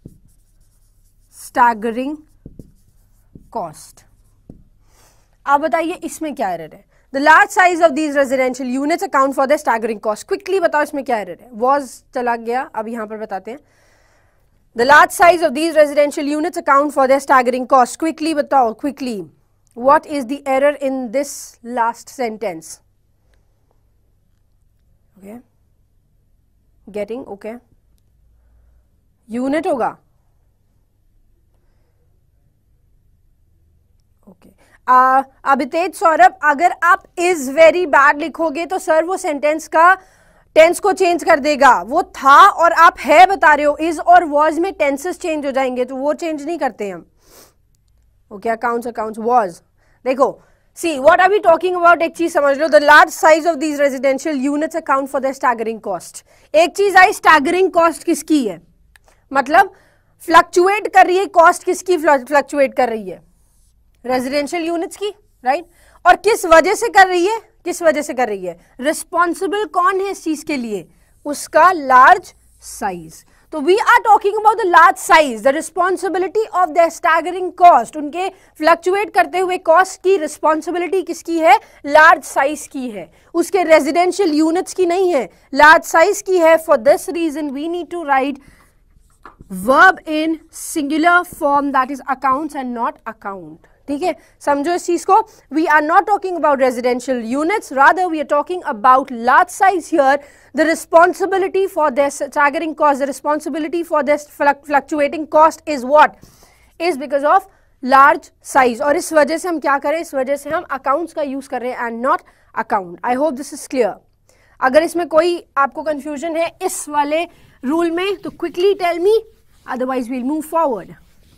staggering cost. आप बताइए इसमें क्या एरर है? The large size of these residential units account for their staggering cost. Quickly बताओ इसमें क्या error है? Was चला गया, अब यहाँ पर बताते हैं. The large size of these residential units account for their staggering cost. Quickly बताओ, quickly. What is the error in this last sentence? Okay. Getting, okay. Unit होगा. Okay. uh, अभितेज सौरभ, अगर आप इज वेरी बैड लिखोगे तो sir वो sentence का tense को change कर देगा। वो था और आप है बता रहे हो, इज और वॉज में टेंसेस चेंज हो जाएंगे, तो वो चेंज नहीं करते हम। ओके, अकाउंट्स अकाउंट्स वॉज, देखो See, what are we talking about? एक चीज समझ लो, the large size of these residential units account for their staggering cost. एक चीज आई, staggering cost किसकी है? मतलब फ्लक्चुएट कर रही है, कॉस्ट किसकी फ्लक्चुएट कर रही है? रेजिडेंशियल यूनिट्स की, राइट? और किस वजह से कर रही है? किस वजह से कर रही है? रिस्पॉन्सिबल कौन है इस चीज के लिए? उसका लार्ज साइज। तो we are talking about the large size, the responsibility of the staggering cost. उनके फ्लक्चुएट करते हुए कॉस्ट की रिस्पॉन्सिबिलिटी किसकी है? लार्ज साइज की है, उसके रेजिडेंशियल यूनिट्स की नहीं है, लार्ज साइज की है। For this reason we need to write verb in singular form, that is accounts and not account. ठीक है, समझो इस चीज को. We are not talking about residential units, rather we are talking about large size here. The responsibility for this staggering cost, the responsibility for this fluctuating cost is what, is because of large size. और इस वजह से हम क्या करें, इस वजह से हम अकाउंट्स का यूज कर रहे हैं and not account. I hope this is clear. अगर इसमें कोई आपको कंफ्यूजन है इस वाले रूल में तो quickly tell me, otherwise we'll move forward.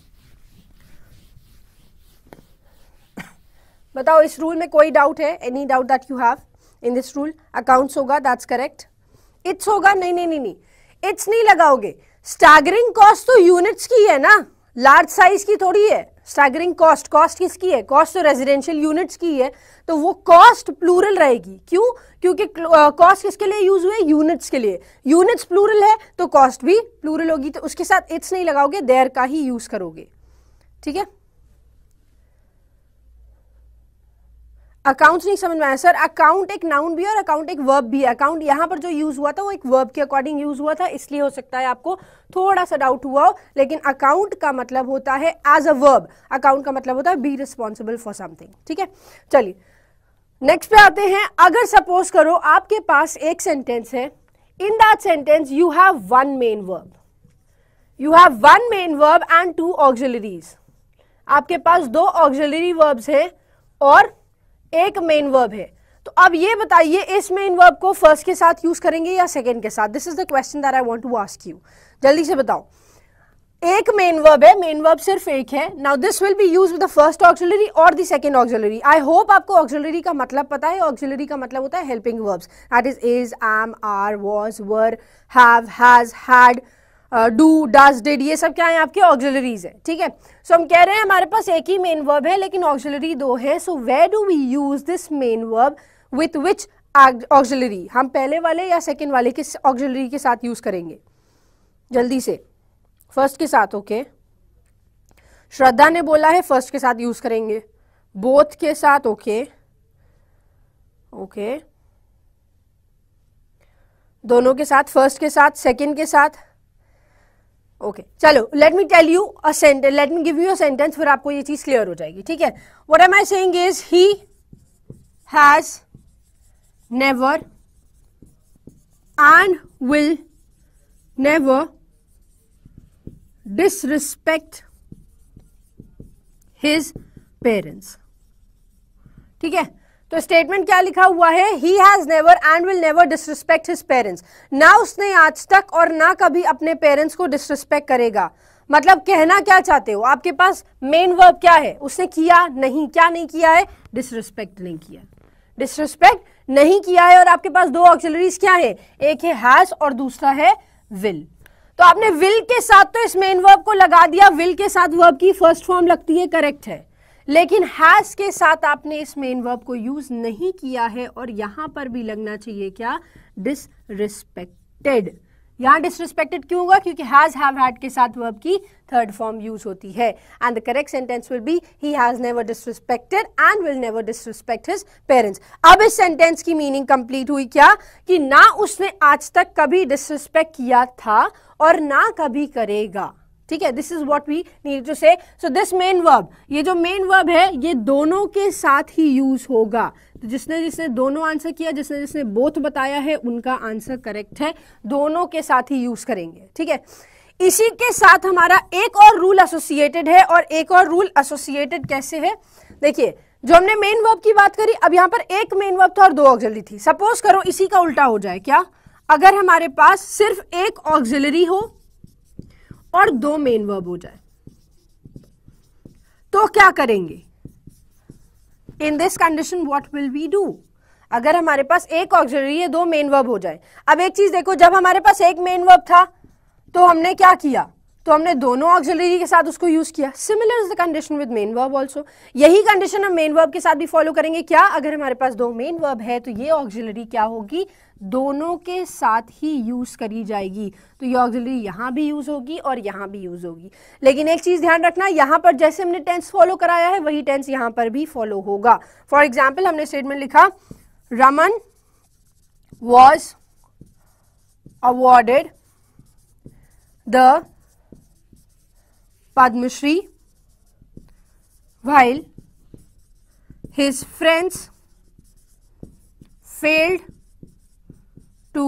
बताओ इस रूल में कोई डाउट है, any doubt that you have in this rule. Accounts होगा, दैट्स करेक्ट. इट्स होगा, नहीं नहीं नहीं नहीं, इट्स नहीं लगाओगे. स्टैगरिंग कॉस्ट तो यूनिट्स की है ना, लार्ज साइज की थोड़ी है. स्टैगरिंग कॉस्ट, कॉस्ट किसकी है, कॉस्ट तो रेजिडेंशियल यूनिट्स की है, तो वो कॉस्ट प्लूरल रहेगी. क्यों, क्योंकि कॉस्ट किसके लिए यूज हुए, यूनिट्स के लिए. यूनिट्स प्लूरल है तो कॉस्ट भी प्लूरल होगी, तो उसके साथ इट्स नहीं लगाओगे, देयर का ही यूज करोगे. ठीक है, अकाउंट्स नहीं समझ में आया सर. अकाउंट एक नाउन भी है और अकाउंट एक वर्ब भी है. अकाउंट यहां पर जो यूज हुआ था वो एक वर्ब के अकॉर्डिंग यूज हुआ था, इसलिए हो सकता है आपको थोड़ा सा डाउट हुआ हो. लेकिन अकाउंट का मतलब होता है एज अ वर्ब, अकाउंट का मतलब होता है बी रिस्पॉन्सिबल फॉर समथिंग. ठीक है, चलिए नेक्स्ट पे आते हैं. अगर सपोज करो आपके पास एक सेंटेंस है, in that sentence you have one main verb, you have one main verb and two auxiliaries. आपके पास दो ऑक्सिलरी वर्ब्स हैं और एक मेन वर्ब है. तो अब ये बताइए इस मेन वर्ब को फर्स्ट के साथ यूज करेंगे या सेकंड के साथ. This is the question that I want to ask you. जल्दी से बताओ. एक मेन वर्ब है, मेन वर्ब सिर्फ एक है. Now this will be used with the first auxiliary और the second auxiliary. I hope आपको ऑक्सिलरी का मतलब पता है. ऑक्सिलरी का मतलब होता है helping verbs, that is is, am, are, was, were, have, has, had, do, does, did, ये सब क्या है आपके ऑक्सिलरीज है. ठीक है, सो हम कह रहे हैं हमारे पास एक ही मेन वर्ब है लेकिन ऑक्सिलरी दो है. So where do we use this main verb, with which auxiliary. हम पहले वाले या सेकंड वाले किस ऑक्सिलरी के साथ यूज करेंगे, जल्दी से. फर्स्ट के साथ. ओके, श्रद्धा ने बोला है फर्स्ट के साथ यूज करेंगे. बोथ के साथ. ओके ओके, दोनों के साथ, फर्स्ट के साथ, सेकंड के साथ. Okay okay. चलो let me tell you a sentence, let me give you a sentence, फिर आपको ये चीज क्लियर हो जाएगी. ठीक है, what am I saying is he has never and will never disrespect his parents. ठीक है, तो स्टेटमेंट क्या लिखा हुआ है, he has never and will never disrespect his parents. ना उसने आज तक और ना कभी अपने पेरेंट्स को डिसरिस्पेक्ट करेगा. मतलब कहना क्या चाहते हो, आपके पास मेन वर्ब क्या है, उसने किया नहीं, क्या नहीं किया है, डिसरिस्पेक्ट नहीं किया, डिसरिस्पेक्ट नहीं किया है. और आपके पास दो ऑक्सिलरीज क्या है, एक है हैज और दूसरा है विल. तो आपने विल के साथ तो इस मेन वर्ब को लगा दिया, विल के साथ वर्ब की फर्स्ट फॉर्म लगती है, करेक्ट है. लेकिन हैज के साथ आपने इस मेन वर्ब को यूज नहीं किया है और यहां पर भी लगना चाहिए क्या, डिसरिस्पेक्टेड. यहां डिसरिस्पेक्टेड क्यों होगा, क्योंकि हैज, हैव, हैड के साथ वर्ब की थर्ड फॉर्म यूज होती है. And the correct sentence will be he has never disrespected and will never disrespect his parents. अब इस सेंटेंस की मीनिंग कंप्लीट हुई क्या, कि ना उसने आज तक कभी डिसरिस्पेक्ट किया था और ना कभी करेगा. ठीक है, this is what we need to say. So this main verb, ये जो मेन वर्ब है ये दोनों के साथ ही यूज होगा. तो जिसने जिसने दोनों आंसर किया, जिसने जिसने बोथ बताया है, उनका आंसर करेक्ट है. दोनों के साथ ही यूज करेंगे. ठीक है, इसी के साथ हमारा एक और रूल एसोसिएटेड है. और एक और रूल एसोसिएटेड कैसे है, देखिए, जो हमने मेन वर्ब की बात करी, अब यहां पर एक मेन वर्ब था और दो ऑक्सिलरी थी. सपोज करो इसी का उल्टा हो जाए. क्या, अगर हमारे पास सिर्फ एक ऑक्सिलरी हो और दो मेन वर्ब हो जाए, तो क्या करेंगे. In this condition what will we do, अगर हमारे पास एक ऑक्सिलरी है, दो मेन वर्ब हो जाए. अब एक चीज देखो, जब हमारे पास एक मेन वर्ब था तो हमने क्या किया, तो हमने दोनों ऑक्सिलरी के साथ उसको यूज किया. Similar is the condition with main verb also. यही कंडीशन हम मेन वर्ब के साथ भी फॉलो करेंगे. क्या, अगर हमारे पास दो मेन वर्ब है तो ये ऑक्सिलरी क्या होगी, दोनों के साथ ही यूज करी जाएगी. तो ये ऑक्सिलरी यहां भी यूज होगी और यहां भी यूज होगी. लेकिन एक चीज ध्यान रखना, यहां पर जैसे हमने टेंस फॉलो कराया है वही टेंस यहां पर भी फॉलो होगा. फॉर एग्जाम्पल हमने स्टेटमेंट लिखा, Raman was awarded the Padma Shri while his friends failed to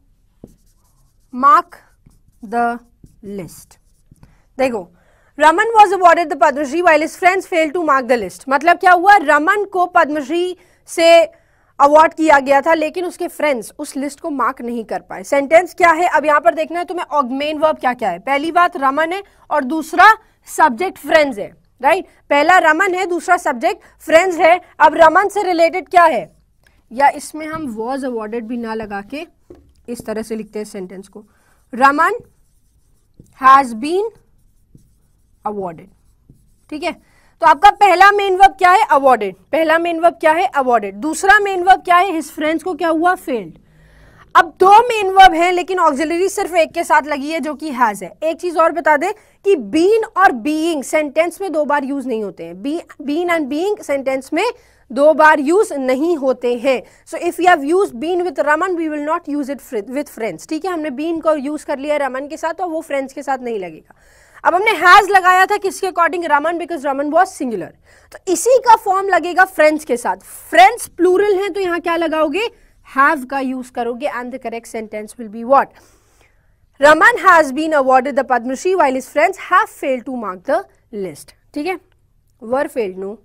mark the list. देखो, Raman was awarded the Padma Shri while his friends failed to mark the list. मतलब क्या हुआ, रमन को पद्मश्री से अवार्ड किया गया था लेकिन उसके फ्रेंड्स उस लिस्ट को मार्क नहीं कर पाए. सेंटेंस क्या है, अब यहां पर देखना है तुम्हें ऑगमेन वर्ब क्या क्या है. पहली बात रमन है और दूसरा सब्जेक्ट फ्रेंड्स है, राइट. पहला रमन है, दूसरा सब्जेक्ट फ्रेंड्स है. अब रमन से रिलेटेड क्या है, या इसमें हम वॉज अवॉर्डेड भी ना लगा के इस तरह से लिखते हैं सेंटेंस को, रमन हैज बीन अवॉर्डेड. ठीक है, तो आपका पहला मेन वर्ब क्या है, अवॉर्डेड. पहला मेन वर्ब क्या है, अवॉर्डेड. दूसरा मेन वर्ब क्या है, हिज फ्रेंड्स को क्या हुआ, फेल्ड. अब दो मेन वर्ब हैं लेकिन ऑक्सिलरी सिर्फ एक के साथ लगी है जो कि हैज है. एक चीज और बता दे कि बीन और बीइंग सेंटेंस में दो बार यूज नहीं होते हैं. बीन एंड बीइंग सेंटेंस में दो बार यूज नहीं होते हैं. So if you have use been with Raman we will not use it with friends. ठीक है, हमने बीन को यूज कर लिया रमन के साथ तो वो फ्रेंड्स के साथ नहीं लगेगा. अब हमने हैज लगाया था किसके according, Raman, because Raman was singular. तो इसी का फॉर्म लगेगा फ्रेंड्स के साथ. फ्रेंड्स प्लूरल है तो यहां क्या लगाओगे, हैव का यूज करोगे and the correct sentence will be what, Raman has been awarded the Padma Shri while his friends have failed to mark the list. ठीक है, वर फेल्ड, नो.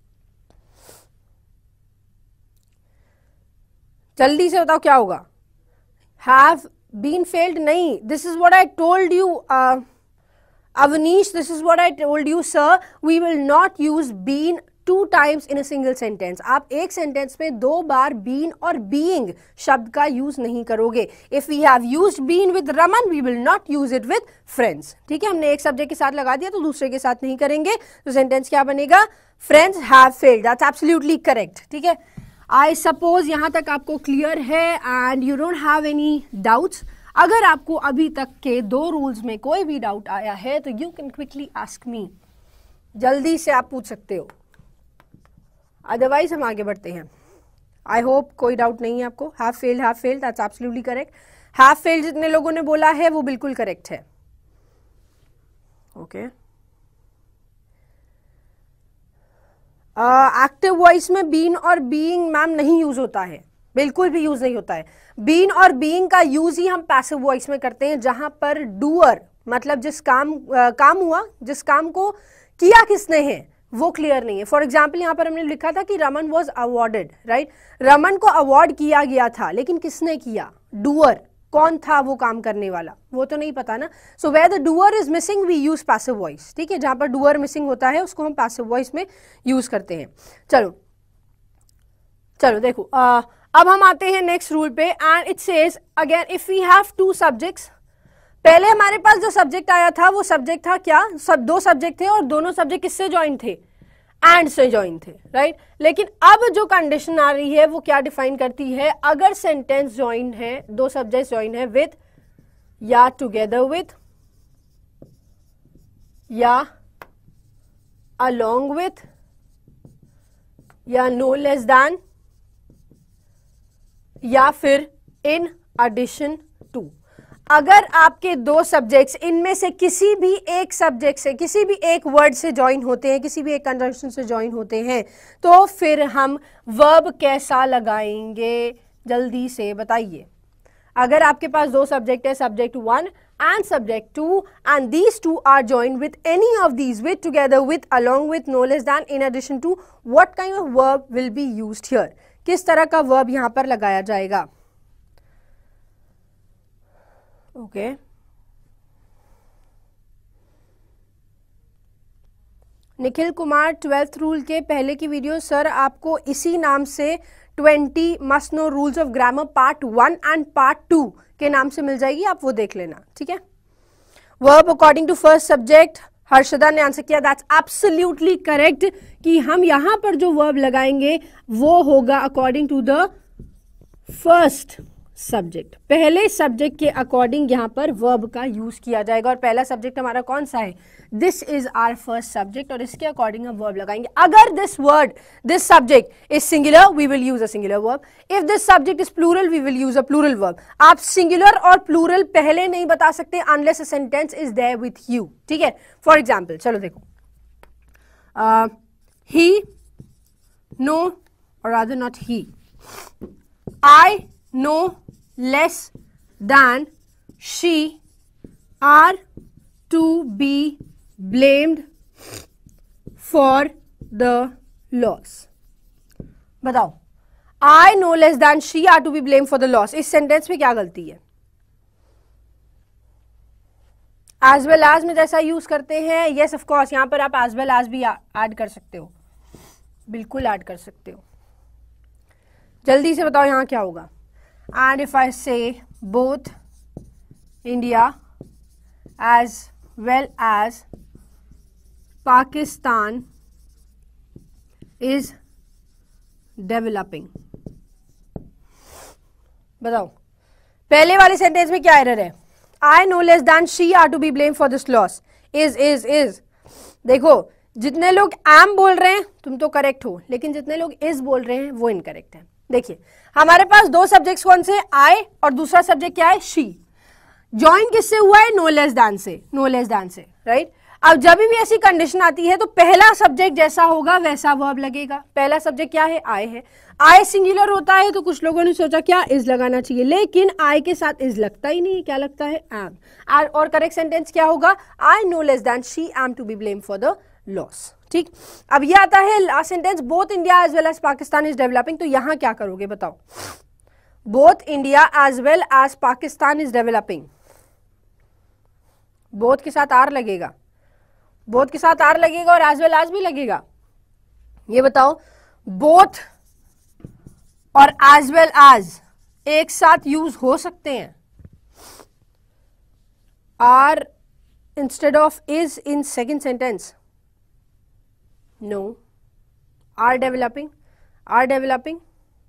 जल्दी से बताओ क्या होगा, हैव बीन फेल्ड नहीं. This is what I told you Avanish, this is what I told you, sir. We will not use been two times in a single sentence. आप एक सेंटेंस में दो बार been और being शब्द का use नहीं करोगे. If we have used been with Raman, we will not use it with friends. ठीक है, हमने एक सब्जेक्ट के साथ लगा दिया तो दूसरे के साथ नहीं करेंगे. तो सेंटेंस क्या बनेगा, friends have failed. That's absolutely correct. ठीक है, I suppose यहाँ तक आपको क्लियर है and you don't have any doubts. अगर आपको अभी तक के दो रूल्स में कोई भी डाउट आया है तो you can quickly ask me, जल्दी से आप पूछ सकते हो, अदरवाइज हम आगे बढ़ते हैं. आई होप कोई डाउट नहीं है आपको. Have failed, have failed, that's absolutely correct. Have failed जितने लोगों ने बोला है वो बिल्कुल करेक्ट है. ओके, एक्टिव वॉइस में बीन और बीइंग मैम नहीं यूज होता है, बिल्कुल भी यूज नहीं होता है. बीन और बीइंग का यूज ही हम पैसिव वॉइस में करते हैं जहां पर डूअर मतलब जिस काम आ, काम हुआ, जिस काम को किया किसने है वो क्लियर नहीं है. फॉर एग्जाम्पल यहाँ पर हमने लिखा था कि Raman was awarded, right. Raman को अवार्ड किया गया था लेकिन किसने किया, डूअर. कौन था वो काम करने वाला, वो तो नहीं पता ना. So where the doer is missing we use passive voice. ठीक है, जहां पर डूअर मिसिंग होता है उसको हम पैसिव वॉइस में यूज करते हैं. चलो चलो देखो, आ, अब हम आते हैं नेक्स्ट रूल पे and it says again if we have two subjects. पहले हमारे पास जो सब्जेक्ट आया था वो सब्जेक्ट था क्या, सब दो सब्जेक्ट थे और दोनों सब्जेक्ट किससे ज्वाइन थे, एंड से ज्वाइन थे, राइट. लेकिन अब जो कंडीशन आ रही है वो क्या डिफाइन करती है, अगर सेंटेंस ज्वाइन है, दो सब्जेक्ट ज्वाइन है विथ या टुगेदर विथ या अलोंग विथ या नो लेस देन या फिर इन एडिशन टू. अगर आपके दो सब्जेक्ट्स इनमें से किसी भी एक सब्जेक्ट से, किसी भी एक वर्ड से ज्वाइन होते हैं, किसी भी एक कंजंक्शन से ज्वाइन होते हैं, तो फिर हम वर्ब कैसा लगाएंगे, जल्दी से बताइए. अगर आपके पास दो सब्जेक्ट है, subject one and subject two, and these two are joined with any of these, with, together with, along with, no less than, in addition to, what kind of verb will be used here? किस तरह का verb यहाँ पर लगाया जाएगा? Okay, Nikhil Kumar, twelfth rule के पहले की वीडियो सर आपको इसी नाम से twenty must know rules of grammar part one and part two के नाम से मिल जाएगी, आप वो देख लेना. ठीक है, verb according to first subject, Harshada ने आंसर किया, दैट्स एब्सोल्युटली करेक्ट कि हम यहां पर जो वर्ब लगाएंगे वो होगा according to the first subject. पहले सब्जेक्ट के अकॉर्डिंग यहां पर वर्ब का यूज किया जाएगा और पहला सब्जेक्ट हमारा कौन सा है, this is our first subject और इसके अकॉर्डिंग हम वर्ब लगाएंगे. अगर this word, this subject is singular, we will use a singular verb. If this subject is plural, we will use a plural verb. आप सिंगुलर और plural पहले नहीं बता सकते unless a sentence is there with you. ठीक है, for example चलो देखो, ही नो और rather not he, I no less than she are to be blamed for the loss. बताओ, I know less than she are to be blamed for the loss, इस sentence में क्या गलती है? as well as में जैसा use करते हैं, yes of course, यहां पर आप as well as भी ऐड कर सकते हो, बिल्कुल ऐड कर सकते हो. जल्दी से बताओ यहां क्या होगा. And if I say both India as well as Pakistan is developing, बताओ पहले वाले सेंटेंस में क्या एरर है? I no less than she are to be blamed for this loss. is is is देखो, जितने लोग am बोल रहे हैं तुम तो करेक्ट हो, लेकिन जितने लोग is बोल रहे हैं वो इनकरेक्ट है. देखिए हमारे पास दो सब्जेक्ट्स कौन से, आई और दूसरा सब्जेक्ट क्या है, शी. ज्वाइन किससे हुआ है, नो लेस दैन से, नो लेस दैन से, राइट. अब जब भी ऐसी कंडीशन आती है तो पहला सब्जेक्ट जैसा होगा वैसा वर्ब लगेगा. पहला सब्जेक्ट क्या है, आई है. आई सिंगुलर होता है तो कुछ लोगों ने सोचा क्या इज लगाना चाहिए, लेकिन आई के साथ इज लगता ही नहीं, क्या लगता है, एम. और करेक्ट सेंटेंस क्या होगा, I no less than she am to be blame for the loss. ठीक, अब ये आता है last sentence, both India as well as Pakistan is developing. तो यहां क्या करोगे बताओ, both India as well as Pakistan is developing, both के साथ आर लगेगा, बोथ के साथ आर लगेगा और एज वेल एज भी लगेगा. ये बताओ बोथ और एज वेल एज एक साथ यूज हो सकते हैं, are instead of is in second sentence? No. Are developing? Are developing?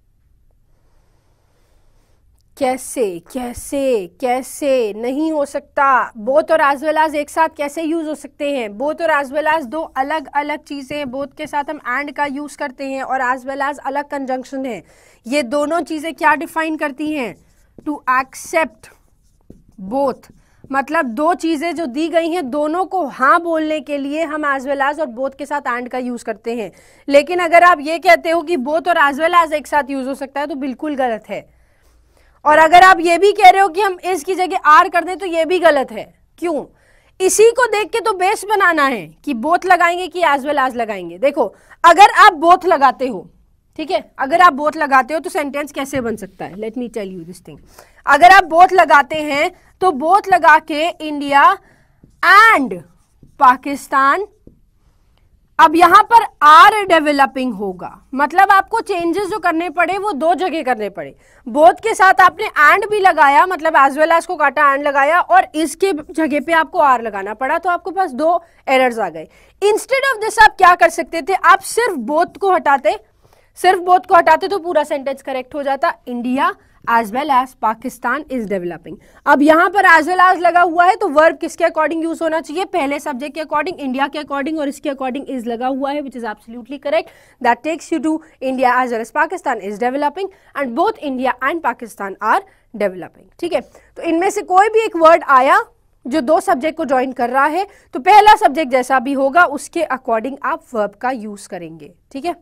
कैसे कैसे कैसे नहीं हो सकता. बोथ और एज वेल एज एक साथ कैसे यूज हो सकते हैं? बोथ और एज वेल एज दो अलग अलग चीजें, बोथ के साथ हम एंड का यूज करते हैं और एज वेल एज अलग कंजंक्शन है. ये दोनों चीजें क्या डिफाइन करती हैं, टू एक्सेप्ट बोथ. मतलब दो चीजें जो दी गई हैं दोनों को हाँ बोलने के लिए हम एज वेल एज और बोथ के साथ एंड का यूज करते हैं. लेकिन अगर आप ये कहते हो कि बोथ और एज वेल एज एक साथ यूज हो सकता है तो बिल्कुल गलत है. और अगर आप ये भी कह रहे हो कि हम इस की जगह आर कर दें तो ये भी गलत है. क्यों? इसी को देख के तो बेस बनाना है कि बोथ लगाएंगे कि एज वेल एज लगाएंगे. देखो अगर आप बोथ लगाते हो, ठीक है, अगर आप बोथ लगाते हो तो सेंटेंस कैसे बन सकता है, let me tell you this thing. अगर आप बोथ लगाते हैं तो बोथ लगा के इंडिया एंड पाकिस्तान, अब यहां पर आर डेवलपिंग होगा. मतलब आपको चेंजेस जो करने पड़े वो दो जगह करने पड़े. बोथ के साथ आपने एंड भी लगाया, मतलब एज वेल एज को काटा, एंड लगाया, और इसके जगह पे आपको आर लगाना पड़ा, तो आपके पास दो एरर्स आ गए. इंस्टेड ऑफ दिस आप क्या कर सकते थे, आप सिर्फ बोथ को हटाते, सिर्फ बोथ को हटाते तो पूरा सेंटेंस करेक्ट हो जाता. India as well as Pakistan is developing. अब यहां पर एज वेल एज लगा हुआ है तो वर्ब किसके अकॉर्डिंग यूज होना चाहिए, पहले सब्जेक्ट के अकॉर्डिंग, इंडिया के अकॉर्डिंग, और इसके अकॉर्डिंग इज लगा हुआ है, which is absolutely correct. That takes you to India as well as Pakistan is developing and both India and Pakistan are developing. ठीक है, तो इनमें से कोई भी एक वर्ड आया जो दो सब्जेक्ट को ज्वाइन कर रहा है तो पहला सब्जेक्ट जैसा भी होगा उसके अकॉर्डिंग आप वर्ब का यूज करेंगे. ठीक है,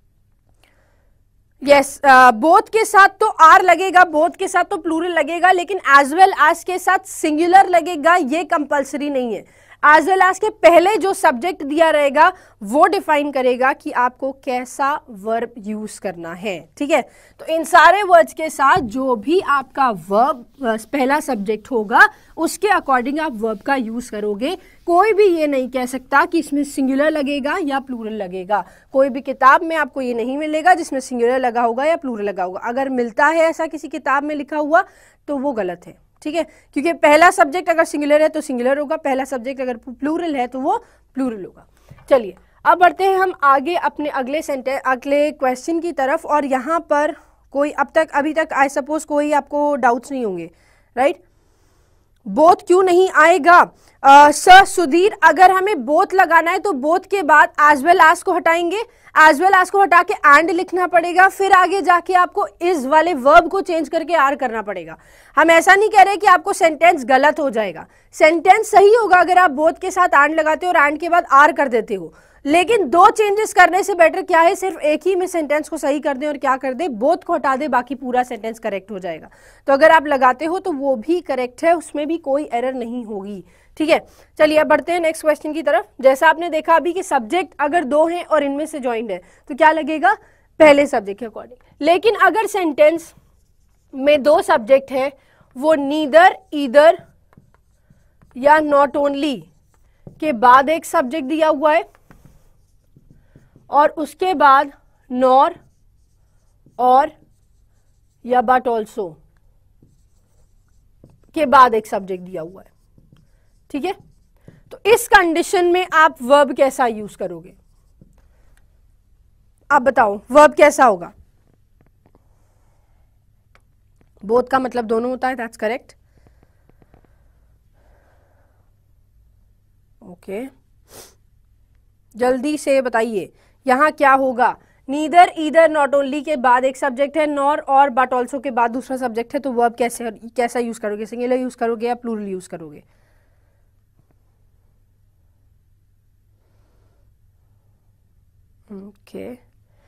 यस, बोथ के साथ तो आर लगेगा, बोथ के साथ तो प्लूरल लगेगा, लेकिन एज वेल एज के साथ सिंगुलर लगेगा ये कंपलसरी नहीं है. एज वेल एज के पहले जो सब्जेक्ट दिया रहेगा वो डिफाइन करेगा कि आपको कैसा वर्ब यूज करना है. ठीक है, तो इन सारे वर्ड्स के साथ जो भी आपका वर्ब पहला सब्जेक्ट होगा उसके अकॉर्डिंग आप वर्ब का यूज करोगे. कोई भी ये नहीं कह सकता कि इसमें सिंगुलर लगेगा या प्लूरल लगेगा. कोई भी किताब में आपको ये नहीं मिलेगा जिसमें सिंगुलर लगा होगा या प्लूरल लगा होगा. अगर मिलता है ऐसा किसी किताब में लिखा हुआ तो वो गलत है. ठीक है, क्योंकि पहला सब्जेक्ट अगर सिंगुलर है तो सिंगुलर होगा, पहला सब्जेक्ट अगर प्लूरल है तो वो प्लूरल होगा. चलिए अब बढ़ते हैं हम आगे अपने अगले सेंटेंस अगले क्वेश्चन की तरफ. और यहाँ पर कोई अब तक अभी तक आई सपोज कोई आपको डाउट्स नहीं होंगे, राइट? बोथ क्यों नहीं आएगा सर सुधीर? अगर हमें बोथ लगाना है तो बोथ के बाद एज वेल एज को हटाएंगे, एज वेल एज को हटा के एंड लिखना पड़ेगा, फिर आगे जाके आपको इस वाले वर्ब को चेंज करके आर करना पड़ेगा. हम ऐसा नहीं कह रहे कि आपको सेंटेंस गलत हो जाएगा, सेंटेंस सही होगा अगर आप बोथ के साथ एंड लगाते हो और एंड के बाद आर कर देते हो. लेकिन दो चेंजेस करने से बेटर क्या है, सिर्फ एक ही में सेंटेंस को सही कर दें और क्या कर दे, बोथ को हटा दे, बाकी पूरा सेंटेंस करेक्ट हो जाएगा। तो अगर आप लगाते हो तो वो भी करेक्ट है, उसमें भी कोई एरर नहीं होगी। ठीक है, चलिए अब बढ़ते हैं नेक्स्ट क्वेश्चन की तरफ। जैसा आपने देखा अभी कि सब्जेक्ट अगर दो हैं और इनमें से ज्वाइंट है तो क्या लगेगा, पहले सब्जेक्ट के अकॉर्डिंग। लेकिन अगर सेंटेंस में दो सब्जेक्ट है, वो नीदर, ईदर या नॉट ओनली के बाद एक सब्जेक्ट दिया हुआ है और उसके बाद नॉर, और या बट ऑल्सो के बाद एक सब्जेक्ट दिया हुआ है। ठीक है, तो इस कंडीशन में आप वर्ब कैसा यूज करोगे, आप बताओ वर्ब कैसा होगा। बोथ का मतलब दोनों होता है, दैट्स करेक्ट। ओके, जल्दी से बताइए यहां क्या होगा। नीदर, ईदर, नॉट ओनली के बाद एक सब्जेक्ट है, नॉर और बट ऑल्सो के बाद दूसरा सब्जेक्ट है, तो वर्ब कैसे कैसा यूज करोगे, सिंगुलर यूज करोगे या प्लूरल यूज करोगे। Okay okay.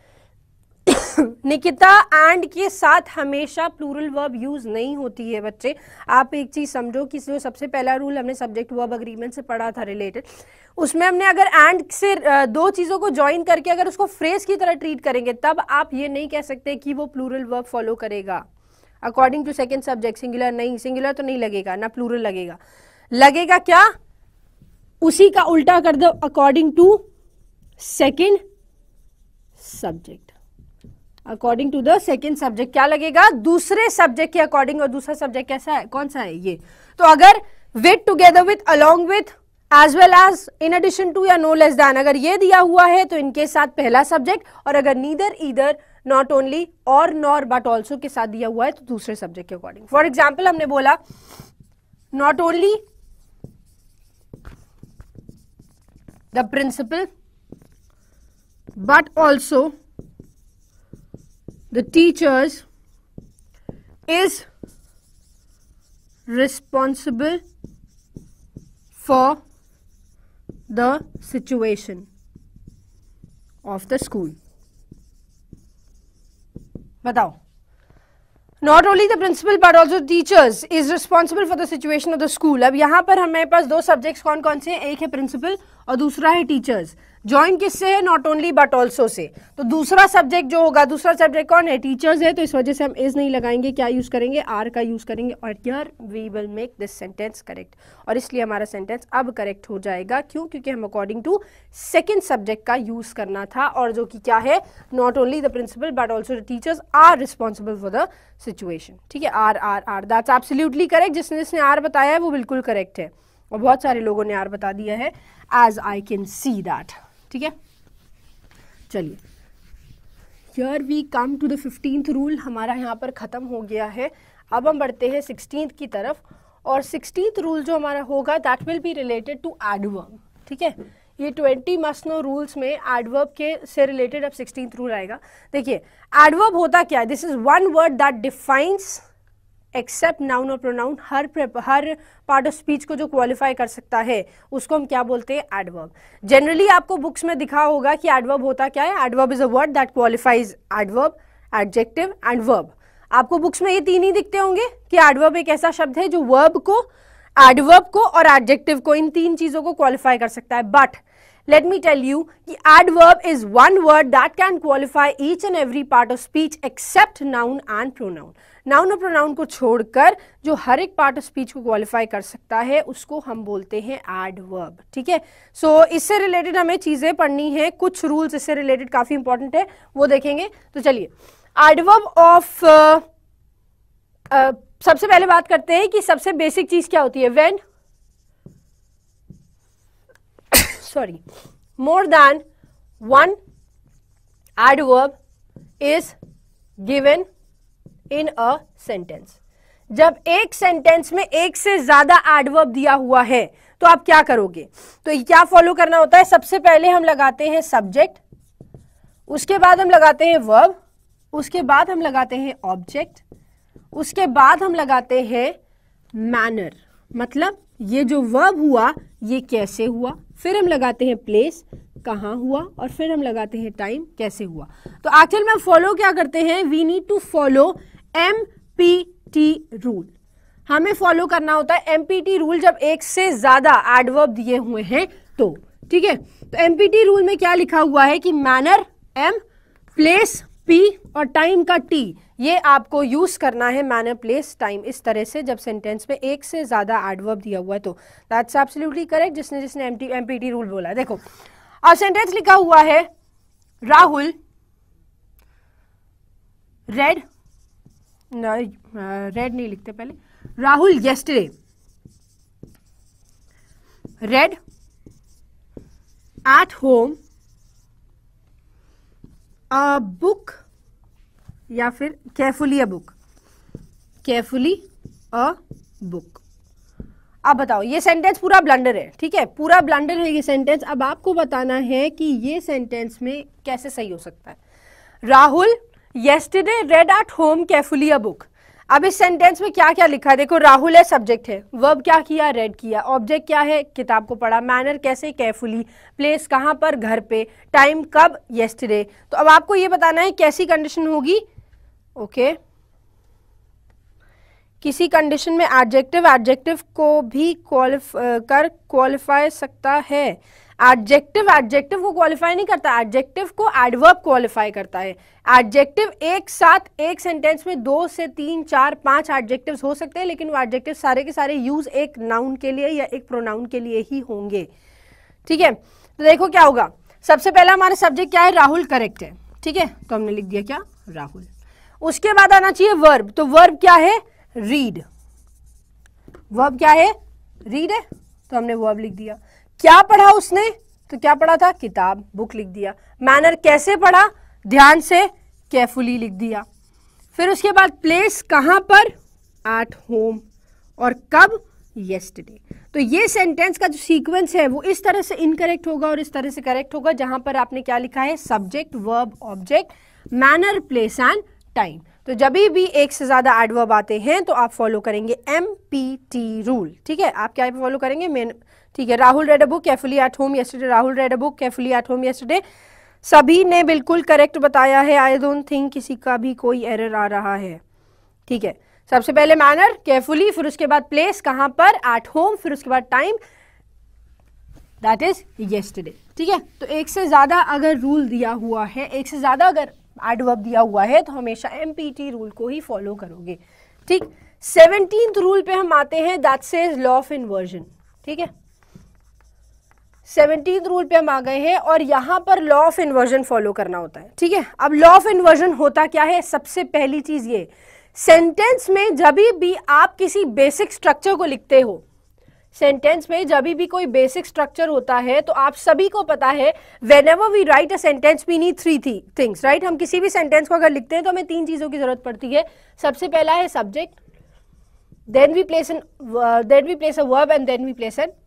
निकिता एंड के साथ हमेशा प्लूरल वर्ब यूज नहीं होती है बच्चे। आप एक चीज समझो कि जो सबसे पहला रूल हमने सब्जेक्ट वर्ब अग्रीमेंट से पढ़ा था रिलेटेड, उसमें हमने अगर एंड से दो चीजों को ज्वाइन करके अगर उसको फ्रेज की तरह ट्रीट करेंगे तब आप ये नहीं कह सकते कि वो प्लूरल वर्ब फॉलो करेगा according to second subject. Singular नहीं, सिंगुलर तो नहीं लगेगा ना, प्लूरल लगेगा। लगेगा क्या, उसी का उल्टा कर दो, according to second subject. According to the second subject क्या लगेगा, दूसरे सब्जेक्ट के अकॉर्डिंग। और दूसरा सब्जेक्ट कैसा है, कौन सा है ये, तो अगर with, together with, along with, as well as, in addition to या नो लेस देन, अगर ये दिया हुआ है तो इनके साथ पहला सब्जेक्ट, और अगर नीदर, ईदर, नॉट ओनली और नॉर बट ऑल्सो के साथ दिया हुआ है तो दूसरे सब्जेक्ट के अकॉर्डिंग। फॉर एग्जाम्पल हमने बोला not only the principal but also the teachers is responsible for the situation of the school। बताओ, not only the principal but also teachers is responsible for the situation of the school. अब यहां पर हमारे पास दो subjects कौन कौन से हैं, एक है प्रिंसिपल और दूसरा है टीचर्स। ज्वाइन किससे है, not only but also say. तो दूसरा सब्जेक्ट जो होगा, दूसरा सब्जेक्ट कौन है, टीचर्स है, तो इस वजह से हम इज नहीं लगाएंगे, क्या यूज करेंगे, आर का यूज करेंगे। और here we will make this sentence correct, और इसलिए हमारा सेंटेंस अब करेक्ट हो जाएगा। क्यों, क्योंकि हम अकॉर्डिंग टू सेकेंड सब्जेक्ट का यूज करना था, और जो कि क्या है, not only the principal but also the teachers are responsible for the situation. ठीक है, are are are that's absolutely correct. जिसने जिसने आर बताया है वो बिल्कुल करेक्ट है, और बहुत सारे लोगों ने आर बता दिया है, as I can see that. ठीक है, चलिए here we come to the fifteenth rule. हमारा यहाँ पर ख़त्म हो गया है। अब हम बढ़ते हैं सिक्सटींथ की तरफ, और सिक्सटींथ रूल जो हमारा होगा that will be related to adverb. ठीक है, ये ट्वेंटी मस्ट नो रूल्स में एडवर्ब के से रिलेटेड अब सिक्सटींथ रूल आएगा। देखिए एडवर्ब होता क्या है, this is one word that defines except noun और प्रोनाउन। हर हर पार्ट ऑफ स्पीच को जो क्वालिफाई कर सकता है उसको हम क्या बोलते हैं, एडवर्ब। जनरली आपको बुक्स में दिखा होगा कि एडवर्ब होता क्या है, adverb is a word that qualifies adverb, adjective and verb. आपको बुक्स में ये तीन ही दिखते होंगे कि एडवर्ब एक ऐसा शब्द है जो वर्ब को, एडवर्ब को और एडजेक्टिव को, इन तीन चीजों को क्वालिफाई कर सकता है। But let me tell you कि adverb is one word that can qualify each and every part of speech except noun and pronoun। Noun और प्रोनाउन को छोड़कर जो हर एक पार्ट ऑफ स्पीच को क्वालिफाई कर सकता है उसको हम बोलते हैं एडवर्ब। ठीक है, सो so, इससे रिलेटेड हमें चीजें पढ़नी है, कुछ रूल्स इससे रिलेटेड काफी इंपॉर्टेंट है, वो देखेंगे। तो चलिए एडवर्ब ऑफ uh, uh, सबसे पहले बात करते हैं कि सबसे बेसिक चीज क्या होती है, when sorry more than one adverb is given in a sentence। जब एक सेंटेंस में एक से ज्यादा एडवर्ब दिया हुआ है तो आप क्या करोगे, तो क्या फॉलो करना होता है, सबसे पहले हम लगाते हैं सब्जेक्ट, उसके बाद हम लगाते हैं वर्ब, उसके बाद हम लगाते हैं ऑब्जेक्ट, उसके बाद हम लगाते हैं मैनर, मतलब ये जो वर्ब हुआ ये कैसे हुआ, फिर हम लगाते हैं प्लेस, कहाँ हुआ, और फिर हम लगाते हैं टाइम कैसे हुआ। तो एक्चुअल में फॉलो क्या करते हैं, we need to follow M P T rule. हमें फॉलो करना होता है एम पी टी रूल जब एक से ज्यादा एडवर्ब दिए हुए हैं तो, ठीक है। तो एम पी टी रूल में क्या लिखा हुआ है कि मैनर एम, प्लेस पी और टाइम का टी, ये आपको यूज करना है, मैनर प्लेस टाइम, इस तरह से जब सेंटेंस में एक से ज्यादा एडवर्ब दिया हुआ है तो। दैट्स एब्सोल्युटली करेक्ट जिसने जिसने एम पी टी रूल बोला है। देखो अब सेंटेंस लिखा हुआ है राहुल रेड, रेड नहीं लिखते पहले, Rahul yesterday read at home a book, या फिर carefully a book, carefully a book। अब बताओ, ये सेंटेंस पूरा ब्लंडर है, ठीक है, पूरा ब्लंडर है ये सेंटेंस। अब आपको बताना है कि ये सेंटेंस में कैसे सही हो सकता है। Rahul yesterday read at home carefully a book। अब इस सेंटेंस में क्या क्या लिखा है, देखो राहुल है, सब्जेक्ट है, वर्ब क्या किया, रेड किया, ऑब्जेक्ट क्या है, किताब को पढ़ा, मैनर कैसे, केयरफुली, प्लेस कहाँ पर, घर पे, टाइम कब, येस्टरडे। तो अब आपको ये बताना है कैसी कंडीशन होगी, ओके okay. किसी कंडीशन में एडजेक्टिव एडजेक्टिव को भी क्वालिफ कर क्वालिफाई सकता है। एडजेक्टिव एडजेक्टिव को क्वालिफाई नहीं करता, एडजेक्टिव को एडवर्ब क्वालिफाई करता है। एडजेक्टिव एक साथ एक सेंटेंस में दो से तीन चार पांच एडजेक्टिव्स हो सकते हैं, लेकिन वो एडजेक्टिव सारे के सारे यूज एक नाउन के लिए या एक प्रोनाउन के लिए ही होंगे, ठीक है। तो देखो क्या होगा, सबसे पहला हमारा सब्जेक्ट क्या है, राहुल, करेक्ट है, ठीक है, तो हमने लिख दिया क्या, राहुल। उसके बाद आना चाहिए वर्ब, तो वर्ब क्या है, रीड, वर्ब क्या है, रीड है, तो हमने वर्ब लिख दिया। क्या पढ़ा उसने, तो क्या पढ़ा था, किताब, बुक लिख दिया। मैनर कैसे पढ़ा, ध्यान से, केयरफुली लिख दिया। फिर उसके बाद प्लेस कहां पर, एट होम, और कब, येस्टरडे। तो ये सेंटेंस का जो सीक्वेंस है वो इस तरह से इनकरेक्ट होगा और इस तरह से करेक्ट होगा, जहां पर आपने क्या लिखा है, subject, verb, object, manner, place and time. तो जब भी एक से ज्यादा एडवर्ब आते हैं तो आप फॉलो करेंगे एम पी टी रूल, ठीक है। आप क्या फॉलो करेंगे, मेन, ठीक है। Rahul read a book carefully at home yesterday, Rahul read a book carefully at home yesterday. सभी ने बिल्कुल करेक्ट बताया है, आई डोंट थिंक किसी का भी कोई एरर आ रहा है, ठीक है। सबसे पहले मैनर, केयरफुली, फिर उसके बाद प्लेस कहां पर, एट होम, फिर उसके बाद टाइम, दैट इज येस्टरडे, ठीक है। तो एक से ज्यादा अगर रूल दिया हुआ है, एक से ज्यादा अगर एडवर्ब दिया हुआ है तो हमेशा एमपीटी रूल को ही फॉलो करोगे, ठीक। सेवनटीन्थ रूल पे हम आते हैं, that says law of inversion, ठीक है। सेवनटीन्थ रूल पे हम आ गए हैं और यहां पर लॉ ऑफ इन्वर्जन फॉलो करना होता है, ठीक है। अब लॉ ऑफ इन्वर्जन होता क्या है, सबसे पहली चीज ये, सेंटेंस में जब भी आप किसी बेसिक स्ट्रक्चर को लिखते हो, सेंटेंस में जब भी कोई बेसिक स्ट्रक्चर होता है तो आप सभी को पता है, whenever we write a sentence we need three things, right. हम किसी भी सेंटेंस को अगर लिखते हैं तो हमें तीन चीजों की जरूरत पड़ती है। सबसे पहला है subject, then we place an then we place a verb and then we place an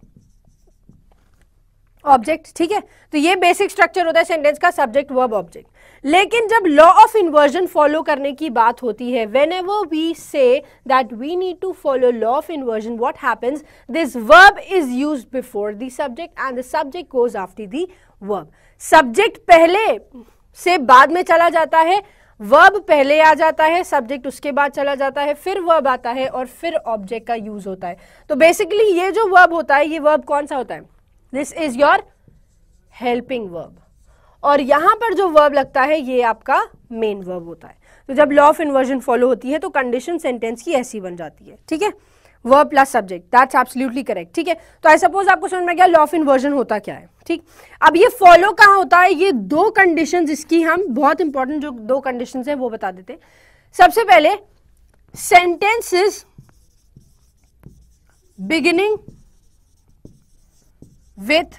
object, ठीक है। तो ये बेसिक स्ट्रक्चर होता है सेंटेंस का, सब्जेक्ट, वर्ब, ऑब्जेक्ट। लेकिन जब लॉ ऑफ इन्वर्जन फॉलो करने की बात होती है, whenever we say that we need to follow law of inversion, what happens, this verb is used before the subject and the subject goes after the verb. subject पहले से बाद में चला जाता है, verb पहले आ जाता है, subject उसके बाद चला जाता है, फिर verb आता है और फिर object का यूज होता है। तो बेसिकली ये जो verb होता है, ये verb कौन सा होता है, this is your helping verb, और यहां पर जो वर्ब लगता है ये आपका मेन वर्ब होता है। तो जब लॉ ऑफ इन्वर्जन फॉलो होती है तो कंडीशन सेंटेंस की ऐसी बन जाती है, ठीक है, verb plus subject, that's absolutely correct, ठीक है। तो आई सपोज आपको समझ में गया लॉ ऑफ इन्वर्जन होता क्या है, ठीक। अब ये फॉलो कहां होता है, ये दो कंडीशन जिसकी हम बहुत इंपॉर्टेंट जो दो कंडीशन है वो बता देते। सबसे पहले, sentences beginning with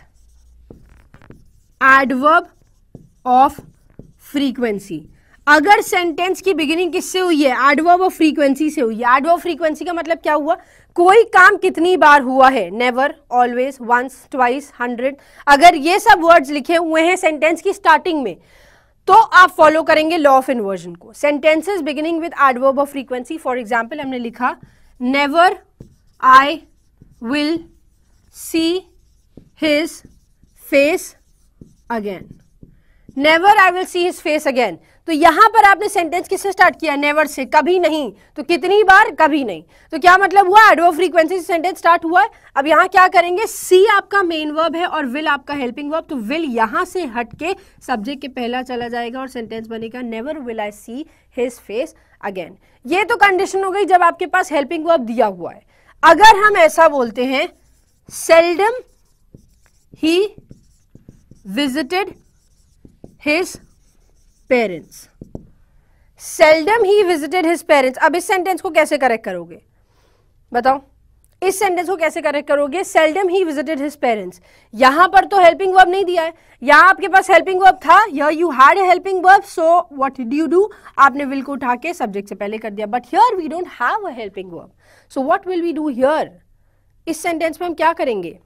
adverb of frequency। अगर सेंटेंस की बिगिनिंग किससे हुई है, एडवर्ब ऑफ फ्रीक्वेंसी से हुई है। एडवर्ब फ्रीक्वेंसी का मतलब क्या हुआ, कोई काम कितनी बार हुआ है, never, always, once, twice, hundred. अगर ये सब वर्ड्स लिखे हुए हैं सेंटेंस की स्टार्टिंग में तो आप फॉलो करेंगे लॉ ऑफ इन्वर्जन को। Sentences beginning with adverb of frequency, for example हमने लिखा never I will see his face again, never I will see his face again. तो यहां पर आपने सेंटेंस किससे स्टार्ट किया? नेवर से, कभी नहीं। तो कितनी बार? कभी नहीं। तो क्या मतलब हुआ? एडवर्ब फ्रीक्वेंसी से सेंटेंस स्टार्ट हुआ है। अब यहां क्या करेंगे? सी आपका मेन वर्ब है और विल आपका हेल्पिंग वर्ब, तो विल यहां से हटके सब्जेक्ट के पहला चला जाएगा और सेंटेंस बनेगा never will I see his face again. ये तो कंडीशन हो गई जब आपके पास हेल्पिंग वर्ब दिया हुआ है। अगर हम ऐसा बोलते हैं seldom he visited his parents, seldom he visited his parents। अब इस सेंटेंस को कैसे करेक्ट करोगे बताओ? इस सेंटेंस को कैसे करेक्ट करोगे? seldom he visited his parents। यहां पर तो हेल्पिंग वर्ब नहीं दिया है, यहां आपके पास हेल्पिंग वर्ब था, here you had a helping verb, so what did you do? आपने will को उठा के सब्जेक्ट से पहले कर दिया, but here we don't have a helping verb, so what will we do here? इस सेंटेंस में हम क्या करेंगे?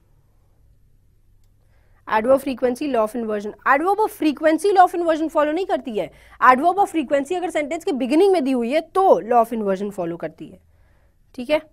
Adverb frequency law of inversion. Adverb of frequency law of inversion follow नहीं करती है। एडवर्ब ऑफ फ्रीक्वेंसी अगर सेंटेंस के बिगिनिंग में दी हुई है तो लॉ ऑफ इन्वर्जन फॉलो करती है। ठीक है,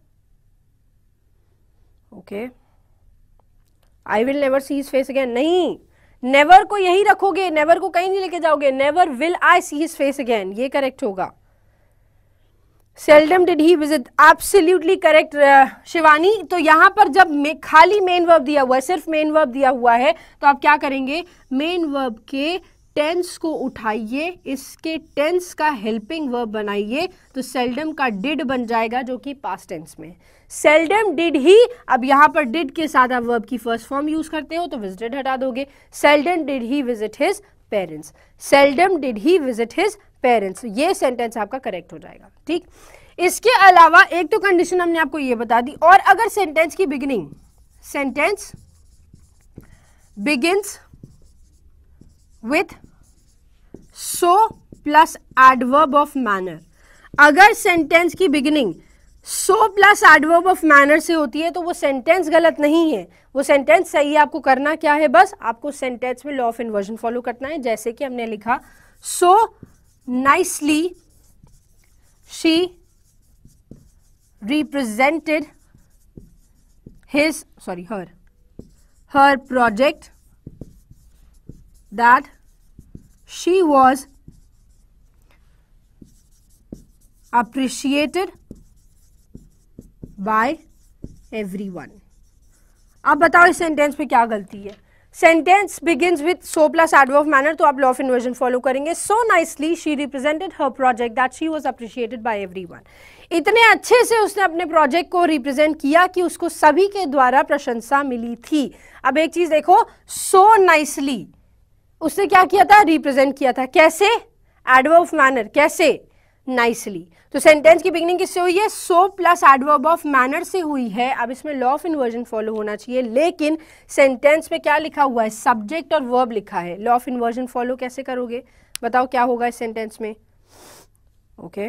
okay. I will never see his face again, नहीं, नेवर को यही रखोगे, नेवर को कहीं नहीं लेके जाओगे। Never will I see his face again, ये करेक्ट होगा। Seldom did he visit, absolutely correct Shivani. तो यहां पर जब मे, खाली मेन वर्ब दिया हुआ है, सिर्फ मेन वर्ब दिया हुआ है, तो आप क्या करेंगे? मेन वर्ब के टेंस को उठाइए, इसके टेंस का हेल्पिंग वर्ब बनाइए, तो सेल्डम का डिड बन जाएगा जो कि पास्ट टेंस में। सेल्डम डिड ही, अब यहां पर डिड के साथ आप वर्ब की फर्स्ट फॉर्म यूज करते हो तो विजिटेड हटा दोगे। Seldom did he visit his parents, seldom did he visit his parents, ये सेंटेंस आपका करेक्ट हो जाएगा। ठीक, इसके अलावा एक तो कंडीशन हमने आपको ये बता दी, और अगर सेंटेंस की beginning, sentence begins with so plus adverb of manner, अगर सेंटेंस की beginning so plus adverb of manner से होती है तो वो सेंटेंस गलत नहीं है, वो सेंटेंस सही है। आपको करना क्या है? बस आपको सेंटेंस में लॉ ऑफ इन्वर्जन फॉलो करना है। जैसे कि हमने लिखा so nicely she represented his sorry her her project that she was appreciated by everyone। अब बताओ इस सेंटेंस में क्या गलती है? Sentence begins with so plus adverb of manner, तो आप लॉ ऑफ इन्वर्जन फॉलो करेंगे। So nicely she represented her project that she was appreciated by everyone. इतने अच्छे से उसने अपने प्रोजेक्ट को रिप्रेजेंट किया कि उसको सभी के द्वारा प्रशंसा मिली थी। अब एक चीज देखो, सो नाइसली उसने क्या किया था? रिप्रेजेंट किया था। कैसे? Adverb of manner. कैसे? नाइसली। तो सेंटेंस की बिगिनिंग किससे हुई है? So plus adverb of manner से हुई है। अब इसमें लॉ ऑफ इन्वर्जन फॉलो होना चाहिए, लेकिन सेंटेंस में क्या लिखा हुआ है? सब्जेक्ट और वर्ब लिखा है। लॉ ऑफ इन्वर्जन फॉलो कैसे करोगे? बताओ क्या होगा इस सेंटेंस में? Okay,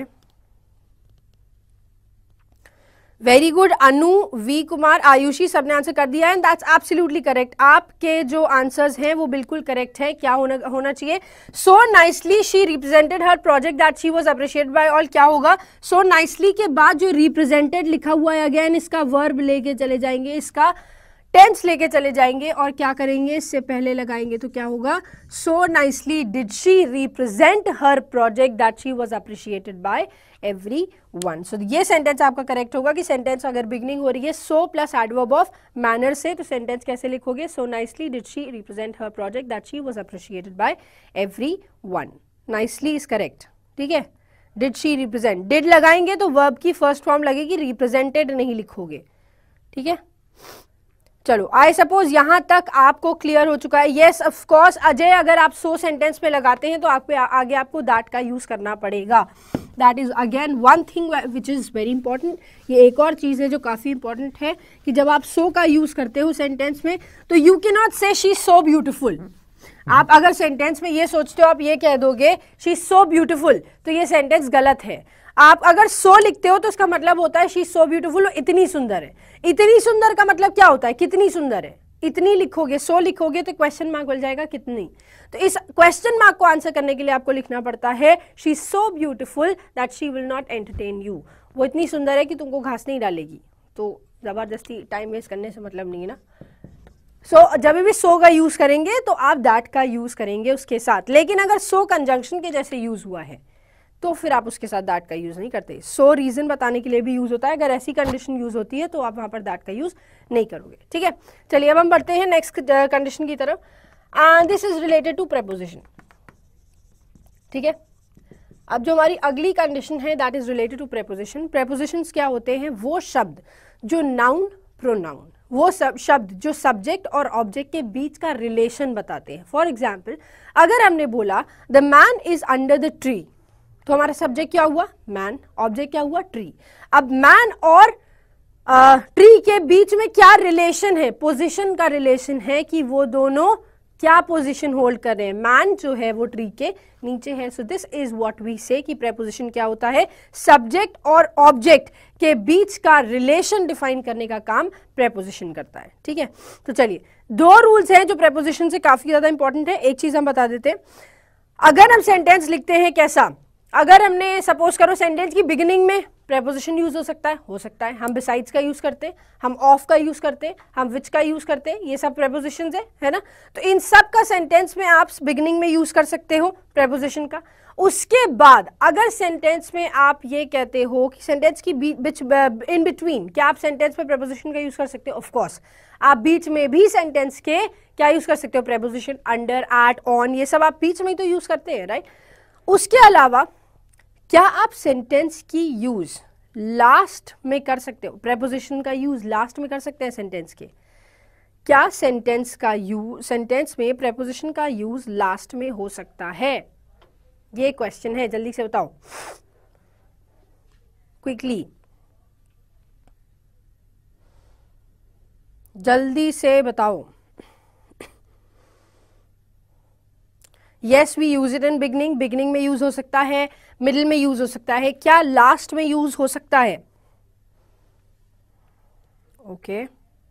very good Anu, V Kumar, Ayushi, सबने आंसर कर दिया है। That's absolutely correct. आपके जो आंसर्स हैं वो बिल्कुल करेक्ट है। क्या होना होना चाहिए? So nicely she represented her project that she was appreciated by all. क्या होगा? सो नाइसली के बाद जो रिप्रेजेंटेड लिखा हुआ है, अगेन इसका वर्ब लेके चले जाएंगे, इसका टेंस लेके चले जाएंगे और क्या करेंगे? इससे पहले लगाएंगे तो क्या होगा? So nicely did she represent her project that she was appreciated by every one. So ये सेंटेंस आपका करेक्ट होगा कि सेंटेंस अगर बिगनिंग हो रही है so plus adverb of manner से, तो सेंटेंस कैसे लिखोगे? So nicely did she represent her project that she was appreciated by every one. Nicely is correct. ठीक है, डिड शी रिप्रेजेंट, डिड लगाएंगे तो वर्ब की फर्स्ट फॉर्म लगेगी, रिप्रेजेंटेड नहीं लिखोगे। ठीक है, चलो आई सपोज यहां तक आपको क्लियर हो चुका है। येस ऑफ कोर्स अजय, अगर आप सो सेंटेंस पे लगाते हैं तो आप आगे आपको दैट का यूज करना पड़ेगा। That is again one thing which is very important. ये एक और चीज है जो काफी इंपॉर्टेंट है कि जब आप सो का यूज करते हो सेंटेंस में तो you can not say she is so beautiful. आप अगर सेंटेंस में ये सोचते हो आप ये कह दोगे शी इज सो ब्यूटिफुल, तो ये सेंटेंस गलत है। आप अगर सो लिखते हो तो उसका मतलब होता है शी इज सो ब्यूटीफुल, इतनी सुंदर है। इतनी सुंदर का मतलब क्या होता है? कितनी सुंदर है। इतनी लिखोगे, सो लिखोगे तो क्वेश्चन मार्क बन जाएगा कितनी। तो इस क्वेश्चन मार्क को आंसर करने के लिए आपको लिखना पड़ता है she is so beautiful that she will not entertain you. वो इतनी सुंदर है कि तुमको घास नहीं डालेगी। तो जबरदस्ती टाइम वेस्ट करने से मतलब नहीं है ना। सो so, जब भी सो का यूज करेंगे तो आप दैट का यूज करेंगे उसके साथ, लेकिन अगर सो कंजंक्शन के जैसे यूज हुआ है तो फिर आप उसके साथ दैट का यूज नहीं करते। सो so, रीजन बताने के लिए भी यूज होता है, अगर ऐसी कंडीशन यूज होती है तो आप वहां पर दैट का यूज नहीं करोगे। ठीक है, चलिए अब हम बढ़ते हैं नेक्स्ट कंडीशन की तरफ, and this is related to preposition. ठीक है, अब जो हमारी अगली कंडीशन है that is related to preposition. Prepositions क्या होते हैं? वो शब्द जो नाउन, प्रोनाउन, वो सब शब्द जो सब्जेक्ट और ऑब्जेक्ट के बीच का रिलेशन बताते हैं। फॉर एग्जाम्पल, अगर हमने बोला the man is under the tree, तो हमारा सब्जेक्ट क्या हुआ? मैन, ऑब्जेक्ट क्या हुआ? ट्री। अब मैन और ट्री uh, के बीच में क्या रिलेशन है? पोजीशन का रिलेशन है कि वो दोनों क्या पोजीशन होल्ड कर रहे हैं। मैन जो है वो ट्री के नीचे है। So this is what we say कि प्रेपोजिशन क्या होता है? सब्जेक्ट और ऑब्जेक्ट के बीच का रिलेशन डिफाइन करने का काम प्रेपोजिशन करता है। ठीक है, तो चलिए दो रूल्स हैं जो प्रेपोजिशन से काफी ज्यादा इंपॉर्टेंट है। एक चीज हम बता देते हैं, अगर हम सेंटेंस लिखते हैं कैसा, अगर हमने सपोज करो सेंटेंस की बिगिनिंग में प्रेपोजिशन यूज हो सकता है, हो सकता है हम बिसाइड्स का यूज करते हैं, हम ऑफ का यूज करते हैं, हम विच का यूज करते हैं, ये सब प्रेपोजिशंस है, है ना। तो इन सब का सेंटेंस में आप बिगिनिंग में यूज कर सकते हो प्रेपोजिशन का। उसके बाद अगर सेंटेंस में आप ये कहते हो कि सेंटेंस की बीच इन बिटवीन, क्या आप सेंटेंस में प्रेपोजिशन का यूज कर सकते हो? ऑफ कोर्स, आप बीच में भी सेंटेंस के क्या यूज कर सकते हो? प्रेपोजिशन, अंडर, एट, ऑन, ये सब आप बीच में तो यूज करते हैं, राइट। उसके अलावा क्या आप सेंटेंस की यूज लास्ट में कर सकते हो? प्रेपोजिशन का यूज लास्ट में कर सकते हैं सेंटेंस के? क्या सेंटेंस का यूज, सेंटेंस में प्रेपोजिशन का यूज लास्ट में हो सकता है? ये क्वेश्चन है, जल्दी से बताओ, क्विकली, जल्दी से बताओ। Yes, we use it in beginning, beginning में यूज हो सकता है, मिडिल में यूज हो सकता है, क्या लास्ट में यूज हो सकता है? Okay okay.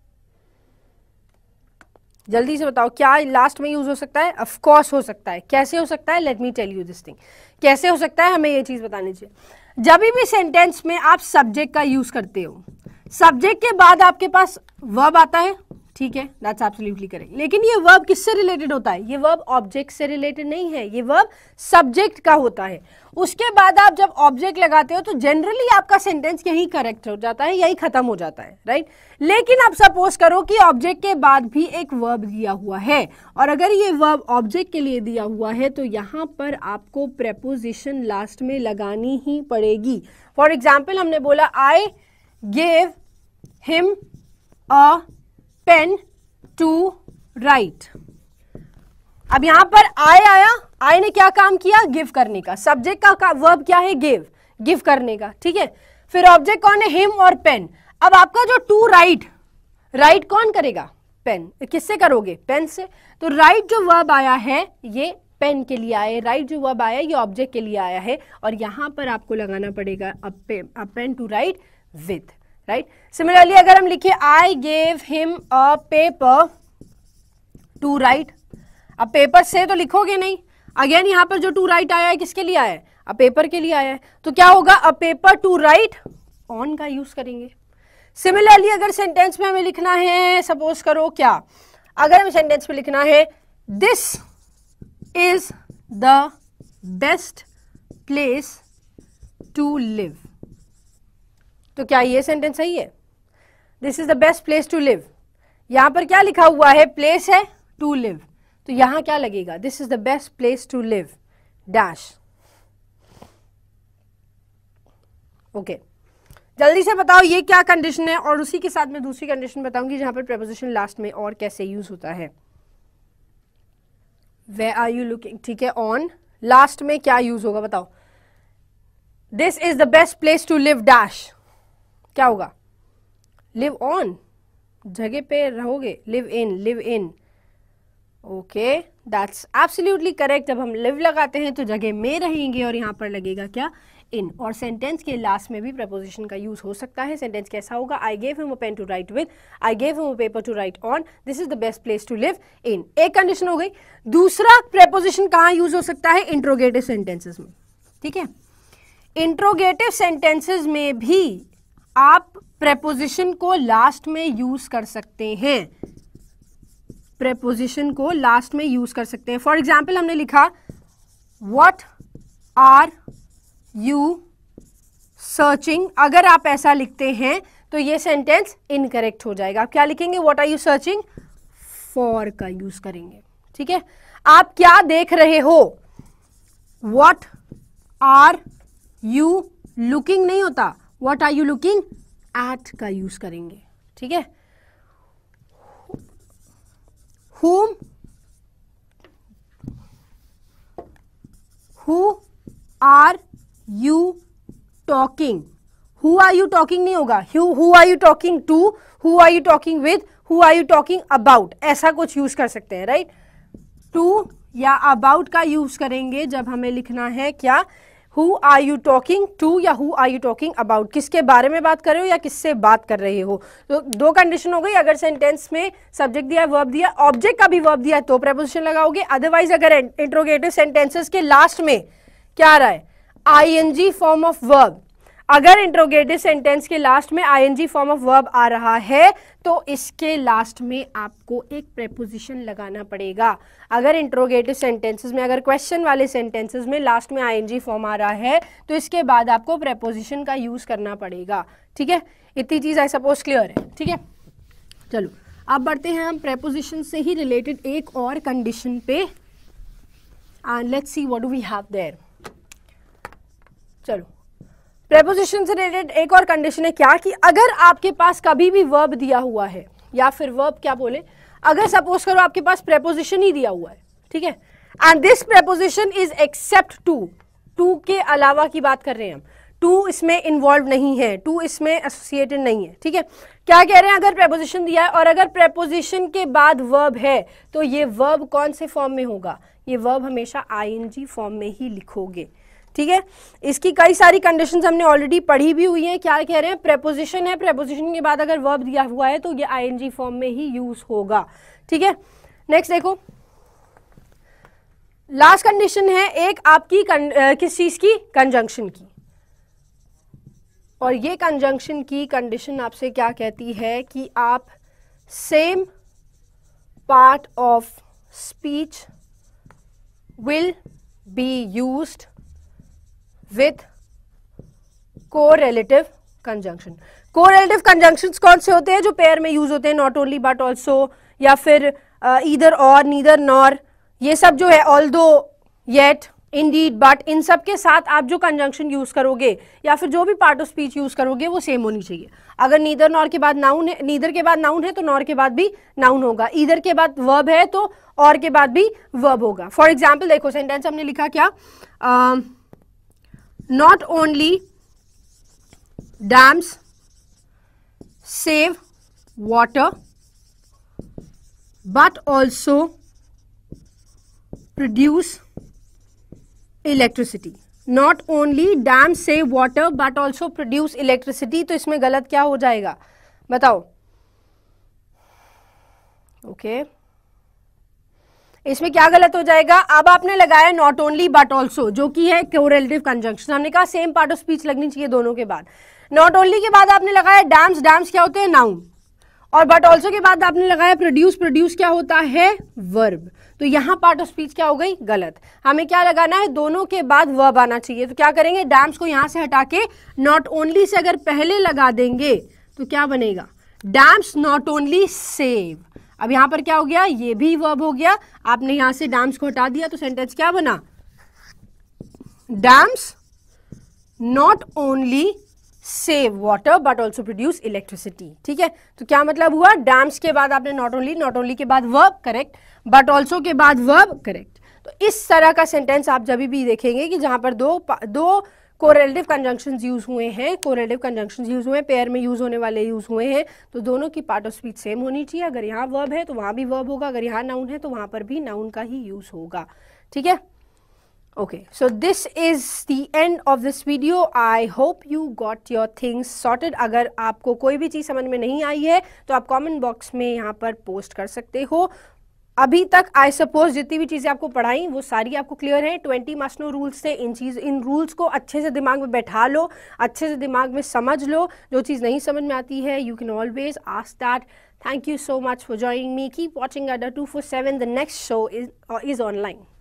जल्दी से बताओ, क्या लास्ट में यूज हो सकता है? ऑफ कोर्स हो सकता है। कैसे हो सकता है? Let me tell you this thing. कैसे हो सकता है, हमें ये चीज बतानी चाहिए। जब भी सेंटेंस में आप सब्जेक्ट का यूज करते हो, सब्जेक्ट के बाद आपके पास वर्ब आता है, ठीक है, दैट्स एब्सोल्युटली करेक्ट, लेकिन ये वर्ब किससे रिलेटेड होता है? ये वर्ब ऑब्जेक्ट से रिलेटेड नहीं है, ये वर्ब सब्जेक्ट का होता है। उसके बाद आप जब ऑब्जेक्ट लगाते हो तो जनरली आपका सेंटेंस यही करेक्ट हो जाता है, यही खत्म हो जाता है, राइट। लेकिन आप सपोज करो कि ऑब्जेक्ट के बाद भी एक वर्ब दिया हुआ है, और अगर ये वर्ब ऑब्जेक्ट के लिए दिया हुआ है तो यहां पर आपको प्रेपोजिशन लास्ट में लगानी ही पड़ेगी। फॉर एग्जाम्पल, हमने बोला I gave him a pen to write. अब यहां पर आई आया, आई ने क्या काम किया? गिव करने का। सब्जेक्ट का, का वर्ब क्या है? गिव, गिव करने का, ठीक है। फिर ऑब्जेक्ट कौन है? हिम और पेन। अब आपका जो टू राइट, राइट कौन करेगा? पेन। किससे करोगे? पेन से। तो राइट जो वर्ब आया है ये पेन के लिए आया है, राइट जो वर्ब आया ये ऑब्जेक्ट के लिए आया है, और यहां पर आपको लगाना पड़ेगा a pen to write with, right. Similarly अगर हम लिखे I gave him a paper to write, अब पेपर से तो लिखोगे नहीं, अगेन यहां पर जो टू राइट आया है किसके लिए आया है? अ पेपर के लिए आया है, तो क्या होगा? A paper to write on का यूज करेंगे। सिमिलरली अगर सेंटेंस में हमें लिखना है, सपोज करो क्या, अगर हमें सेंटेंस में लिखना है this is the best place to live, तो क्या ये सेंटेंस सही है? This is the best place to live, यहां पर क्या लिखा हुआ है? प्लेस है, टू लिव, तो यहां क्या लगेगा? This is the best place to live dash. Okay, जल्दी से बताओ ये क्या कंडीशन है, और उसी के साथ मैं दूसरी कंडीशन बताऊंगी जहां पर प्रेपोजिशन लास्ट में और कैसे यूज होता है। वेयर आर यू लुकिंग, ठीक है, ऑन, लास्ट में क्या यूज होगा बताओ? This is the best place to live dash, क्या होगा? लिव ऑन, जगह पे रहोगे, live in, live in. Okay, that's absolutely correct. जब हम लिव लगाते हैं तो जगह में रहेंगे और यहां पर लगेगा क्या? इन। और सेंटेंस के लास्ट में भी प्रपोजिशन का यूज हो सकता है। सेंटेंस कैसा होगा? I gave him a pen to write with, I gave him a paper to write on, this is the best place to live in. एक कंडीशन हो गई। दूसरा प्रपोजिशन कहां यूज हो सकता है? इंट्रोगेटिव सेंटेंसेस में, ठीक है। इंट्रोगेटिव सेंटेंसेस में भी आप प्रपोजिशन को लास्ट में यूज कर सकते हैं। प्रेपोजिशन को लास्ट में यूज कर सकते हैं। फॉर एग्जाम्पल हमने लिखा व्हाट आर यू सर्चिंग, अगर आप ऐसा लिखते हैं तो ये सेंटेंस इनकरेक्ट हो जाएगा। आप क्या लिखेंगे, what are you searching for का यूज करेंगे। ठीक है, आप क्या देख रहे हो, व्हाट आर यू लुकिंग नहीं होता, what are you looking at का यूज करेंगे। ठीक है, whom who are you talking, who are you talking नहीं होगा, who who are you talking to, who are you talking with, who are you talking about, ऐसा कुछ use कर सकते हैं। राइट, to या about का यूज करेंगे जब हमें लिखना है क्या, who are you talking to या who are you talking about, किसके बारे में बात कर रहे हो या किससे बात कर रहे हो। तो दो कंडीशन हो गई, अगर सेंटेंस में सब्जेक्ट दिया, वर्ब दिया, ऑब्जेक्ट का भी वर्ब दिया तो प्रेपोजिशन लगाओगे। अदरवाइज अगर इंट्रोगेटिव सेंटेंसेस के लास्ट में क्या आ रहा है, आईएनजी फॉर्म ऑफ वर्ब, अगर इंट्रोगेटिव सेंटेंस के लास्ट में आईएनजी फॉर्म ऑफ वर्ब आ रहा है तो इसके लास्ट में आपको एक प्रेपोजिशन लगाना पड़ेगा। अगर इंट्रोगेटिव सेंटेंसेस में, अगर क्वेश्चन वाले सेंटेंसेस में लास्ट में आईएनजी फॉर्म आ रहा है तो इसके बाद आपको प्रेपोजिशन का यूज करना पड़ेगा। ठीक है, इतनी चीज आई सपोज क्लियर है। ठीक है, चलो अब बढ़ते हैं हम प्रेपोजिशन से ही रिलेटेड एक और कंडीशन पे, and let's see what do we have there. चलो, प्रेपोजिशन से रिलेटेड एक और कंडीशन है क्या, कि अगर आपके पास कभी भी वर्ब दिया हुआ है, या फिर वर्ब क्या बोले, अगर सपोज करो आपके पास प्रेपोजिशन ही दिया हुआ है, ठीक है, and this preposition is except to, to के अलावा की बात कर रहे हैं हम, टू इसमें इन्वॉल्व नहीं है, टू इसमें एसोसिएटेड नहीं है। ठीक है, क्या कह रहे हैं, अगर प्रेपोजिशन दिया है और अगर प्रेपोजिशन के बाद वर्ब है तो ये वर्ब कौन से फॉर्म में होगा, ये वर्ब हमेशा आईएनजी फॉर्म में ही लिखोगे। ठीक है, इसकी कई सारी कंडीशंस हमने ऑलरेडी पढ़ी भी हुई हैं। क्या कह रहे हैं, प्रेपोजिशन है, प्रेपोजिशन के बाद अगर वर्ब दिया हुआ है तो ये आईएनजी फॉर्म में ही यूज होगा। ठीक है, नेक्स्ट देखो, लास्ट कंडीशन है एक आपकी uh, किस चीज की, कंजंक्शन की, और ये कंजंक्शन की कंडीशन आपसे क्या कहती है कि आप same part of speech will be used with correlative conjunction. Correlative conjunctions कौन से होते हैं, जो पेयर में यूज होते हैं, नॉट ओनली बट ऑल्सो, या फिर ईदर और, नीदर नॉर, ये सब जो है, ऑल्दो, येट, इंडीड, बट, इन सब के साथ आप जो कंजंक्शन यूज करोगे या फिर जो भी पार्ट ऑफ स्पीच यूज करोगे वो सेम होनी चाहिए। अगर नीदर नॉर के बाद नाउन है, नीदर के बाद नाउन है तो नॉर के बाद भी नाउन होगा, ईदर के बाद वर्ब है तो और के बाद भी वर्ब होगा। फॉर एग्जाम्पल देखो, सेंटेंस हमने लिखा क्या, uh, not only dams save water but also produce electricity. Not only dams save water but also produce electricity, तो इसमें गलत क्या हो जाएगा बताओ। Okay okay. इसमें क्या गलत हो जाएगा, अब आपने लगाया नॉट ओनली बट ऑल्सो, जो कि है कोरिलेटिव कंजंक्शन। हमने कहा सेम पार्ट ऑफ स्पीच लगनी चाहिए दोनों के बाद। नॉट ओनली के बाद आपने लगाया डैम्स, डैम्स क्या होते हैं, नाउन, और बट ऑल्सो के बाद आपने लगाया प्रोड्यूस, प्रोड्यूस क्या होता है, वर्ब। तो यहाँ पार्ट ऑफ स्पीच क्या हो गई, गलत। हमें क्या लगाना है, दोनों के बाद वर्ब आना चाहिए। तो क्या करेंगे, डैम्स को यहां से हटा के नॉट ओनली से अगर पहले लगा देंगे तो क्या बनेगा, डैम्स नॉट ओनली सेव। अब यहां पर क्या हो गया, ये भी वर्ब हो गया, आपने यहां से डैम्स को हटा दिया तो सेंटेंस क्या बना, dams not only save water but also produce electricity. ठीक है, तो क्या मतलब हुआ, डैम्स के बाद आपने नॉट ओनली, नॉट ओनली के बाद वर्ब, करेक्ट, बट ऑल्सो के बाद वर्ब, करेक्ट। तो इस तरह का सेंटेंस आप जब भी देखेंगे कि जहां पर दो दो कोरिलेटिव कंजंक्शंस यूज हुए हैं, कोरिलेटिव कंजंक्शंस यूज हुए हैं, पेयर में यूज होने वाले यूज हुए हैं, तो दोनों की पार्ट ऑफ स्पीच सेम होनी चाहिए। अगर यहाँ वर्ब है तो वहां भी वर्ब होगा, अगर यहाँ नाउन है तो वहां पर भी नाउन का ही यूज होगा। ठीक है, okay, so this is the end of this video. I hope you got your things sorted. अगर आपको कोई भी चीज़ समझ में नहीं आई है तो आप कमेंट बॉक्स में यहाँ पर पोस्ट कर सकते हो। अभी तक आई सपोज जितनी भी चीज़ें आपको पढ़ाई वो सारी आपको क्लियर है। ट्वेंटी मास्नो रूल्स थे, इन चीज़ इन रूल्स को अच्छे से दिमाग में बैठा लो, अच्छे से दिमाग में समझ लो। जो चीज़ नहीं समझ में आती है you can always ask that. Thank you so much for joining me. Keep watching Adda two four seven. The next show is, uh, is online.